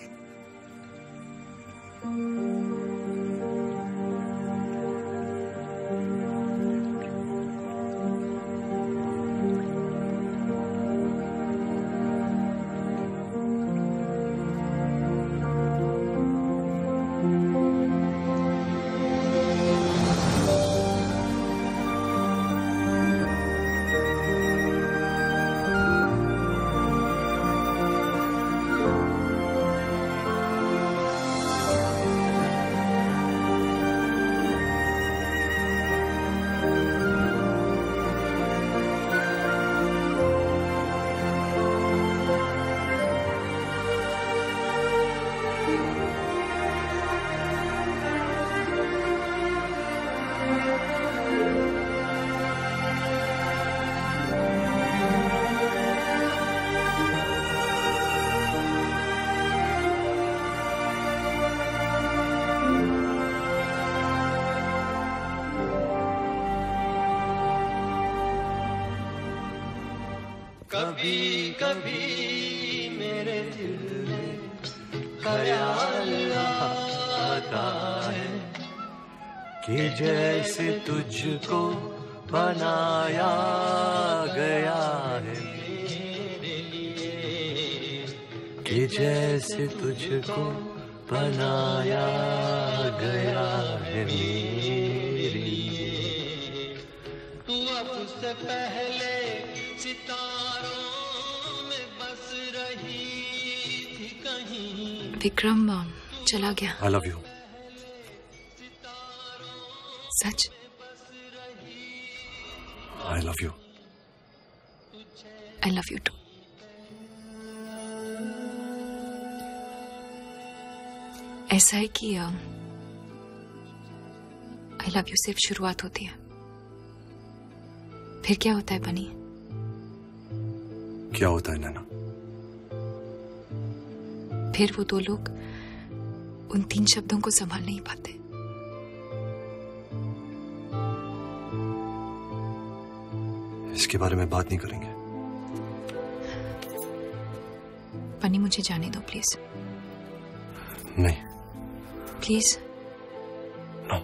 कभी कभी मेरे दिल में ख्याल आता है कि जैसे तुझको बनाया गया है, कि जैसे तुझको बनाया गया है मेरे लिए। तू अब से पहले सितारों में बस रही थी कहीं। विक्रम चला गया। I love you. Such? I love you. I love you too. ऐसा है कि I love you सिर्फ शुरुआत होती है, फिर क्या होता है बनी? क्या होता है नैना? फिर वो दो लोग उन 3 शब्दों को संभाल नहीं पाते। इसके बारे में बात नहीं करेंगे। बनी मुझे जाने दो प्लीज। नहीं। प्लीज। नो।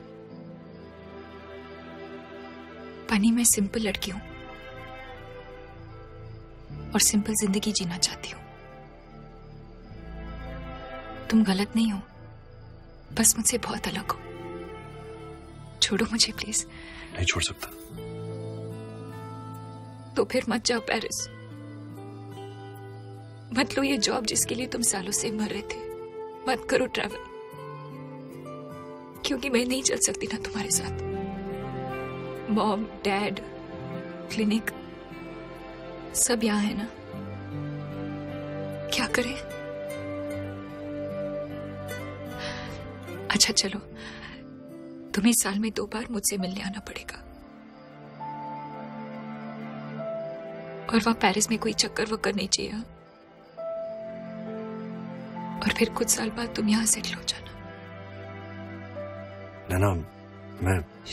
बनी मैं सिंपल लड़की हूं और सिंपल जिंदगी जीना चाहती हूं। तुम गलत नहीं हो, बस मुझसे बहुत अलग हो। छोड़ो मुझे प्लीज। नहीं छोड़ सकता। तो फिर मत जाओ पेरिस, मत लो ये जॉब जिसके लिए तुम सालों से मर रहे थे, मत करो ट्रैवल, क्योंकि मैं नहीं चल सकती ना तुम्हारे साथ। मॉम, डैड, क्लिनिक सब यहाँ है ना, क्या करें? अच्छा चलो, तुम्हें साल में 2 बार मुझसे मिलने आना पड़ेगा, और वहां पेरिस में कोई चक्कर वक्कर नहीं चाहिए। और फिर कुछ साल बाद तुम यहां सेटल हो जाना। नैना मैं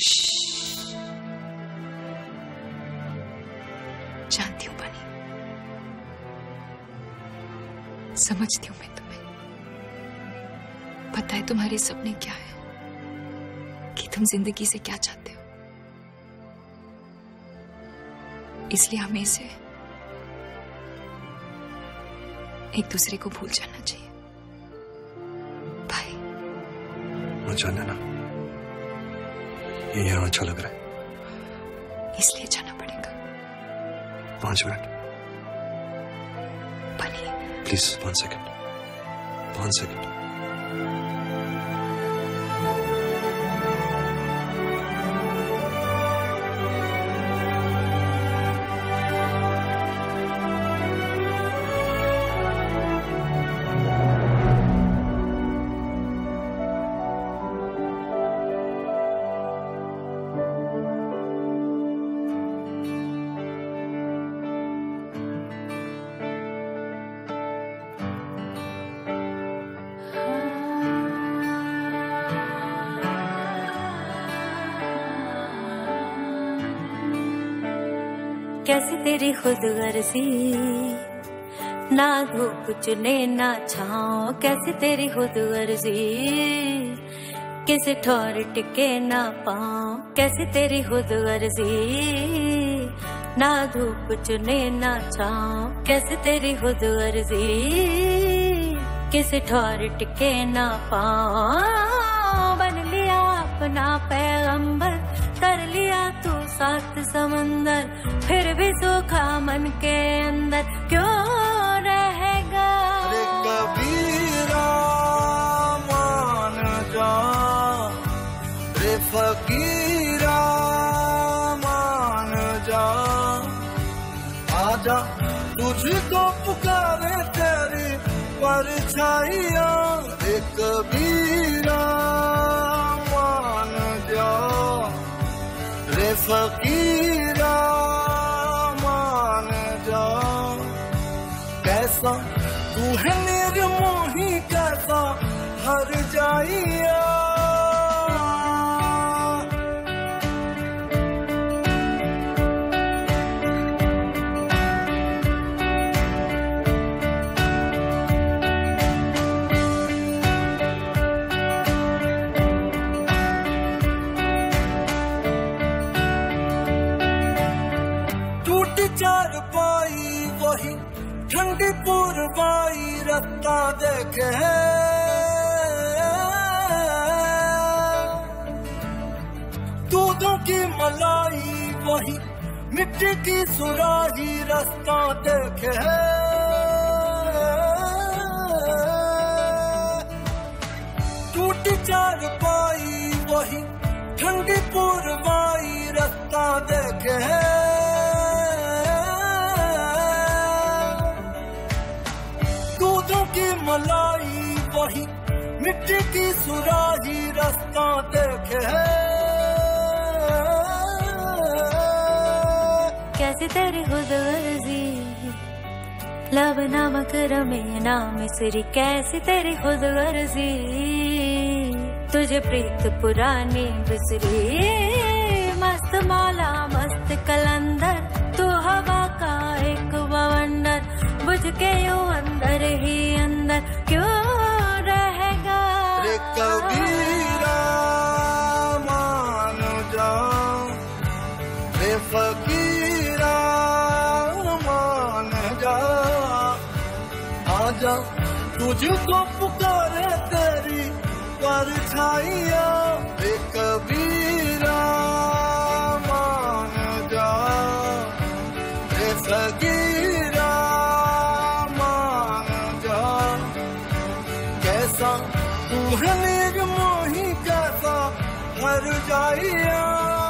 जानती हूँ बनी, समझती हूँ मैं तुम्हें। पता है तुम्हारे सपने क्या है, कि तुम जिंदगी से क्या चाहते हो। इसलिए हमें से एक दूसरे को भूल जाना चाहिए। बाय। मत जाना ना, ये यहाँ अच्छा लग रहा है, इसलिए जाना पड़ेगा। 5 मिनट बनी, प्लीज। 1 second, 1 second. कैसी तेरी खुद गर्जी, ना धूप चुने ना छाओ। कैसी तेरी खुद गर्जी, किसी ठौर टिके ना पाओ। कैसी तेरी खुद गर्जी, ना धूप चुने ना छाओ। कैसी तेरी खुद गर्जी, किसी ठौर टिके ना पाओ। बन लिया अपना पैगंबर, कर लिया तू 7 समंदर, फिर भी सूखा मन के अंदर क्यों रहेगा। अरे कबीरा मान जा, रे फकीरा मान जा। आजा तुझको पुकारे तेरी परछाइयाँ। रे कबीरा मान जा, रे फकीरा मान जा। कैसा तू है निर्मोही, कैसा हर जाइया। पाई रत्ता देखे दूधों की मलाई वही मिट्टी की सुराही रास्ता देखे टूटी चार पाई वही ठंडी पुरवाई रास्ता देखे दूधों की मलाई वही मिट्टी की सुराही रास्ता देखे कैसे तेरी खुद गर्जी लब नामक रमे नाम मिसरी कैसी तेरी खुद गर्जी तुझे प्रीत पुरानी बिसरी मस्त मौला मस्त कलंदर तू हवा का एक बवंडर बुझ के यूं अंदर ही अंदर क्यों रहेगा रे कबीरा मान जा रे फकीरा मान जा आजा तुझको पुकारे तेरी परछाइयां रे कबीरा मान जा रे फकीरा मान जा कैसा तू है नीर मोही कैसा हर जाइया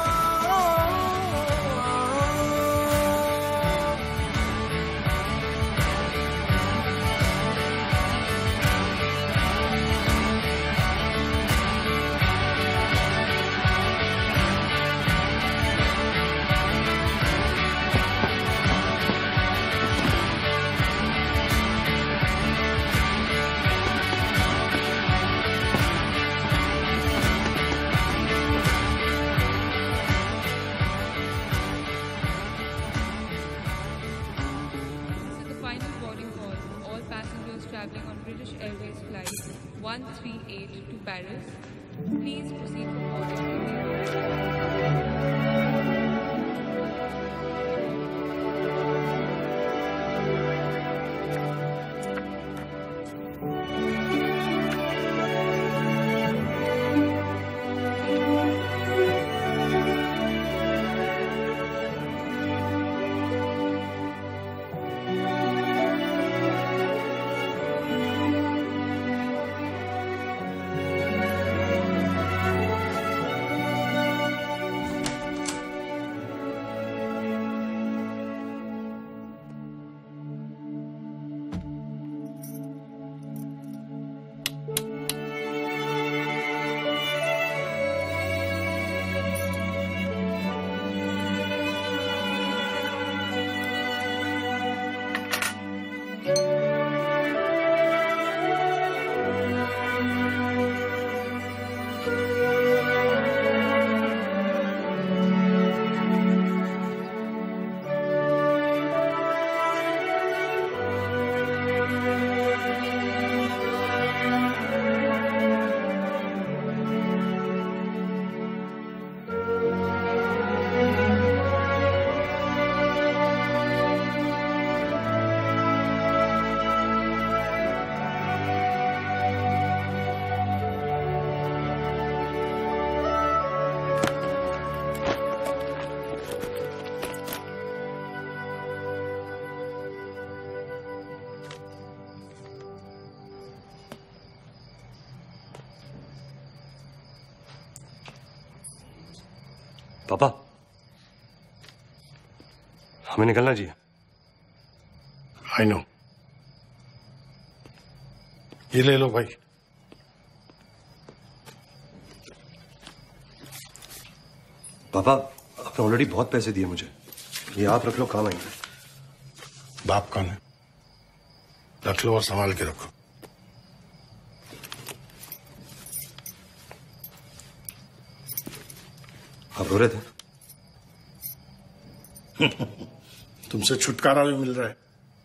traveling on British Airways flight 138 to Paris. Please proceed for boarding. पापा हमें निकलना चाहिए। I know. ये ले लो भाई। पापा आपने ऑलरेडी बहुत पैसे दिए मुझे, ये आप रख लो, काम आएंगे। बाप कौन है? रख लो और संभाल के रखो। आप रो रहे थे? तुमसे छुटकारा भी मिल रहा है।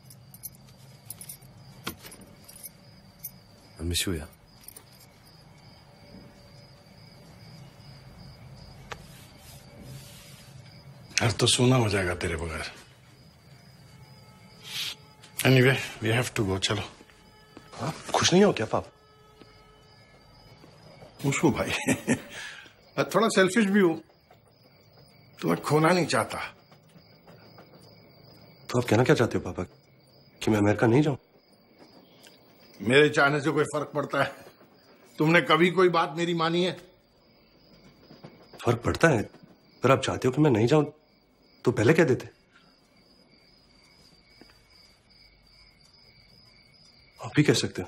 I miss you, यार। घर तो सोना हो जाएगा तेरे बगैर। Anyway we have to go, चलो। आप खुश नहीं हो क्या पाप? खुश हूँ भाई। मैं थोड़ा सेल्फिश भी हूँ, तुम्हें खोना नहीं चाहता। तो आप कहना क्या चाहते हो पापा, कि मैं अमेरिका नहीं जाऊं? मेरे चाहने से कोई फर्क पड़ता है? तुमने कभी कोई बात मेरी मानी है? फर्क पड़ता है, पर आप चाहते हो कि मैं नहीं जाऊं तो पहले कह देते। आप भी कह सकते हो।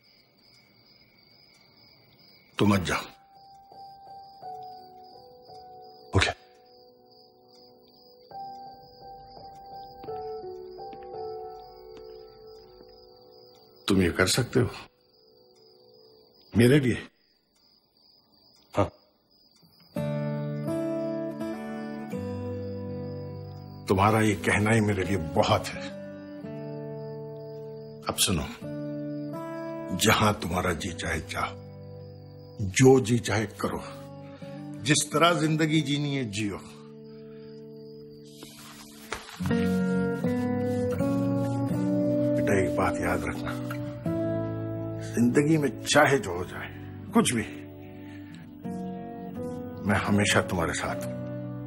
तो मत जाओ। ओके। तुम ये कर सकते हो मेरे लिए? हाँ। तुम्हारा ये कहना ही मेरे लिए बहुत है। अब सुनो, जहां तुम्हारा जी चाहे जाओ, जो जी चाहे करो, जिस तरह जिंदगी जीनी है जियो। बेटा एक बात याद रखना, जिंदगी में चाहे जो हो जाए, कुछ भी, मैं हमेशा तुम्हारे साथ हूं।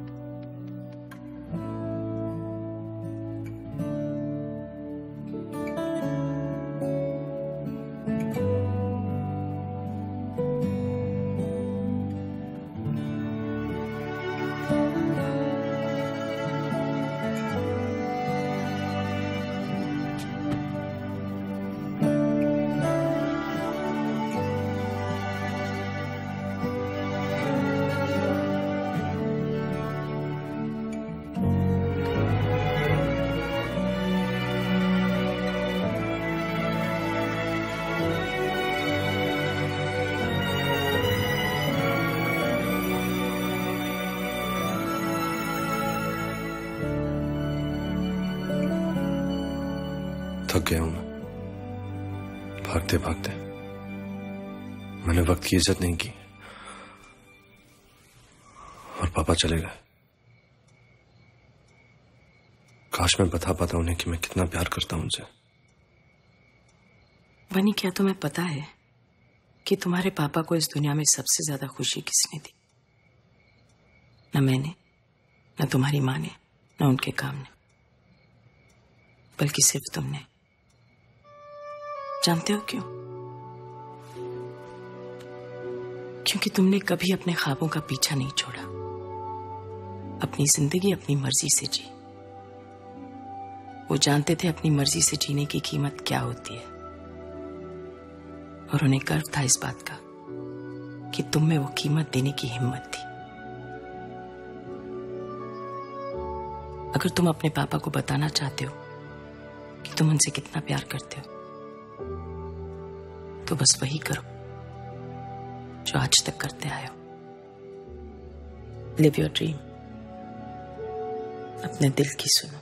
थक गया हूं मैं भागते भागते। मैंने वक्त की इज्जत नहीं की और पापा चले गए। काश मैं बता पाता उन्हें कि मैं कितना प्यार करता हूं उनसे। बनी, क्या तुम्हें पता है कि तुम्हारे पापा को इस दुनिया में सबसे ज्यादा खुशी किसने दी? न मैंने, न तुम्हारी माँ ने, न उनके काम ने, बल्कि सिर्फ तुमने। जानते हो क्यों? क्योंकि तुमने कभी अपने ख्वाबों का पीछा नहीं छोड़ा, अपनी जिंदगी अपनी मर्जी से जी। वो जानते थे अपनी मर्जी से जीने की कीमत क्या होती है, और उन्हें गर्व था इस बात का कि तुम में वो कीमत देने की हिम्मत थी। अगर तुम अपने पापा को बताना चाहते हो कि तुम उनसे कितना प्यार करते हो, तो बस वही करो जो आज तक करते आए हो। लिव योर ड्रीम, अपने दिल की सुनो।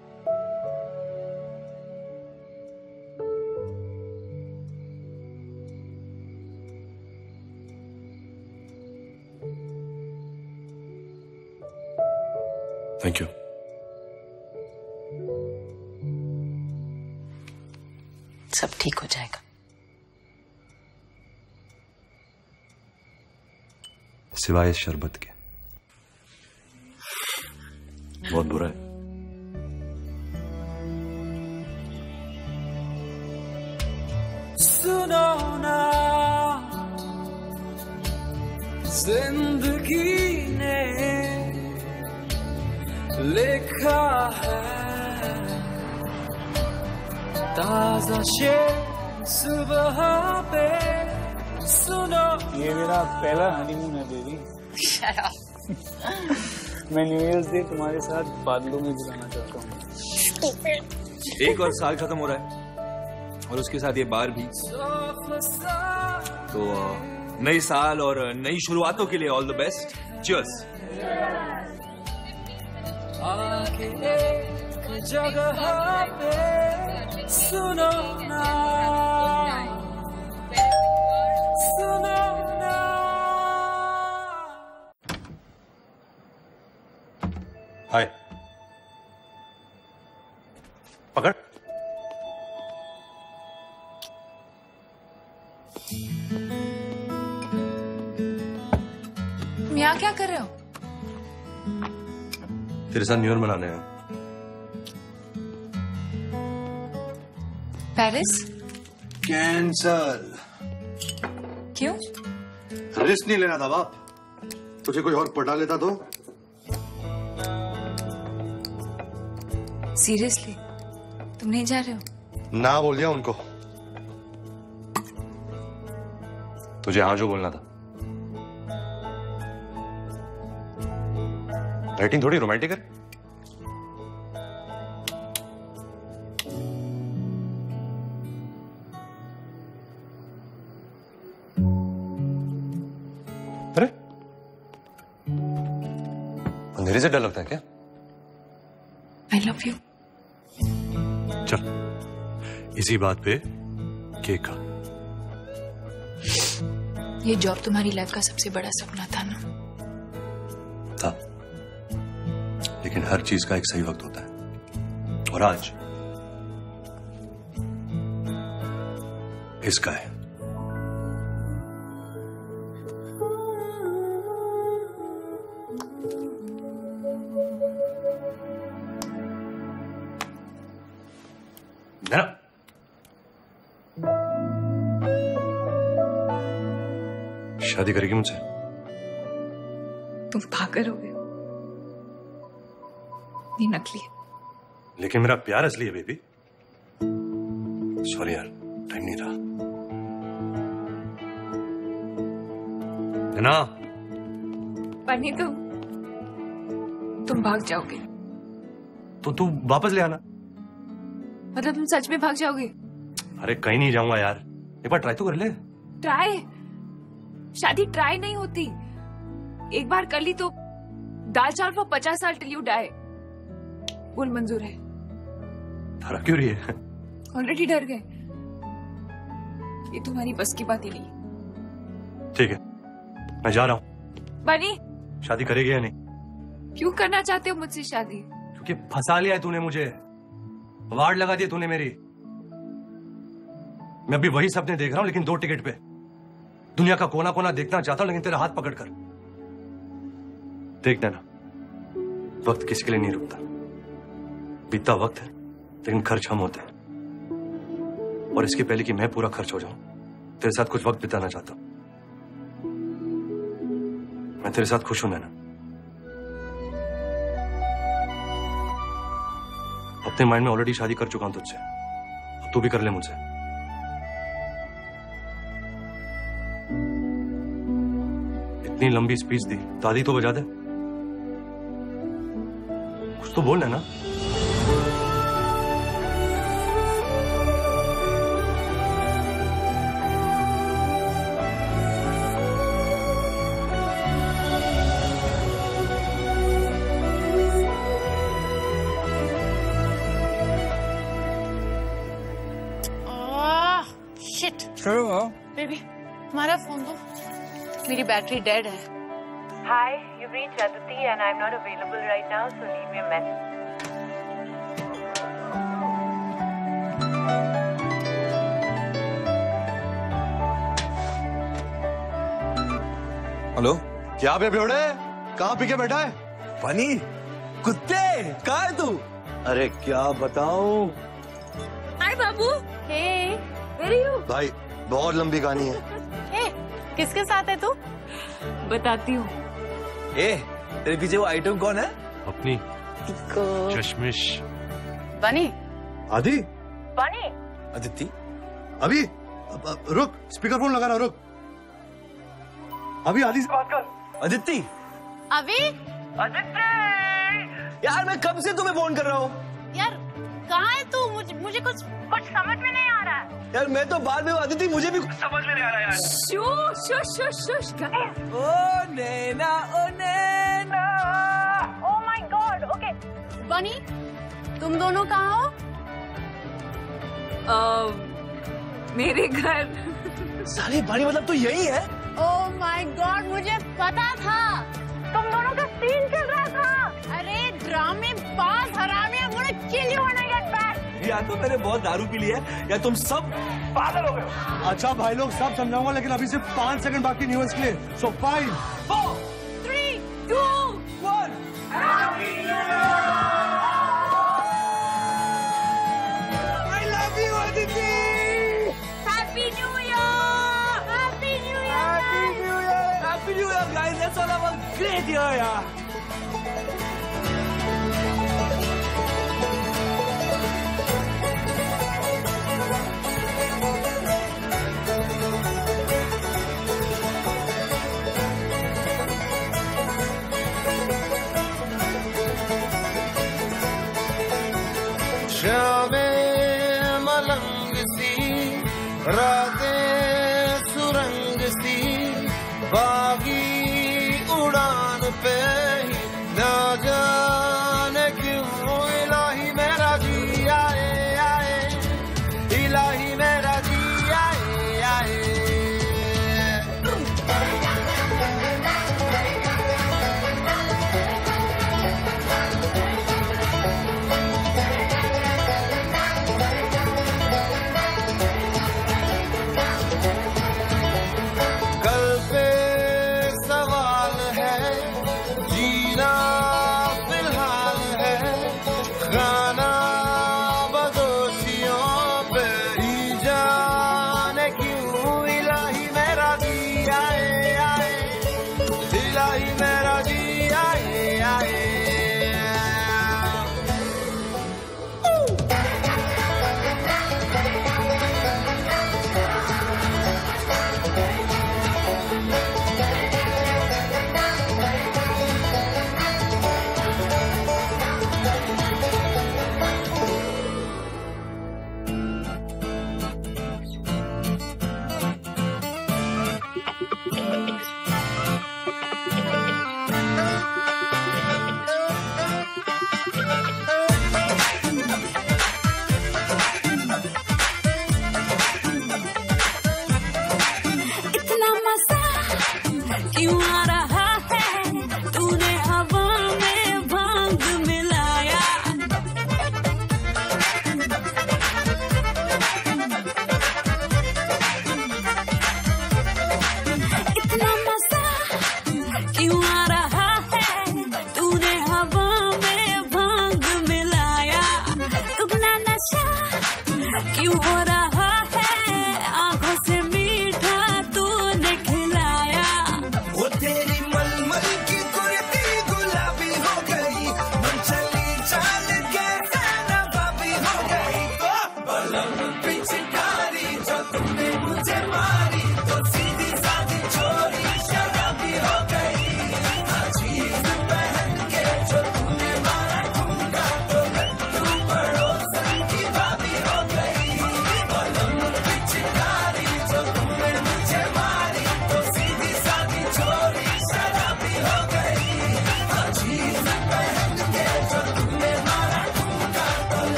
Thank you. सब ठीक हो जाएगा। सिवाय इस शरबत के। बहुत बुरा है। सुनो ना, जिंदगी ने लिखा है ताजा शेर सुबह पे। सुनो, ये मेरा पहला हनीमून है बेबी। मैं न्यू ईयर्स डे तुम्हारे साथ बादलों में गुजारना चाहता हूँ। एक और साल खत्म हो रहा है और उसके साथ ये बार भी। तो नए साल और नई शुरुआतों के लिए ऑल द बेस्ट। चीयर्स। आके एक जगह पे सुनो ना, सुनो ना। हाय। पकड़। कर रहे हो? तेरे साथ न्यू ईयर मनाने हैं। पेरिस? कैंसल। क्यों? रिस्क नहीं लेना था बाप। तुझे कोई और पटा लेता तो? सीरियसली तुम नहीं जा रहे हो? ना बोल दिया उनको। तुझे हाँ जो बोलना था। राइटिंग थोड़ी रोमांटिक है। अरे अंधेरे से डर लगता है क्या? I love you. चल इसी बात पे केक का। ये जॉब तुम्हारी लाइफ का सबसे बड़ा सपना था ना? था, लेकिन हर चीज का एक सही वक्त होता है, और आज इसका है। ना शादी करेगी मुझसे? तुम पागल हो गए हो। ये नकली है। लेकिन मेरा प्यार असली है बेबी। सॉरी यार, टाइम नहीं रहा। है ना? बनी तुम भाग जाओगे। तो तू वापस ले आना। मतलब तुम सच में भाग जाओगे? अरे कहीं नहीं जाऊंगा यार, एक बार ट्राई तो कर ले। ट्राई? शादी ट्राई नहीं होती। एक बार कर ली तो दाल चावल for 50 साल टिल यू डाई। बोल मंजूर है? डरा क्यों रही है? ऑलरेडी डर गए। ये तुम्हारी बस की बात ही नहीं। ठीक है, मैं जा रहा हूँ। बनी, शादी करेगी या नहीं? क्यों करना चाहते हो मुझसे शादी? क्योंकि फंसा लिया है तूने मुझे, वार्ड लगा दिया तूने मेरी। मैं अभी वही सपने देख रहा हूं, लेकिन 2 टिकट पे। दुनिया का कोना कोना देखना चाहता हूं, लेकिन तेरा हाथ पकड़कर। देख देना, वक्त किसी के लिए नहीं रुकता। बीतता वक्त है, लेकिन खर्च हम होते हैं। और इसके पहले कि मैं पूरा खर्च हो जाऊं, तेरे साथ कुछ वक्त बिताना चाहता हूं। मैं तेरे साथ खुश हूं नैना। अपने माइंड में ऑलरेडी शादी कर चुका हूं तुझसे, अब तू भी कर ले मुझसे। इतनी लंबी स्पीच दी, ताली तो बजा दे। कुछ तो बोल ना। बेबी तुम्हारा फोन दो, मेरी बैटरी डेड है। Hi, you've reached Aditi and I'm not available right now, so leave me a message. Hello, क्या बे बेवड़े, कहाँ पी के बैठा है? बनी कुत्ते, कहाँ है तू? अरे क्या बताऊं। हाय बाबू। हे, where are you? भाई बहुत लंबी कहानी है। हे, किसके साथ है तू? बताती हूँ। ए, तेरे पीछे वो आइटम कौन है? अपनी चश्मिश। बनी। आदि। बनी। अदिति। अभी रुक, स्पीकर फोन लगा रहा, रुक। अभी आदि से बात कर। अदिति। अभी? अदिति। यार मैं कब से तुम्हें फोन कर रहा हूँ। यार कहाँ है तू? मुझे कुछ समझ में नहीं आ रहा है। यार मैं तो बाद में अदिति, मुझे भी कुछ समझ में नहीं आ रहा यार। शुश ओ नैना, ओ Naina. Oh my God, okay. बनी, तुम दोनों कहाँ हो? मेरे घर। साले बनी, मतलब तो यही है? Oh my God, मुझे पता था तुम दोनों का सीन चल रहा था। अरे ड्रामे बाज हरामी, I'm gonna kill you when I get back. या तो मैंने बहुत दारू पी ली है, या तुम सब पागल हो गए हो। अच्छा भाई लोग, सब समझाऊंगा, लेकिन अभी सिर्फ 5 सेकंड बाकी न्यूज़ के लिए। So 5, 4, 3, शामें मलंग सी, रातें सुरंग सी, बागी उड़ान पे ही ना जाने क्यों इलाही मेरा जी आए आए, इलाही मेरा जी आए आए।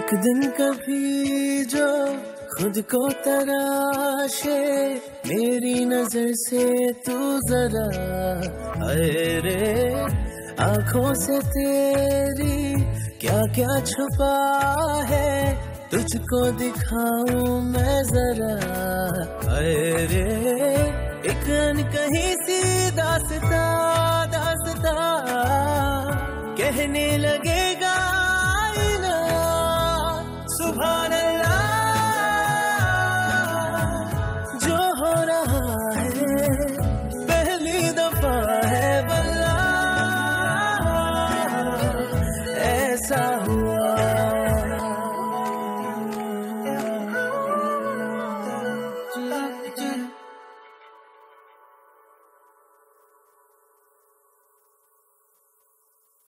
एक दिन कभी जो खुद को तराशे मेरी नजर से तू जरा, अरे आंखों से तेरी क्या क्या छुपा है तुझको दिखाऊं मैं जरा, अरे एक अनकही सी दास्तां दास्तां कहने लगे